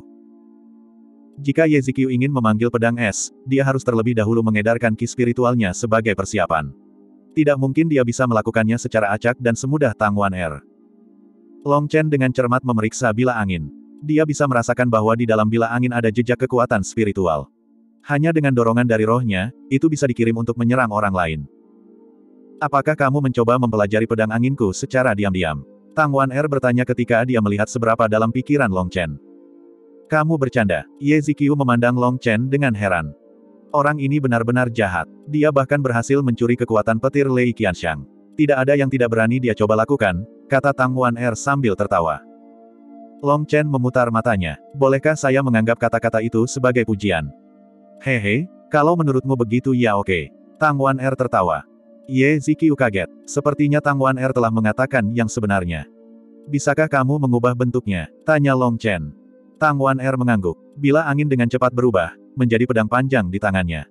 Jika Ye Ziqiu ingin memanggil pedang es, dia harus terlebih dahulu mengedarkan ki spiritualnya sebagai persiapan. Tidak mungkin dia bisa melakukannya secara acak dan semudah Tang Wan Er. Long Chen dengan cermat memeriksa bilah angin. Dia bisa merasakan bahwa di dalam bilah angin ada jejak kekuatan spiritual. Hanya dengan dorongan dari rohnya, itu bisa dikirim untuk menyerang orang lain. Apakah kamu mencoba mempelajari pedang anginku secara diam-diam? Tang Wan-er bertanya ketika dia melihat seberapa dalam pikiran Long Chen. Kamu bercanda. Ye Ziqiu memandang Long Chen dengan heran. Orang ini benar-benar jahat. Dia bahkan berhasil mencuri kekuatan petir Lei Qianxiang. Tidak ada yang tidak berani dia coba lakukan, kata Tang Wan-er sambil tertawa. Long Chen memutar matanya. Bolehkah saya menganggap kata-kata itu sebagai pujian? Hehe, kalau menurutmu begitu ya oke. Tang Wan-er tertawa. Ye Ziqiu kaget. Sepertinya Tang Wan-er telah mengatakan yang sebenarnya. Bisakah kamu mengubah bentuknya? Tanya Long Chen. Tang Wan-er mengangguk. Bila angin dengan cepat berubah, menjadi pedang panjang di tangannya.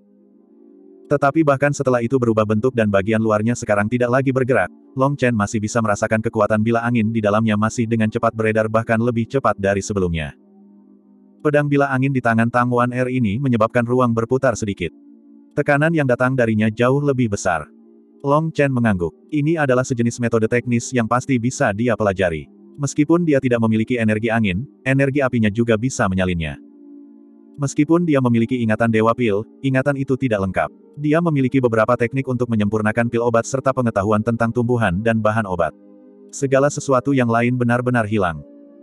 Tetapi bahkan setelah itu berubah bentuk dan bagian luarnya sekarang tidak lagi bergerak, Long Chen masih bisa merasakan kekuatan bila angin di dalamnya masih dengan cepat beredar bahkan lebih cepat dari sebelumnya. Pedang bila angin di tangan Tang Wan-er ini menyebabkan ruang berputar sedikit. Tekanan yang datang darinya jauh lebih besar. Long Chen mengangguk. Ini adalah sejenis metode teknis yang pasti bisa dia pelajari. Meskipun dia tidak memiliki energi angin, energi apinya juga bisa menyalinnya. Meskipun dia memiliki ingatan Dewa Pil, ingatan itu tidak lengkap. Dia memiliki beberapa teknik untuk menyempurnakan pil obat serta pengetahuan tentang tumbuhan dan bahan obat. Segala sesuatu yang lain benar-benar hilang.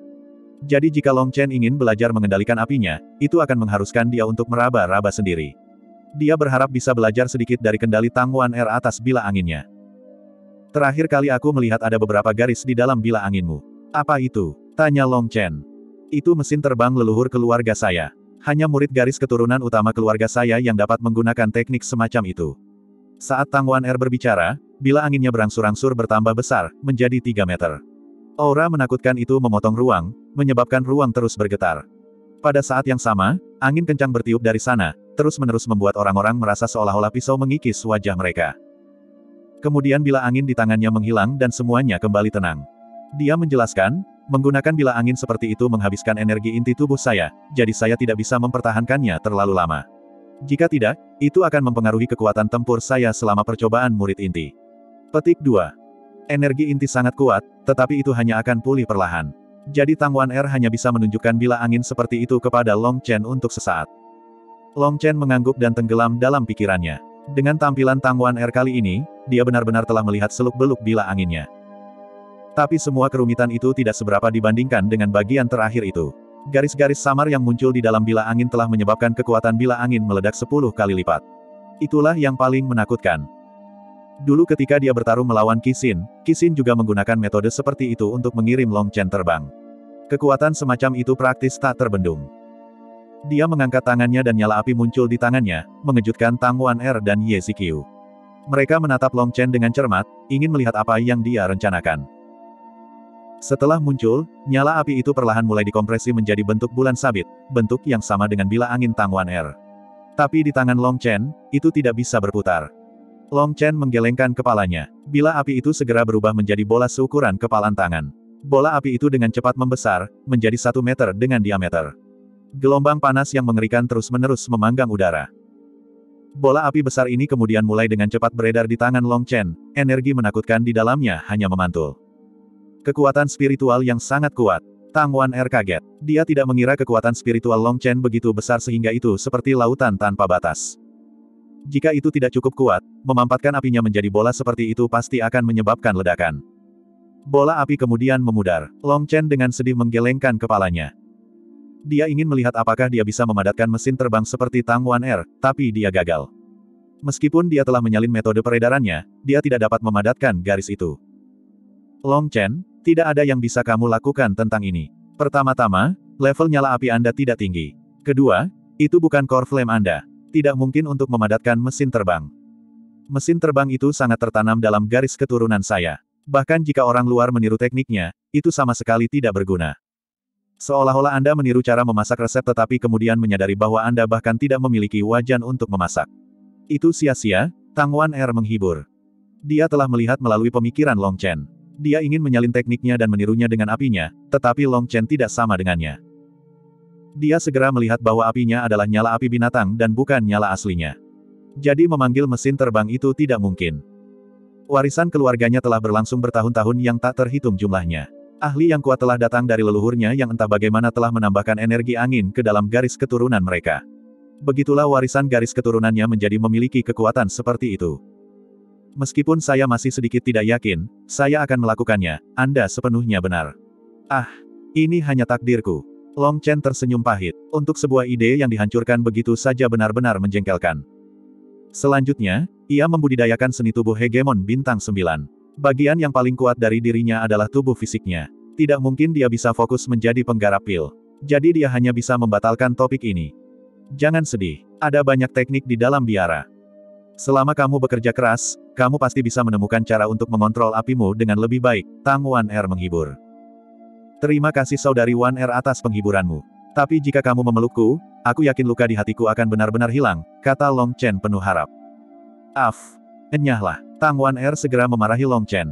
Jadi jika Long Chen ingin belajar mengendalikan apinya, itu akan mengharuskan dia untuk meraba-raba sendiri. Dia berharap bisa belajar sedikit dari kendali Tang Wan-er atas bila anginnya. Terakhir kali aku melihat ada beberapa garis di dalam bila anginmu. Apa itu? Tanya Long Chen. Itu mesin terbang leluhur keluarga saya. Hanya murid garis keturunan utama keluarga saya yang dapat menggunakan teknik semacam itu. Saat Tang Wan-er berbicara, bila anginnya berangsur-angsur bertambah besar, menjadi tiga meter. Aura menakutkan itu memotong ruang, menyebabkan ruang terus bergetar. Pada saat yang sama, angin kencang bertiup dari sana, terus-menerus membuat orang-orang merasa seolah-olah pisau mengikis wajah mereka. Kemudian bila angin di tangannya menghilang dan semuanya kembali tenang. Dia menjelaskan, menggunakan bila angin seperti itu menghabiskan energi inti tubuh saya, jadi saya tidak bisa mempertahankannya terlalu lama. Jika tidak, itu akan mempengaruhi kekuatan tempur saya selama percobaan murid inti. Petik dua. Energi inti sangat kuat, tetapi itu hanya akan pulih perlahan. Jadi Tang Wan-er hanya bisa menunjukkan bila angin seperti itu kepada Long Chen untuk sesaat. Long Chen mengangguk dan tenggelam dalam pikirannya. Dengan tampilan Tang Wan-er kali ini, dia benar-benar telah melihat seluk-beluk bila anginnya. Tapi semua kerumitan itu tidak seberapa dibandingkan dengan bagian terakhir itu. Garis-garis samar yang muncul di dalam bila angin telah menyebabkan kekuatan bila angin meledak sepuluh kali lipat. Itulah yang paling menakutkan. Dulu ketika dia bertarung melawan Qi Xin, Qi Xin juga menggunakan metode seperti itu untuk mengirim Long Chen terbang. Kekuatan semacam itu praktis tak terbendung. Dia mengangkat tangannya dan nyala api muncul di tangannya, mengejutkan Tang Wan-er dan Ye Ziqiu. Mereka menatap Long Chen dengan cermat, ingin melihat apa yang dia rencanakan. Setelah muncul, nyala api itu perlahan mulai dikompresi menjadi bentuk bulan sabit, bentuk yang sama dengan bila angin Tang Wan-er. Tapi di tangan Long Chen, itu tidak bisa berputar. Long Chen menggelengkan kepalanya. Bila api itu segera berubah menjadi bola seukuran kepalan tangan. Bola api itu dengan cepat membesar, menjadi satu meter dengan diameter. Gelombang panas yang mengerikan terus-menerus memanggang udara. Bola api besar ini kemudian mulai dengan cepat beredar di tangan Long Chen, energi menakutkan di dalamnya hanya memantul. Kekuatan spiritual yang sangat kuat. Tang Wan-er kaget. Dia tidak mengira kekuatan spiritual Long Chen begitu besar sehingga itu seperti lautan tanpa batas. Jika itu tidak cukup kuat, memampatkan apinya menjadi bola seperti itu pasti akan menyebabkan ledakan. Bola api kemudian memudar. Long Chen dengan sedih menggelengkan kepalanya. Dia ingin melihat apakah dia bisa memadatkan mesin terbang seperti Tang Wan-er, tapi dia gagal. Meskipun dia telah menyalin metode peredarannya, dia tidak dapat memadatkan garis itu. Long Chen, tidak ada yang bisa kamu lakukan tentang ini. Pertama-tama, level nyala api Anda tidak tinggi. Kedua, itu bukan core flame Anda. Tidak mungkin untuk memadatkan mesin terbang. Mesin terbang itu sangat tertanam dalam garis keturunan saya. Bahkan jika orang luar meniru tekniknya, itu sama sekali tidak berguna. Seolah-olah Anda meniru cara memasak resep tetapi kemudian menyadari bahwa Anda bahkan tidak memiliki wajan untuk memasak. Itu sia-sia, Tang Wan-er menghibur. Dia telah melihat melalui pemikiran Long Chen. Dia ingin menyalin tekniknya dan menirunya dengan apinya, tetapi Long Chen tidak sama dengannya. Dia segera melihat bahwa apinya adalah nyala api binatang dan bukan nyala aslinya. Jadi memanggil mesin terbang itu tidak mungkin. Warisan keluarganya telah berlangsung bertahun-tahun yang tak terhitung jumlahnya. Ahli yang kuat telah datang dari leluhurnya yang entah bagaimana telah menambahkan energi angin ke dalam garis keturunan mereka. Begitulah warisan garis keturunannya menjadi memiliki kekuatan seperti itu. Meskipun saya masih sedikit tidak yakin, saya akan melakukannya, Anda sepenuhnya benar. Ah, ini hanya takdirku. Long Chen tersenyum pahit. Untuk sebuah ide yang dihancurkan begitu saja benar-benar menjengkelkan. Selanjutnya, ia membudidayakan seni tubuh hegemon bintang sembilan. Bagian yang paling kuat dari dirinya adalah tubuh fisiknya. Tidak mungkin dia bisa fokus menjadi penggarap pil. Jadi dia hanya bisa membatalkan topik ini. Jangan sedih, ada banyak teknik di dalam biara. Selama kamu bekerja keras, kamu pasti bisa menemukan cara untuk mengontrol apimu dengan lebih baik, Tang Wan Er menghibur. Terima kasih saudari Wan Er atas penghiburanmu. Tapi jika kamu memelukku, aku yakin luka di hatiku akan benar-benar hilang, kata Long Chen penuh harap. Af, enyahlah. Tang Wan Er segera memarahi Long Chen.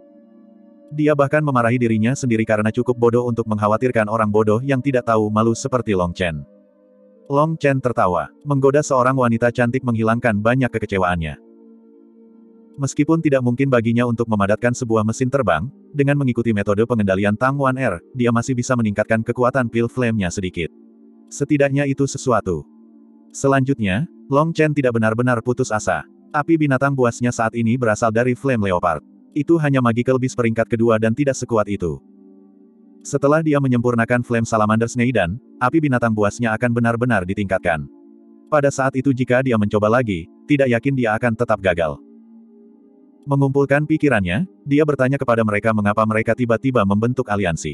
Dia bahkan memarahi dirinya sendiri karena cukup bodoh untuk mengkhawatirkan orang bodoh yang tidak tahu malu seperti Long Chen. Long Chen tertawa, menggoda seorang wanita cantik menghilangkan banyak kekecewaannya. Meskipun tidak mungkin baginya untuk memadatkan sebuah mesin terbang, dengan mengikuti metode pengendalian Tang Wan Er, dia masih bisa meningkatkan kekuatan pil flame-nya sedikit. Setidaknya itu sesuatu. Selanjutnya, Long Chen tidak benar-benar putus asa. Api binatang buasnya saat ini berasal dari Flame Leopard. Itu hanya Magical Beast peringkat kedua dan tidak sekuat itu. Setelah dia menyempurnakan Flame Salamander Sneidan, api binatang buasnya akan benar-benar ditingkatkan. Pada saat itu jika dia mencoba lagi, tidak yakin dia akan tetap gagal. Mengumpulkan pikirannya, dia bertanya kepada mereka mengapa mereka tiba-tiba membentuk aliansi.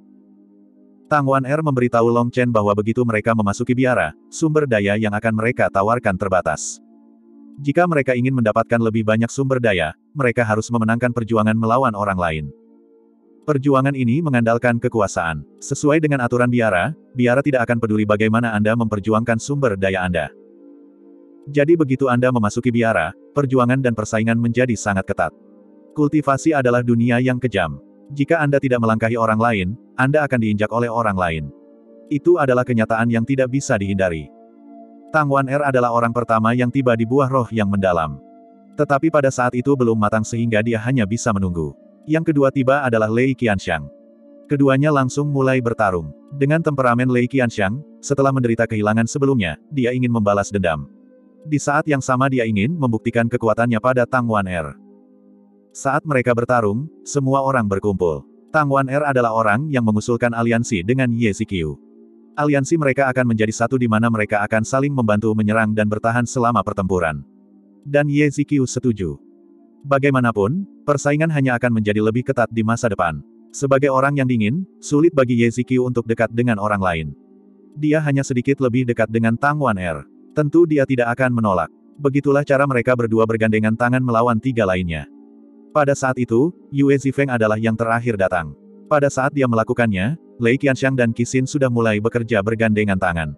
Tang Wan Er memberitahu Long Chen bahwa begitu mereka memasuki biara, sumber daya yang akan mereka tawarkan terbatas. Jika mereka ingin mendapatkan lebih banyak sumber daya, mereka harus memenangkan perjuangan melawan orang lain. Perjuangan ini mengandalkan kekuasaan. Sesuai dengan aturan biara, biara tidak akan peduli bagaimana Anda memperjuangkan sumber daya Anda. Jadi begitu Anda memasuki biara, perjuangan dan persaingan menjadi sangat ketat. Kultivasi adalah dunia yang kejam. Jika Anda tidak melangkahi orang lain, Anda akan diinjak oleh orang lain. Itu adalah kenyataan yang tidak bisa dihindari. Tang Wan Er adalah orang pertama yang tiba di buah roh yang mendalam. Tetapi pada saat itu belum matang sehingga dia hanya bisa menunggu. Yang kedua tiba adalah Lei Qianxiang. Keduanya langsung mulai bertarung. Dengan temperamen Lei Qianxiang, setelah menderita kehilangan sebelumnya, dia ingin membalas dendam. Di saat yang sama dia ingin membuktikan kekuatannya pada Tang Wan Er. Saat mereka bertarung, semua orang berkumpul. Tang Wan Er adalah orang yang mengusulkan aliansi dengan Ye Ziqiu. Aliansi mereka akan menjadi satu di mana mereka akan saling membantu menyerang dan bertahan selama pertempuran. Dan Ye Ziqiu setuju. Bagaimanapun, persaingan hanya akan menjadi lebih ketat di masa depan. Sebagai orang yang dingin, sulit bagi Ye Ziqiu untuk dekat dengan orang lain. Dia hanya sedikit lebih dekat dengan Tang Wan Er. Tentu dia tidak akan menolak. Begitulah cara mereka berdua bergandengan tangan melawan tiga lainnya. Pada saat itu, Yue Zifeng adalah yang terakhir datang. Pada saat dia melakukannya, Lei Qianxiang dan Qixin sudah mulai bekerja bergandengan tangan.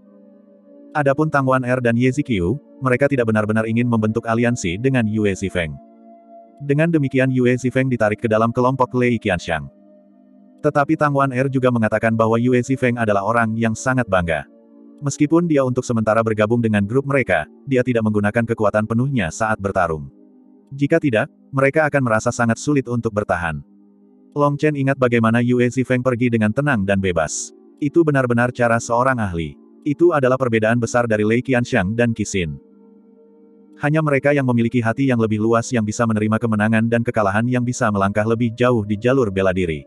Adapun Tang Wan Er dan Ye Ziqiu, mereka tidak benar-benar ingin membentuk aliansi dengan Yue Zifeng. Dengan demikian Yue Zifeng ditarik ke dalam kelompok Lei Qianxiang. Tetapi Tang Wan Er juga mengatakan bahwa Yue Zifeng adalah orang yang sangat bangga. Meskipun dia untuk sementara bergabung dengan grup mereka, dia tidak menggunakan kekuatan penuhnya saat bertarung. Jika tidak, mereka akan merasa sangat sulit untuk bertahan. Long Chen ingat bagaimana Yue Zifeng pergi dengan tenang dan bebas. Itu benar-benar cara seorang ahli. Itu adalah perbedaan besar dari Lei Qianxiang dan Qixin. Hanya mereka yang memiliki hati yang lebih luas yang bisa menerima kemenangan dan kekalahan yang bisa melangkah lebih jauh di jalur bela diri.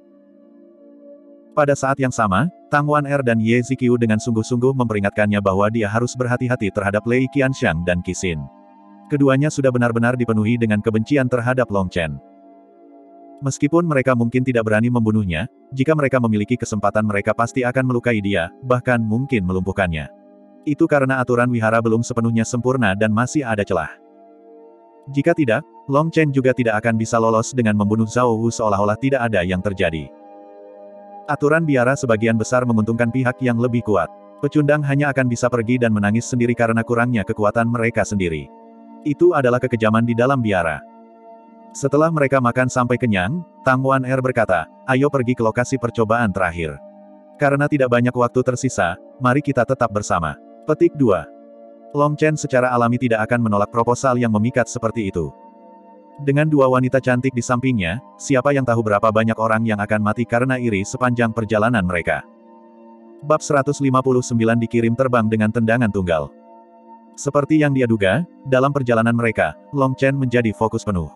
Pada saat yang sama, Tang Wan Er dan Ye Ziqiu dengan sungguh-sungguh memperingatkannya bahwa dia harus berhati-hati terhadap Lei Qianxiang dan Qixin. Keduanya sudah benar-benar dipenuhi dengan kebencian terhadap Long Chen. Meskipun mereka mungkin tidak berani membunuhnya, jika mereka memiliki kesempatan mereka pasti akan melukai dia, bahkan mungkin melumpuhkannya. Itu karena aturan wihara belum sepenuhnya sempurna dan masih ada celah. Jika tidak, Long Chen juga tidak akan bisa lolos dengan membunuh Zhao Wu seolah-olah tidak ada yang terjadi. Aturan biara sebagian besar menguntungkan pihak yang lebih kuat. Pecundang hanya akan bisa pergi dan menangis sendiri karena kurangnya kekuatan mereka sendiri. Itu adalah kekejaman di dalam biara. Setelah mereka makan sampai kenyang, Tang Wan Er berkata, ayo pergi ke lokasi percobaan terakhir. Karena tidak banyak waktu tersisa, mari kita tetap bersama. Petik dua. Long Chen secara alami tidak akan menolak proposal yang memikat seperti itu. Dengan dua wanita cantik di sampingnya, siapa yang tahu berapa banyak orang yang akan mati karena iri sepanjang perjalanan mereka. Bab seratus lima puluh sembilan dikirim terbang dengan tendangan tunggal. Seperti yang dia duga, dalam perjalanan mereka, Long Chen menjadi fokus penuh.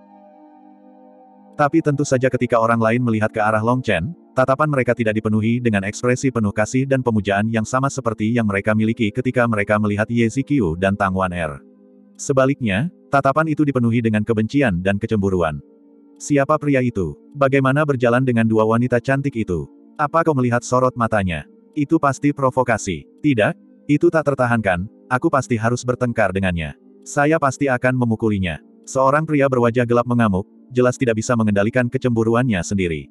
Tapi tentu saja ketika orang lain melihat ke arah Long Chen, tatapan mereka tidak dipenuhi dengan ekspresi penuh kasih dan pemujaan yang sama seperti yang mereka miliki ketika mereka melihat Ye Ziqiu dan Tang Wan-er. Sebaliknya, tatapan itu dipenuhi dengan kebencian dan kecemburuan. Siapa pria itu? Bagaimana berjalan dengan dua wanita cantik itu? Apa kau melihat sorot matanya? Itu pasti provokasi. Tidak, itu tak tertahankan, aku pasti harus bertengkar dengannya. Saya pasti akan memukulinya. Seorang pria berwajah gelap mengamuk, jelas tidak bisa mengendalikan kecemburuannya sendiri.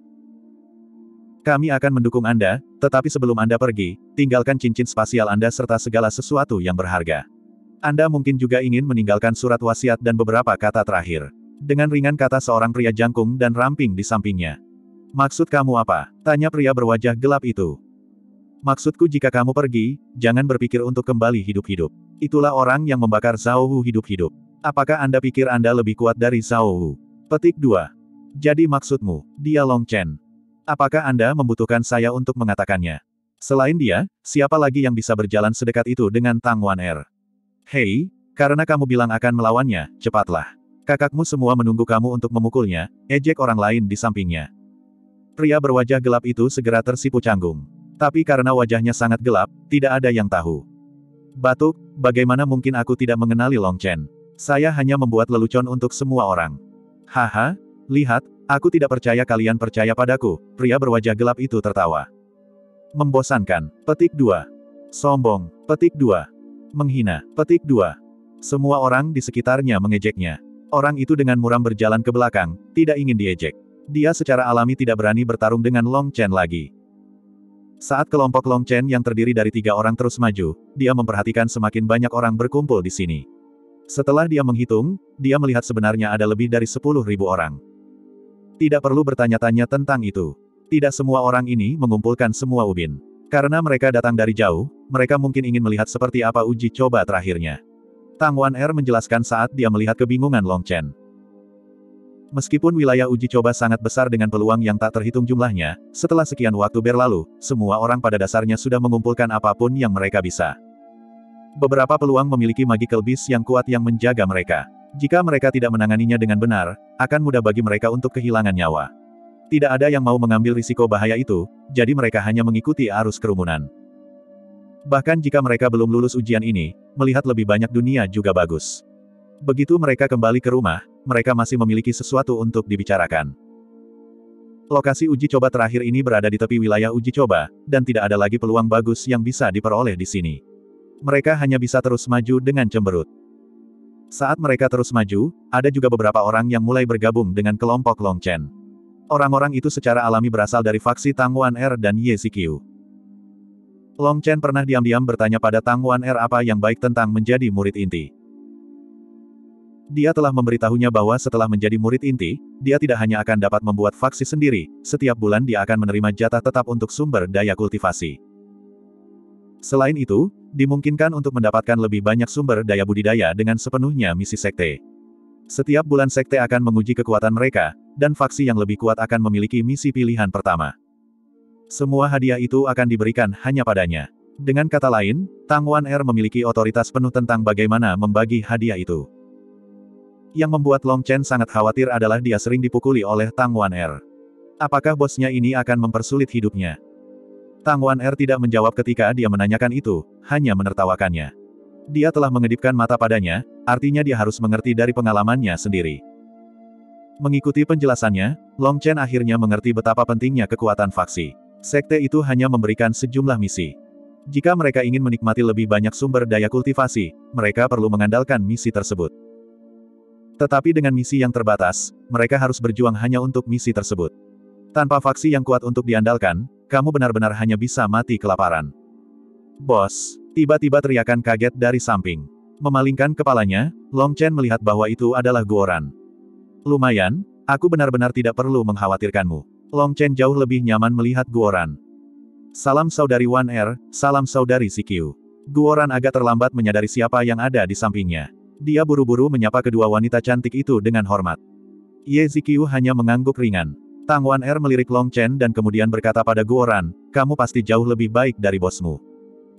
Kami akan mendukung Anda, tetapi sebelum Anda pergi, tinggalkan cincin spasial Anda serta segala sesuatu yang berharga. Anda mungkin juga ingin meninggalkan surat wasiat dan beberapa kata terakhir. Dengan ringan kata seorang pria jangkung dan ramping di sampingnya. Maksud kamu apa? Tanya pria berwajah gelap itu. Maksudku jika kamu pergi, jangan berpikir untuk kembali hidup-hidup. Itulah orang yang membakar Zhao Wu hidup-hidup. Apakah Anda pikir Anda lebih kuat dari Zhao Wu? Petik dua. Jadi maksudmu, dia Long Chen. Apakah Anda membutuhkan saya untuk mengatakannya? Selain dia, siapa lagi yang bisa berjalan sedekat itu dengan Tang Wan-er? Hei, karena kamu bilang akan melawannya, cepatlah. Kakakmu semua menunggu kamu untuk memukulnya, ejek orang lain di sampingnya. Pria berwajah gelap itu segera tersipu canggung. Tapi karena wajahnya sangat gelap, tidak ada yang tahu. Batuk, bagaimana mungkin aku tidak mengenali Long Chen? Saya hanya membuat lelucon untuk semua orang. Haha, lihat, aku tidak percaya kalian percaya padaku, pria berwajah gelap itu tertawa. Membosankan, petik dua. Sombong, petik dua. Menghina, petik dua. Semua orang di sekitarnya mengejeknya. Orang itu dengan muram berjalan ke belakang, tidak ingin diejek. Dia secara alami tidak berani bertarung dengan Long Chen lagi. Saat kelompok Long Chen yang terdiri dari tiga orang terus maju, dia memperhatikan semakin banyak orang berkumpul di sini. Setelah dia menghitung, dia melihat sebenarnya ada lebih dari sepuluh ribu orang. Tidak perlu bertanya-tanya tentang itu. Tidak semua orang ini mengumpulkan semua ubin. Karena mereka datang dari jauh, mereka mungkin ingin melihat seperti apa uji coba terakhirnya. Tang Wan-er menjelaskan saat dia melihat kebingungan Long Chen. Meskipun wilayah uji coba sangat besar dengan peluang yang tak terhitung jumlahnya, setelah sekian waktu berlalu, semua orang pada dasarnya sudah mengumpulkan apapun yang mereka bisa. Beberapa peluang memiliki magical beast yang kuat yang menjaga mereka. Jika mereka tidak menanganinya dengan benar, akan mudah bagi mereka untuk kehilangan nyawa. Tidak ada yang mau mengambil risiko bahaya itu, jadi mereka hanya mengikuti arus kerumunan. Bahkan jika mereka belum lulus ujian ini, melihat lebih banyak dunia juga bagus. Begitu mereka kembali ke rumah, mereka masih memiliki sesuatu untuk dibicarakan. Lokasi uji coba terakhir ini berada di tepi wilayah uji coba, dan tidak ada lagi peluang bagus yang bisa diperoleh di sini. Mereka hanya bisa terus maju dengan cemberut. Saat mereka terus maju, ada juga beberapa orang yang mulai bergabung dengan kelompok Long Chen. Orang-orang itu secara alami berasal dari faksi Tang Wan-er dan Ye Ziqiu. Long Chen pernah diam-diam bertanya pada Tang Wan-er apa yang baik tentang menjadi murid inti. Dia telah memberitahunya bahwa setelah menjadi murid inti, dia tidak hanya akan dapat membuat faksi sendiri, setiap bulan dia akan menerima jatah tetap untuk sumber daya kultivasi. Selain itu, dimungkinkan untuk mendapatkan lebih banyak sumber daya budidaya dengan sepenuhnya misi sekte. Setiap bulan sekte akan menguji kekuatan mereka, dan faksi yang lebih kuat akan memiliki misi pilihan pertama. Semua hadiah itu akan diberikan hanya padanya. Dengan kata lain, Tang Wan-er memiliki otoritas penuh tentang bagaimana membagi hadiah itu. Yang membuat Long Chen sangat khawatir adalah dia sering dipukuli oleh Tang Wan-er. Apakah bosnya ini akan mempersulit hidupnya? Tang Wan-er tidak menjawab ketika dia menanyakan itu, hanya menertawakannya. Dia telah mengedipkan mata padanya, artinya dia harus mengerti dari pengalamannya sendiri. Mengikuti penjelasannya, Long Chen akhirnya mengerti betapa pentingnya kekuatan faksi. Sekte itu hanya memberikan sejumlah misi. Jika mereka ingin menikmati lebih banyak sumber daya kultivasi, mereka perlu mengandalkan misi tersebut. Tetapi dengan misi yang terbatas, mereka harus berjuang hanya untuk misi tersebut. Tanpa faksi yang kuat untuk diandalkan, kamu benar-benar hanya bisa mati kelaparan. Bos, tiba-tiba teriakan kaget dari samping. Memalingkan kepalanya, Long Chen melihat bahwa itu adalah Guoran. Lumayan, aku benar-benar tidak perlu mengkhawatirkanmu. Long Chen jauh lebih nyaman melihat Guoran. Salam saudari Wan-er, salam saudari Ziqiu. Guoran agak terlambat menyadari siapa yang ada di sampingnya. Dia buru-buru menyapa kedua wanita cantik itu dengan hormat. Ye Ziqiu hanya mengangguk ringan. Tang Wan-er melirik Long Chen dan kemudian berkata pada Guoran, kamu pasti jauh lebih baik dari bosmu.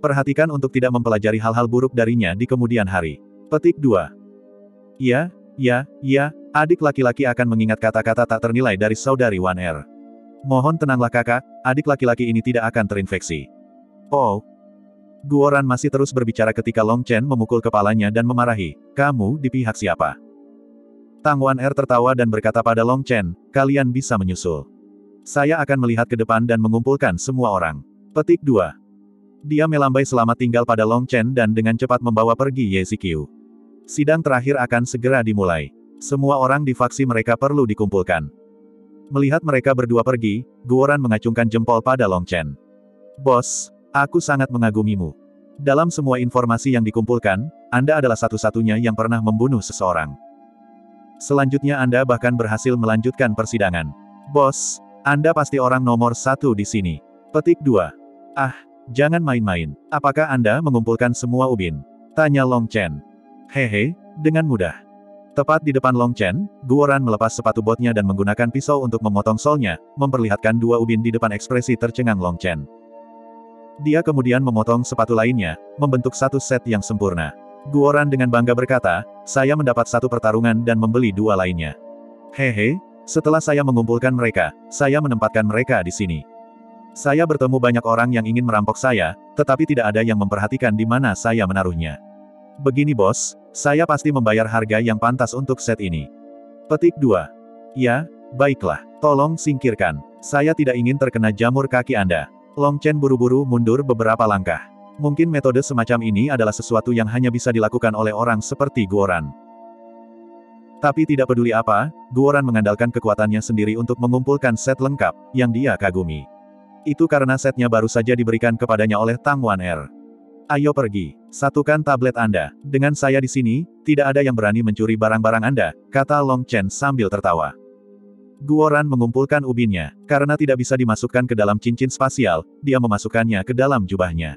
Perhatikan untuk tidak mempelajari hal-hal buruk darinya di kemudian hari. Petik dua. Ya, ya, ya, adik laki-laki akan mengingat kata-kata tak ternilai dari saudari Wan Er. Mohon tenanglah kakak, adik laki-laki ini tidak akan terinfeksi. Oh. Guoran masih terus berbicara ketika Long Chen memukul kepalanya dan memarahi, kamu di pihak siapa? Tang Wan Er tertawa dan berkata pada Long Chen, kalian bisa menyusul. Saya akan melihat ke depan dan mengumpulkan semua orang. Petik dua. Dia melambai selamat tinggal pada Long Chen dan dengan cepat membawa pergi Ye Ziqiu. Sidang terakhir akan segera dimulai. Semua orang di faksi mereka perlu dikumpulkan. Melihat mereka berdua pergi, Guoran mengacungkan jempol pada Long Chen. Bos, aku sangat mengagumimu. Dalam semua informasi yang dikumpulkan, Anda adalah satu-satunya yang pernah membunuh seseorang. Selanjutnya Anda bahkan berhasil melanjutkan persidangan. Bos, Anda pasti orang nomor satu di sini. Petik dua. Ah, jangan main-main. Apakah Anda mengumpulkan semua ubin? Tanya Long Chen. Hehe, dengan mudah. Tepat di depan Long Chen, Guoran melepas sepatu botnya dan menggunakan pisau untuk memotong solnya, memperlihatkan dua ubin di depan ekspresi tercengang Long Chen. Dia kemudian memotong sepatu lainnya, membentuk satu set yang sempurna. Guoran dengan bangga berkata, saya mendapat satu pertarungan dan membeli dua lainnya. Hehe, setelah saya mengumpulkan mereka, saya menempatkan mereka di sini. Saya bertemu banyak orang yang ingin merampok saya, tetapi tidak ada yang memperhatikan di mana saya menaruhnya. Begini bos, saya pasti membayar harga yang pantas untuk set ini. Petik dua. Ya, baiklah, tolong singkirkan. Saya tidak ingin terkena jamur kaki Anda. Long Chen buru-buru mundur beberapa langkah. Mungkin metode semacam ini adalah sesuatu yang hanya bisa dilakukan oleh orang seperti Guoran. Tapi tidak peduli apa, Guoran mengandalkan kekuatannya sendiri untuk mengumpulkan set lengkap, yang dia kagumi. Itu karena setnya baru saja diberikan kepadanya oleh Tang Wan Er. Ayo pergi, satukan tablet Anda. Dengan saya di sini, tidak ada yang berani mencuri barang-barang Anda, kata Long Chen sambil tertawa. Guoran mengumpulkan ubinnya. Karena tidak bisa dimasukkan ke dalam cincin spasial, dia memasukkannya ke dalam jubahnya.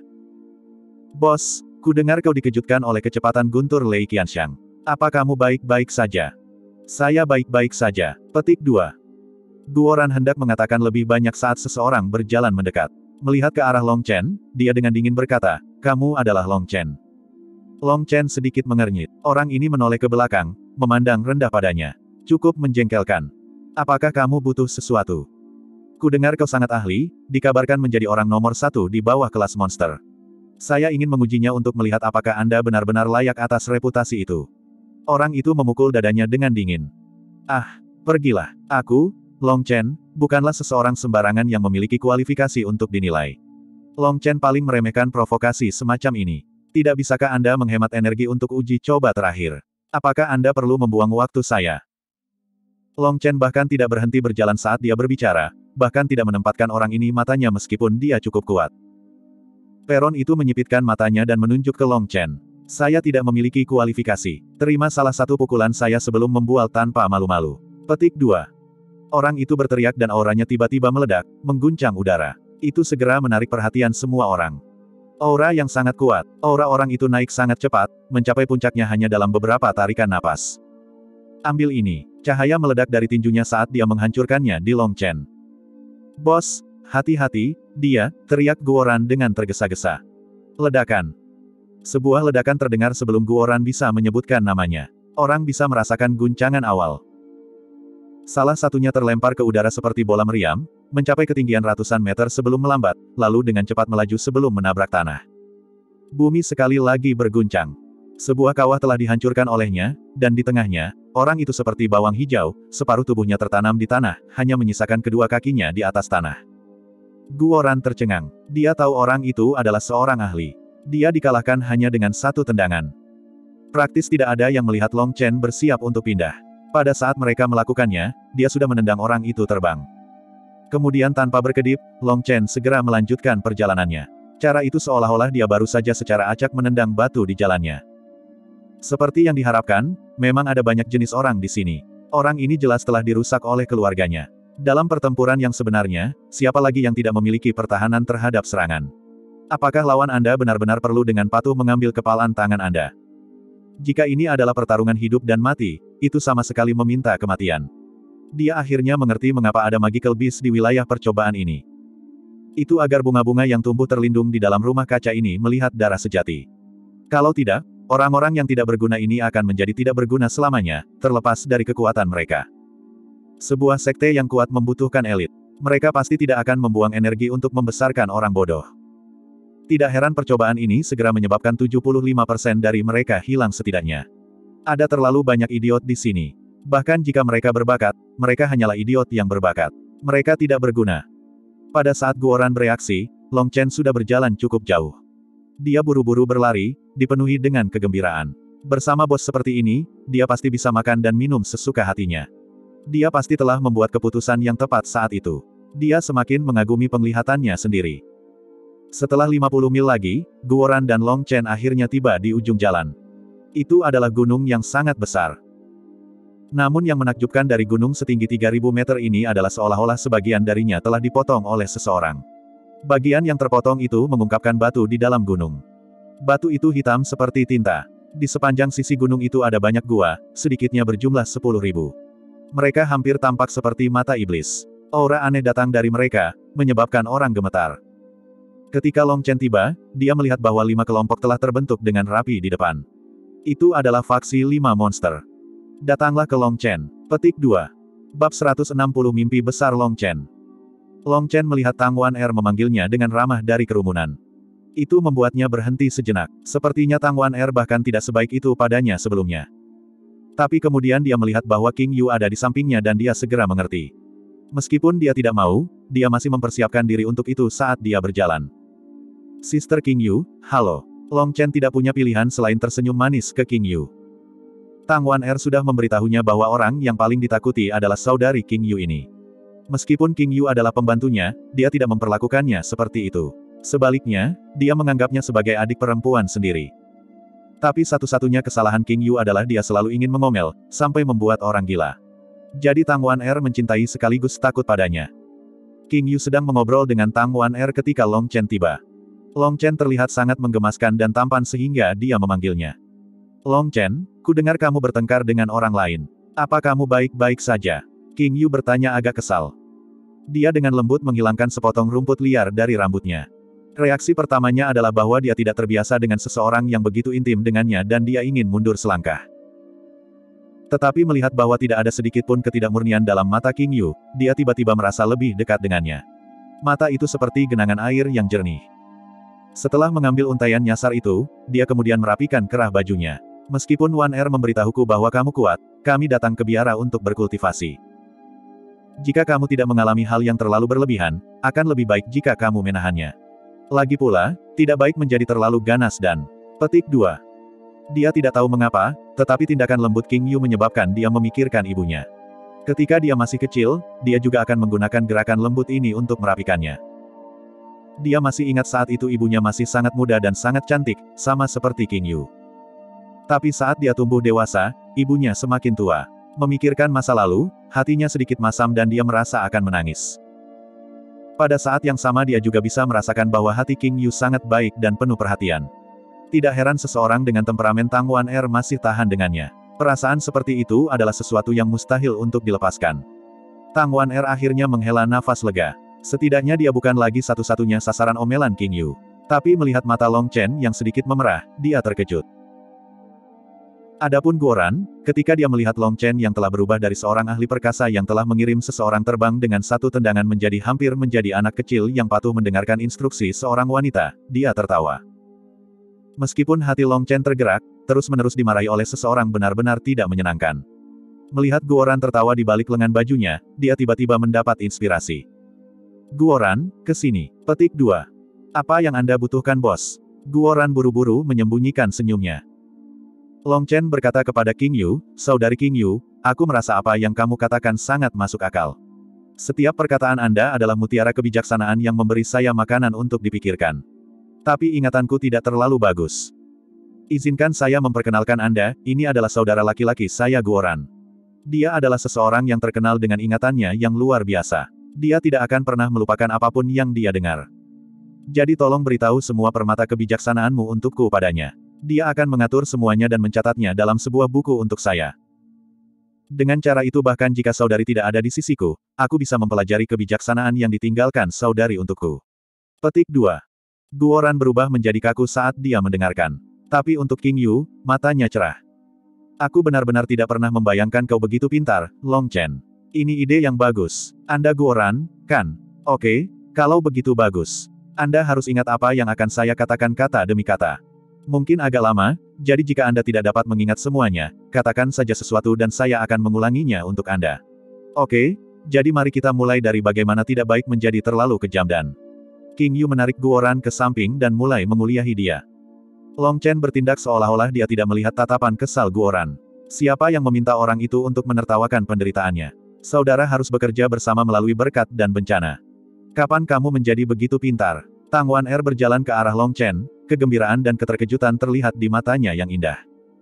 Bos, ku dengar kau dikejutkan oleh kecepatan guntur Lei Qianxiang. Apa kamu baik-baik saja? Saya baik-baik saja. Petik dua. Guoran hendak mengatakan lebih banyak saat seseorang berjalan mendekat. Melihat ke arah Long Chen, dia dengan dingin berkata, kamu adalah Long Chen. Long Chen sedikit mengernyit. Orang ini menoleh ke belakang, memandang rendah padanya. Cukup menjengkelkan. Apakah kamu butuh sesuatu? Ku dengar kau sangat ahli, dikabarkan menjadi orang nomor satu di bawah kelas monster. Saya ingin mengujinya untuk melihat apakah Anda benar-benar layak atas reputasi itu. Orang itu memukul dadanya dengan dingin. Ah, pergilah. Aku, Long Chen, bukanlah seseorang sembarangan yang memiliki kualifikasi untuk dinilai. Long Chen paling meremehkan provokasi semacam ini. Tidak bisakah Anda menghemat energi untuk uji coba terakhir? Apakah Anda perlu membuang waktu saya? Long Chen bahkan tidak berhenti berjalan saat dia berbicara, bahkan tidak menempatkan orang ini matanya meskipun dia cukup kuat. Peron itu menyipitkan matanya dan menunjuk ke Long Chen. Saya tidak memiliki kualifikasi. Terima salah satu pukulan saya sebelum membual tanpa malu-malu. Petik dua. Orang itu berteriak dan auranya tiba-tiba meledak, mengguncang udara. Itu segera menarik perhatian semua orang. Aura yang sangat kuat. Aura orang itu naik sangat cepat, mencapai puncaknya hanya dalam beberapa tarikan napas. Ambil ini. Cahaya meledak dari tinjunya saat dia menghancurkannya di Long Chen. Bos, hati-hati, dia, teriak Guoran dengan tergesa-gesa. Ledakan. Sebuah ledakan terdengar sebelum Guoran bisa menyebutkan namanya. Orang bisa merasakan guncangan awal. Salah satunya terlempar ke udara seperti bola meriam, mencapai ketinggian ratusan meter sebelum melambat, lalu dengan cepat melaju sebelum menabrak tanah. Bumi sekali lagi berguncang. Sebuah kawah telah dihancurkan olehnya, dan di tengahnya, orang itu seperti bawang hijau, separuh tubuhnya tertanam di tanah, hanya menyisakan kedua kakinya di atas tanah. Guoran tercengang. Dia tahu orang itu adalah seorang ahli. Dia dikalahkan hanya dengan satu tendangan. Praktis tidak ada yang melihat Long Chen bersiap untuk pindah. Pada saat mereka melakukannya, dia sudah menendang orang itu terbang. Kemudian tanpa berkedip, Long Chen segera melanjutkan perjalanannya. Cara itu seolah-olah dia baru saja secara acak menendang batu di jalannya. Seperti yang diharapkan, memang ada banyak jenis orang di sini. Orang ini jelas telah dirusak oleh keluarganya. Dalam pertempuran yang sebenarnya, siapa lagi yang tidak memiliki pertahanan terhadap serangan? Apakah lawan Anda benar-benar perlu dengan patuh mengambil kepalan tangan Anda? Jika ini adalah pertarungan hidup dan mati, itu sama sekali meminta kematian. Dia akhirnya mengerti mengapa ada magical beast di wilayah percobaan ini. Itu agar bunga-bunga yang tumbuh terlindung di dalam rumah kaca ini melihat darah sejati. Kalau tidak, orang-orang yang tidak berguna ini akan menjadi tidak berguna selamanya, terlepas dari kekuatan mereka. Sebuah sekte yang kuat membutuhkan elit. Mereka pasti tidak akan membuang energi untuk membesarkan orang bodoh. Tidak heran percobaan ini segera menyebabkan tujuh puluh lima persen dari mereka hilang setidaknya. Ada terlalu banyak idiot di sini. Bahkan jika mereka berbakat, mereka hanyalah idiot yang berbakat. Mereka tidak berguna. Pada saat Guoran bereaksi, Long Chen sudah berjalan cukup jauh. Dia buru-buru berlari, dipenuhi dengan kegembiraan. Bersama bos seperti ini, dia pasti bisa makan dan minum sesuka hatinya. Dia pasti telah membuat keputusan yang tepat saat itu. Dia semakin mengagumi penglihatannya sendiri. Setelah lima puluh mil lagi, Guoran dan Long Chen akhirnya tiba di ujung jalan. Itu adalah gunung yang sangat besar. Namun yang menakjubkan dari gunung setinggi tiga ribu meter ini adalah seolah-olah sebagian darinya telah dipotong oleh seseorang. Bagian yang terpotong itu mengungkapkan batu di dalam gunung. Batu itu hitam seperti tinta. Di sepanjang sisi gunung itu ada banyak gua, sedikitnya berjumlah sepuluh ribu. Mereka hampir tampak seperti mata iblis. Aura aneh datang dari mereka, menyebabkan orang gemetar. Ketika Long Chen tiba, dia melihat bahwa lima kelompok telah terbentuk dengan rapi di depan. Itu adalah faksi lima monster. Datanglah ke Long Chen. Petik dua. Bab seratus enam puluh Mimpi Besar Long Chen. Long Chen melihat Tang Wan Er memanggilnya dengan ramah dari kerumunan. Itu membuatnya berhenti sejenak. Sepertinya Tang Wan Er bahkan tidak sebaik itu padanya sebelumnya. Tapi kemudian dia melihat bahwa King Yu ada di sampingnya dan dia segera mengerti. Meskipun dia tidak mau, dia masih mempersiapkan diri untuk itu saat dia berjalan. Sister King Yu, halo. Long Chen tidak punya pilihan selain tersenyum manis ke King Yu. Tang Wan Er sudah memberitahunya bahwa orang yang paling ditakuti adalah saudari King Yu ini. Meskipun King Yu adalah pembantunya, dia tidak memperlakukannya seperti itu. Sebaliknya, dia menganggapnya sebagai adik perempuan sendiri. Tapi satu-satunya kesalahan King Yu adalah dia selalu ingin mengomel, sampai membuat orang gila. Jadi Tang Wan Er mencintai sekaligus takut padanya. King Yu sedang mengobrol dengan Tang Wan Er ketika Long Chen tiba. Long Chen terlihat sangat menggemaskan dan tampan sehingga dia memanggilnya. Long Chen, ku dengar kamu bertengkar dengan orang lain. Apa kamu baik-baik saja? King Yu bertanya agak kesal. Dia dengan lembut menghilangkan sepotong rumput liar dari rambutnya. Reaksi pertamanya adalah bahwa dia tidak terbiasa dengan seseorang yang begitu intim dengannya dan dia ingin mundur selangkah. Tetapi melihat bahwa tidak ada sedikit pun ketidakmurnian dalam mata King Yu, dia tiba-tiba merasa lebih dekat dengannya. Mata itu seperti genangan air yang jernih. Setelah mengambil untaian nyasar itu, dia kemudian merapikan kerah bajunya. Meskipun Wan Er memberitahuku bahwa kamu kuat, kami datang ke biara untuk berkultivasi. Jika kamu tidak mengalami hal yang terlalu berlebihan, akan lebih baik jika kamu menahannya. Lagi pula, tidak baik menjadi terlalu ganas dan... Petik dua. Dia tidak tahu mengapa, tetapi tindakan lembut King Yu menyebabkan dia memikirkan ibunya. Ketika dia masih kecil, dia juga akan menggunakan gerakan lembut ini untuk merapikannya. Dia masih ingat saat itu ibunya masih sangat muda dan sangat cantik, sama seperti King Yu. Tapi saat dia tumbuh dewasa, ibunya semakin tua. Memikirkan masa lalu, hatinya sedikit masam dan dia merasa akan menangis. Pada saat yang sama dia juga bisa merasakan bahwa hati King Yu sangat baik dan penuh perhatian. Tidak heran seseorang dengan temperamen Tang Wan Er masih tahan dengannya. Perasaan seperti itu adalah sesuatu yang mustahil untuk dilepaskan. Tang Wan Er akhirnya menghela nafas lega. Setidaknya dia bukan lagi satu-satunya sasaran omelan King Yu. Tapi melihat mata Long Chen yang sedikit memerah, dia terkejut. Adapun Guoran, ketika dia melihat Long Chen yang telah berubah dari seorang ahli perkasa yang telah mengirim seseorang terbang dengan satu tendangan menjadi hampir menjadi anak kecil yang patuh mendengarkan instruksi seorang wanita, dia tertawa. Meskipun hati Long Chen tergerak, terus-menerus dimarahi oleh seseorang benar-benar tidak menyenangkan. Melihat Guoran tertawa di balik lengan bajunya, dia tiba-tiba mendapat inspirasi. Guoran, ke sini. Petik dua. Apa yang Anda butuhkan bos? Guoran buru-buru menyembunyikan senyumnya. Long Chen berkata kepada King Yu, saudari King Yu, aku merasa apa yang kamu katakan sangat masuk akal. Setiap perkataan Anda adalah mutiara kebijaksanaan yang memberi saya makanan untuk dipikirkan. Tapi ingatanku tidak terlalu bagus. Izinkan saya memperkenalkan Anda, ini adalah saudara laki-laki saya Guoran. Dia adalah seseorang yang terkenal dengan ingatannya yang luar biasa. Dia tidak akan pernah melupakan apapun yang dia dengar. Jadi tolong beritahu semua permata kebijaksanaanmu untukku padanya. Dia akan mengatur semuanya dan mencatatnya dalam sebuah buku untuk saya. Dengan cara itu bahkan jika saudari tidak ada di sisiku, aku bisa mempelajari kebijaksanaan yang ditinggalkan saudari untukku. Petik dua. Guoran berubah menjadi kaku saat dia mendengarkan. Tapi untuk King Yu, matanya cerah. Aku benar-benar tidak pernah membayangkan kau begitu pintar, Long Chen. Ini ide yang bagus. Anda Guoran, kan? Oke, kalau begitu bagus. Anda harus ingat apa yang akan saya katakan kata demi kata. Mungkin agak lama, jadi jika Anda tidak dapat mengingat semuanya, katakan saja sesuatu dan saya akan mengulanginya untuk Anda. Oke, jadi mari kita mulai dari bagaimana tidak baik menjadi terlalu kejam dan... King Yu menarik Guoran ke samping dan mulai menguliahi dia. Long Chen bertindak seolah-olah dia tidak melihat tatapan kesal Guoran. Siapa yang meminta orang itu untuk menertawakan penderitaannya? Saudara harus bekerja bersama melalui berkat dan bencana. Kapan kamu menjadi begitu pintar? Tang Wan-er berjalan ke arah Long Chen, kegembiraan dan keterkejutan terlihat di matanya yang indah.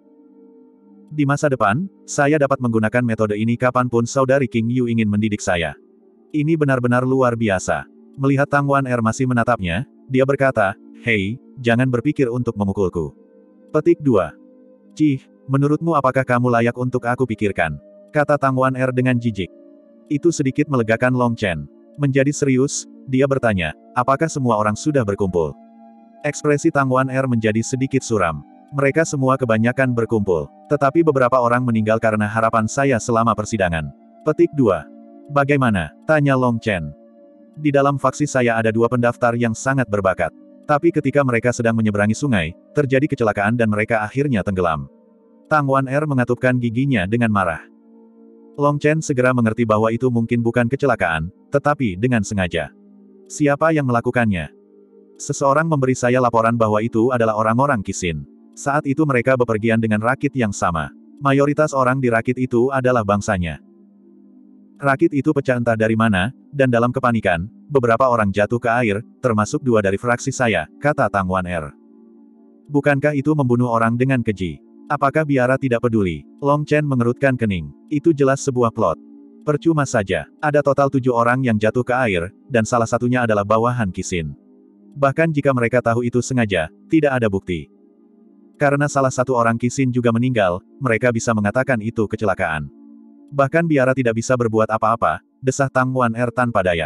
Di masa depan, saya dapat menggunakan metode ini kapanpun saudari King Yu ingin mendidik saya. Ini benar-benar luar biasa. Melihat Tang Wan-er masih menatapnya, dia berkata, "Hei, jangan berpikir untuk memukulku." Petik dua. Cih, menurutmu apakah kamu layak untuk aku pikirkan? Kata Tang Wan-er dengan jijik. Itu sedikit melegakan Long Chen. Menjadi serius, dia bertanya, apakah semua orang sudah berkumpul? Ekspresi Tang Wan-er menjadi sedikit suram. Mereka semua kebanyakan berkumpul. Tetapi beberapa orang meninggal karena harapan saya selama persidangan. Petik dua. Bagaimana? Tanya Long Chen. Di dalam faksi saya ada dua pendaftar yang sangat berbakat. Tapi ketika mereka sedang menyeberangi sungai, terjadi kecelakaan dan mereka akhirnya tenggelam. Tang Wan-er mengatupkan giginya dengan marah. Long Chen segera mengerti bahwa itu mungkin bukan kecelakaan, tetapi dengan sengaja. Siapa yang melakukannya? Seseorang memberi saya laporan bahwa itu adalah orang-orang Qixin. Saat itu mereka bepergian dengan rakit yang sama. Mayoritas orang di rakit itu adalah bangsanya. Rakit itu pecah entah dari mana, dan dalam kepanikan, beberapa orang jatuh ke air, termasuk dua dari fraksi saya, kata Tang Wan-er. Bukankah itu membunuh orang dengan keji? Apakah biara tidak peduli? Long Chen mengerutkan kening. Itu jelas sebuah plot. Percuma saja, ada total tujuh orang yang jatuh ke air, dan salah satunya adalah bawahan Qixin. Bahkan jika mereka tahu itu sengaja, tidak ada bukti. Karena salah satu orang Qixin juga meninggal, mereka bisa mengatakan itu kecelakaan. Bahkan biara tidak bisa berbuat apa-apa, desah Tang Wan-er tanpa daya.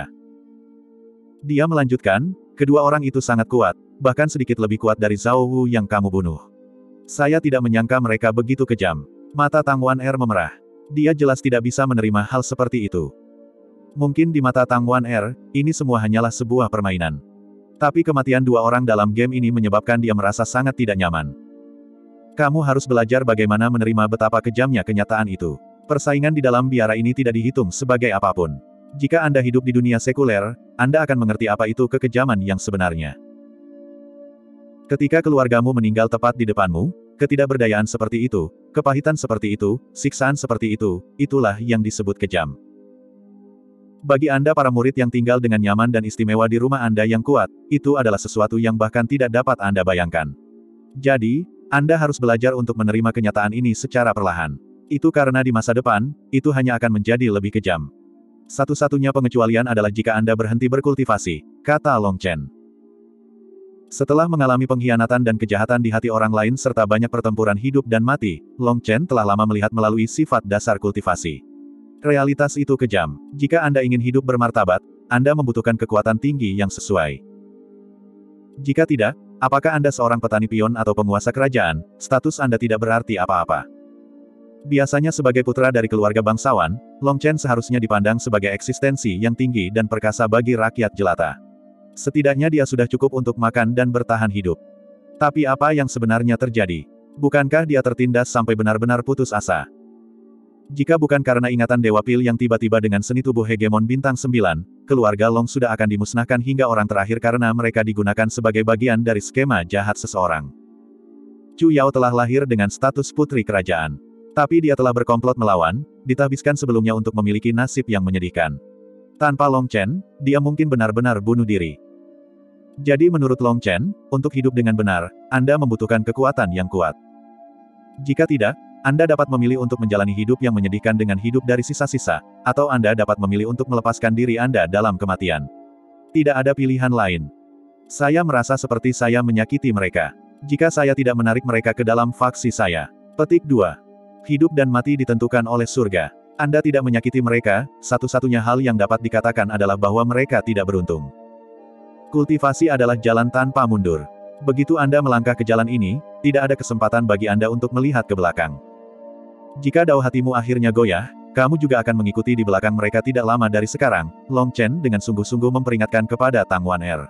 Dia melanjutkan, kedua orang itu sangat kuat, bahkan sedikit lebih kuat dari Zhao Wu yang kamu bunuh. Saya tidak menyangka mereka begitu kejam. Mata Tang Wan-er memerah. Dia jelas tidak bisa menerima hal seperti itu. Mungkin di mata Tang Wan-er, ini semua hanyalah sebuah permainan. Tapi kematian dua orang dalam game ini menyebabkan dia merasa sangat tidak nyaman. Kamu harus belajar bagaimana menerima betapa kejamnya kenyataan itu. Persaingan di dalam biara ini tidak dihitung sebagai apapun. Jika Anda hidup di dunia sekuler, Anda akan mengerti apa itu kekejaman yang sebenarnya. Ketika keluargamu meninggal tepat di depanmu, ketidakberdayaan seperti itu, kepahitan seperti itu, siksaan seperti itu, itulah yang disebut kejam. Bagi Anda para murid yang tinggal dengan nyaman dan istimewa di rumah Anda yang kuat, itu adalah sesuatu yang bahkan tidak dapat Anda bayangkan. Jadi, Anda harus belajar untuk menerima kenyataan ini secara perlahan. Itu karena di masa depan, itu hanya akan menjadi lebih kejam. Satu-satunya pengecualian adalah jika Anda berhenti berkultivasi, kata Long Chen. Setelah mengalami pengkhianatan dan kejahatan di hati orang lain serta banyak pertempuran hidup dan mati, Long Chen telah lama melihat melalui sifat dasar kultivasi. Realitas itu kejam. Jika Anda ingin hidup bermartabat, Anda membutuhkan kekuatan tinggi yang sesuai. Jika tidak, apakah Anda seorang petani pion atau penguasa kerajaan, status Anda tidak berarti apa-apa. Biasanya sebagai putra dari keluarga bangsawan, Long Chen seharusnya dipandang sebagai eksistensi yang tinggi dan perkasa bagi rakyat jelata. Setidaknya dia sudah cukup untuk makan dan bertahan hidup. Tapi apa yang sebenarnya terjadi? Bukankah dia tertindas sampai benar-benar putus asa? Jika bukan karena ingatan Dewa Pil yang tiba-tiba dengan seni tubuh hegemon bintang sembilan, keluarga Long sudah akan dimusnahkan hingga orang terakhir karena mereka digunakan sebagai bagian dari skema jahat seseorang. Chu Yao telah lahir dengan status putri kerajaan. Tapi dia telah berkomplot melawan, ditahbiskan sebelumnya untuk memiliki nasib yang menyedihkan. Tanpa Long Chen, dia mungkin benar-benar bunuh diri. Jadi menurut Long Chen, untuk hidup dengan benar, Anda membutuhkan kekuatan yang kuat. Jika tidak, Anda dapat memilih untuk menjalani hidup yang menyedihkan dengan hidup dari sisa-sisa, atau Anda dapat memilih untuk melepaskan diri Anda dalam kematian. Tidak ada pilihan lain. Saya merasa seperti saya menyakiti mereka. Jika saya tidak menarik mereka ke dalam faksi saya. Petik dua. Hidup dan mati ditentukan oleh surga. Anda tidak menyakiti mereka, satu-satunya hal yang dapat dikatakan adalah bahwa mereka tidak beruntung. Kultivasi adalah jalan tanpa mundur. Begitu Anda melangkah ke jalan ini, tidak ada kesempatan bagi Anda untuk melihat ke belakang. Jika dao hatimu akhirnya goyah, kamu juga akan mengikuti di belakang mereka tidak lama dari sekarang, Long Chen dengan sungguh-sungguh memperingatkan kepada Tang Wan-er.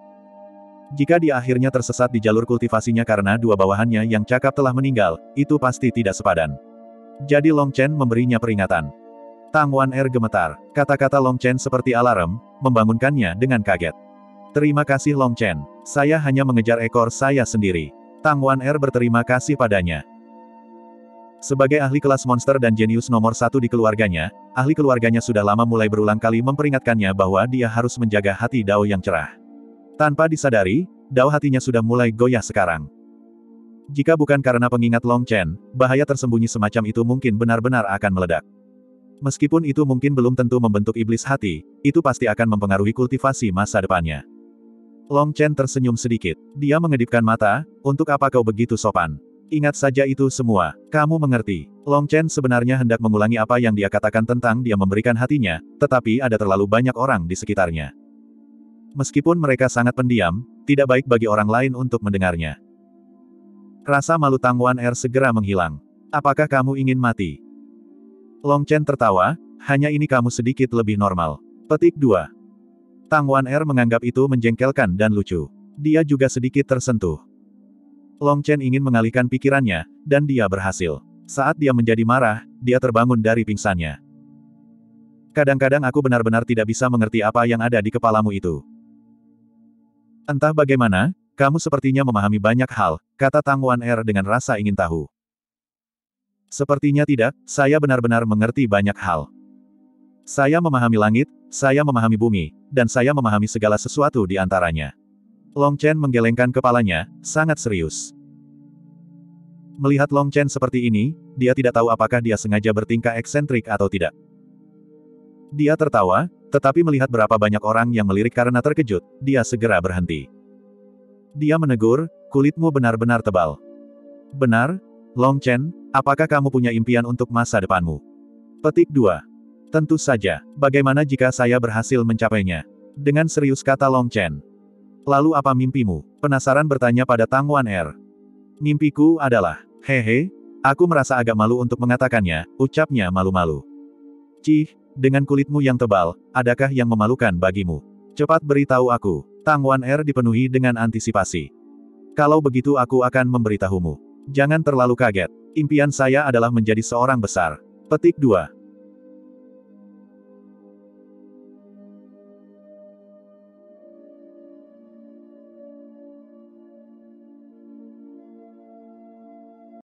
Jika dia akhirnya tersesat di jalur kultivasinya karena dua bawahannya yang cakap telah meninggal, itu pasti tidak sepadan. Jadi Long Chen memberinya peringatan. Tang Wan-er gemetar. Kata-kata Long Chen seperti alarm, membangunkannya dengan kaget. Terima kasih Long Chen. Saya hanya mengejar ekor saya sendiri. Tang Wan-er berterima kasih padanya. Sebagai ahli kelas monster dan jenius nomor satu di keluarganya, ahli keluarganya sudah lama mulai berulang kali memperingatkannya bahwa dia harus menjaga hati Dao yang cerah. Tanpa disadari, Dao hatinya sudah mulai goyah sekarang. Jika bukan karena pengingat Long Chen, bahaya tersembunyi semacam itu mungkin benar-benar akan meledak. Meskipun itu mungkin belum tentu membentuk iblis hati, itu pasti akan mempengaruhi kultivasi masa depannya. Long Chen tersenyum sedikit. Dia mengedipkan mata, untuk apa kau begitu sopan? Ingat saja itu semua, kamu mengerti. Long Chen sebenarnya hendak mengulangi apa yang dia katakan tentang dia memberikan hatinya, tetapi ada terlalu banyak orang di sekitarnya. Meskipun mereka sangat pendiam, tidak baik bagi orang lain untuk mendengarnya. Rasa malu Tang Wan-er segera menghilang. Apakah kamu ingin mati? Long Chen tertawa, hanya ini kamu sedikit lebih normal. Petik dua. Tang Wan-er menganggap itu menjengkelkan dan lucu. Dia juga sedikit tersentuh. Long Chen ingin mengalihkan pikirannya, dan dia berhasil. Saat dia menjadi marah, dia terbangun dari pingsannya. Kadang-kadang aku benar-benar tidak bisa mengerti apa yang ada di kepalamu itu. Entah bagaimana, kamu sepertinya memahami banyak hal, kata Tang Wan-er dengan rasa ingin tahu. Sepertinya tidak, saya benar-benar mengerti banyak hal. Saya memahami langit, saya memahami bumi, dan saya memahami segala sesuatu di antaranya. Long Chen menggelengkan kepalanya, sangat serius. Melihat Long Chen seperti ini, dia tidak tahu apakah dia sengaja bertingkah eksentrik atau tidak. Dia tertawa, tetapi melihat berapa banyak orang yang melirik karena terkejut, dia segera berhenti. Dia menegur, kulitmu benar-benar tebal. Benar, Long Chen, apakah kamu punya impian untuk masa depanmu? Petik dua. Tentu saja, bagaimana jika saya berhasil mencapainya? Dengan serius kata Long Chen. Lalu apa mimpimu? Penasaran bertanya pada Tang Wan-er. Mimpiku adalah, hehe, aku merasa agak malu untuk mengatakannya, ucapnya malu-malu. Cih, dengan kulitmu yang tebal, adakah yang memalukan bagimu? Cepat beritahu aku. Tang Wan-er dipenuhi dengan antisipasi. Kalau begitu aku akan memberitahumu. Jangan terlalu kaget. Impian saya adalah menjadi seorang besar. Petik dua.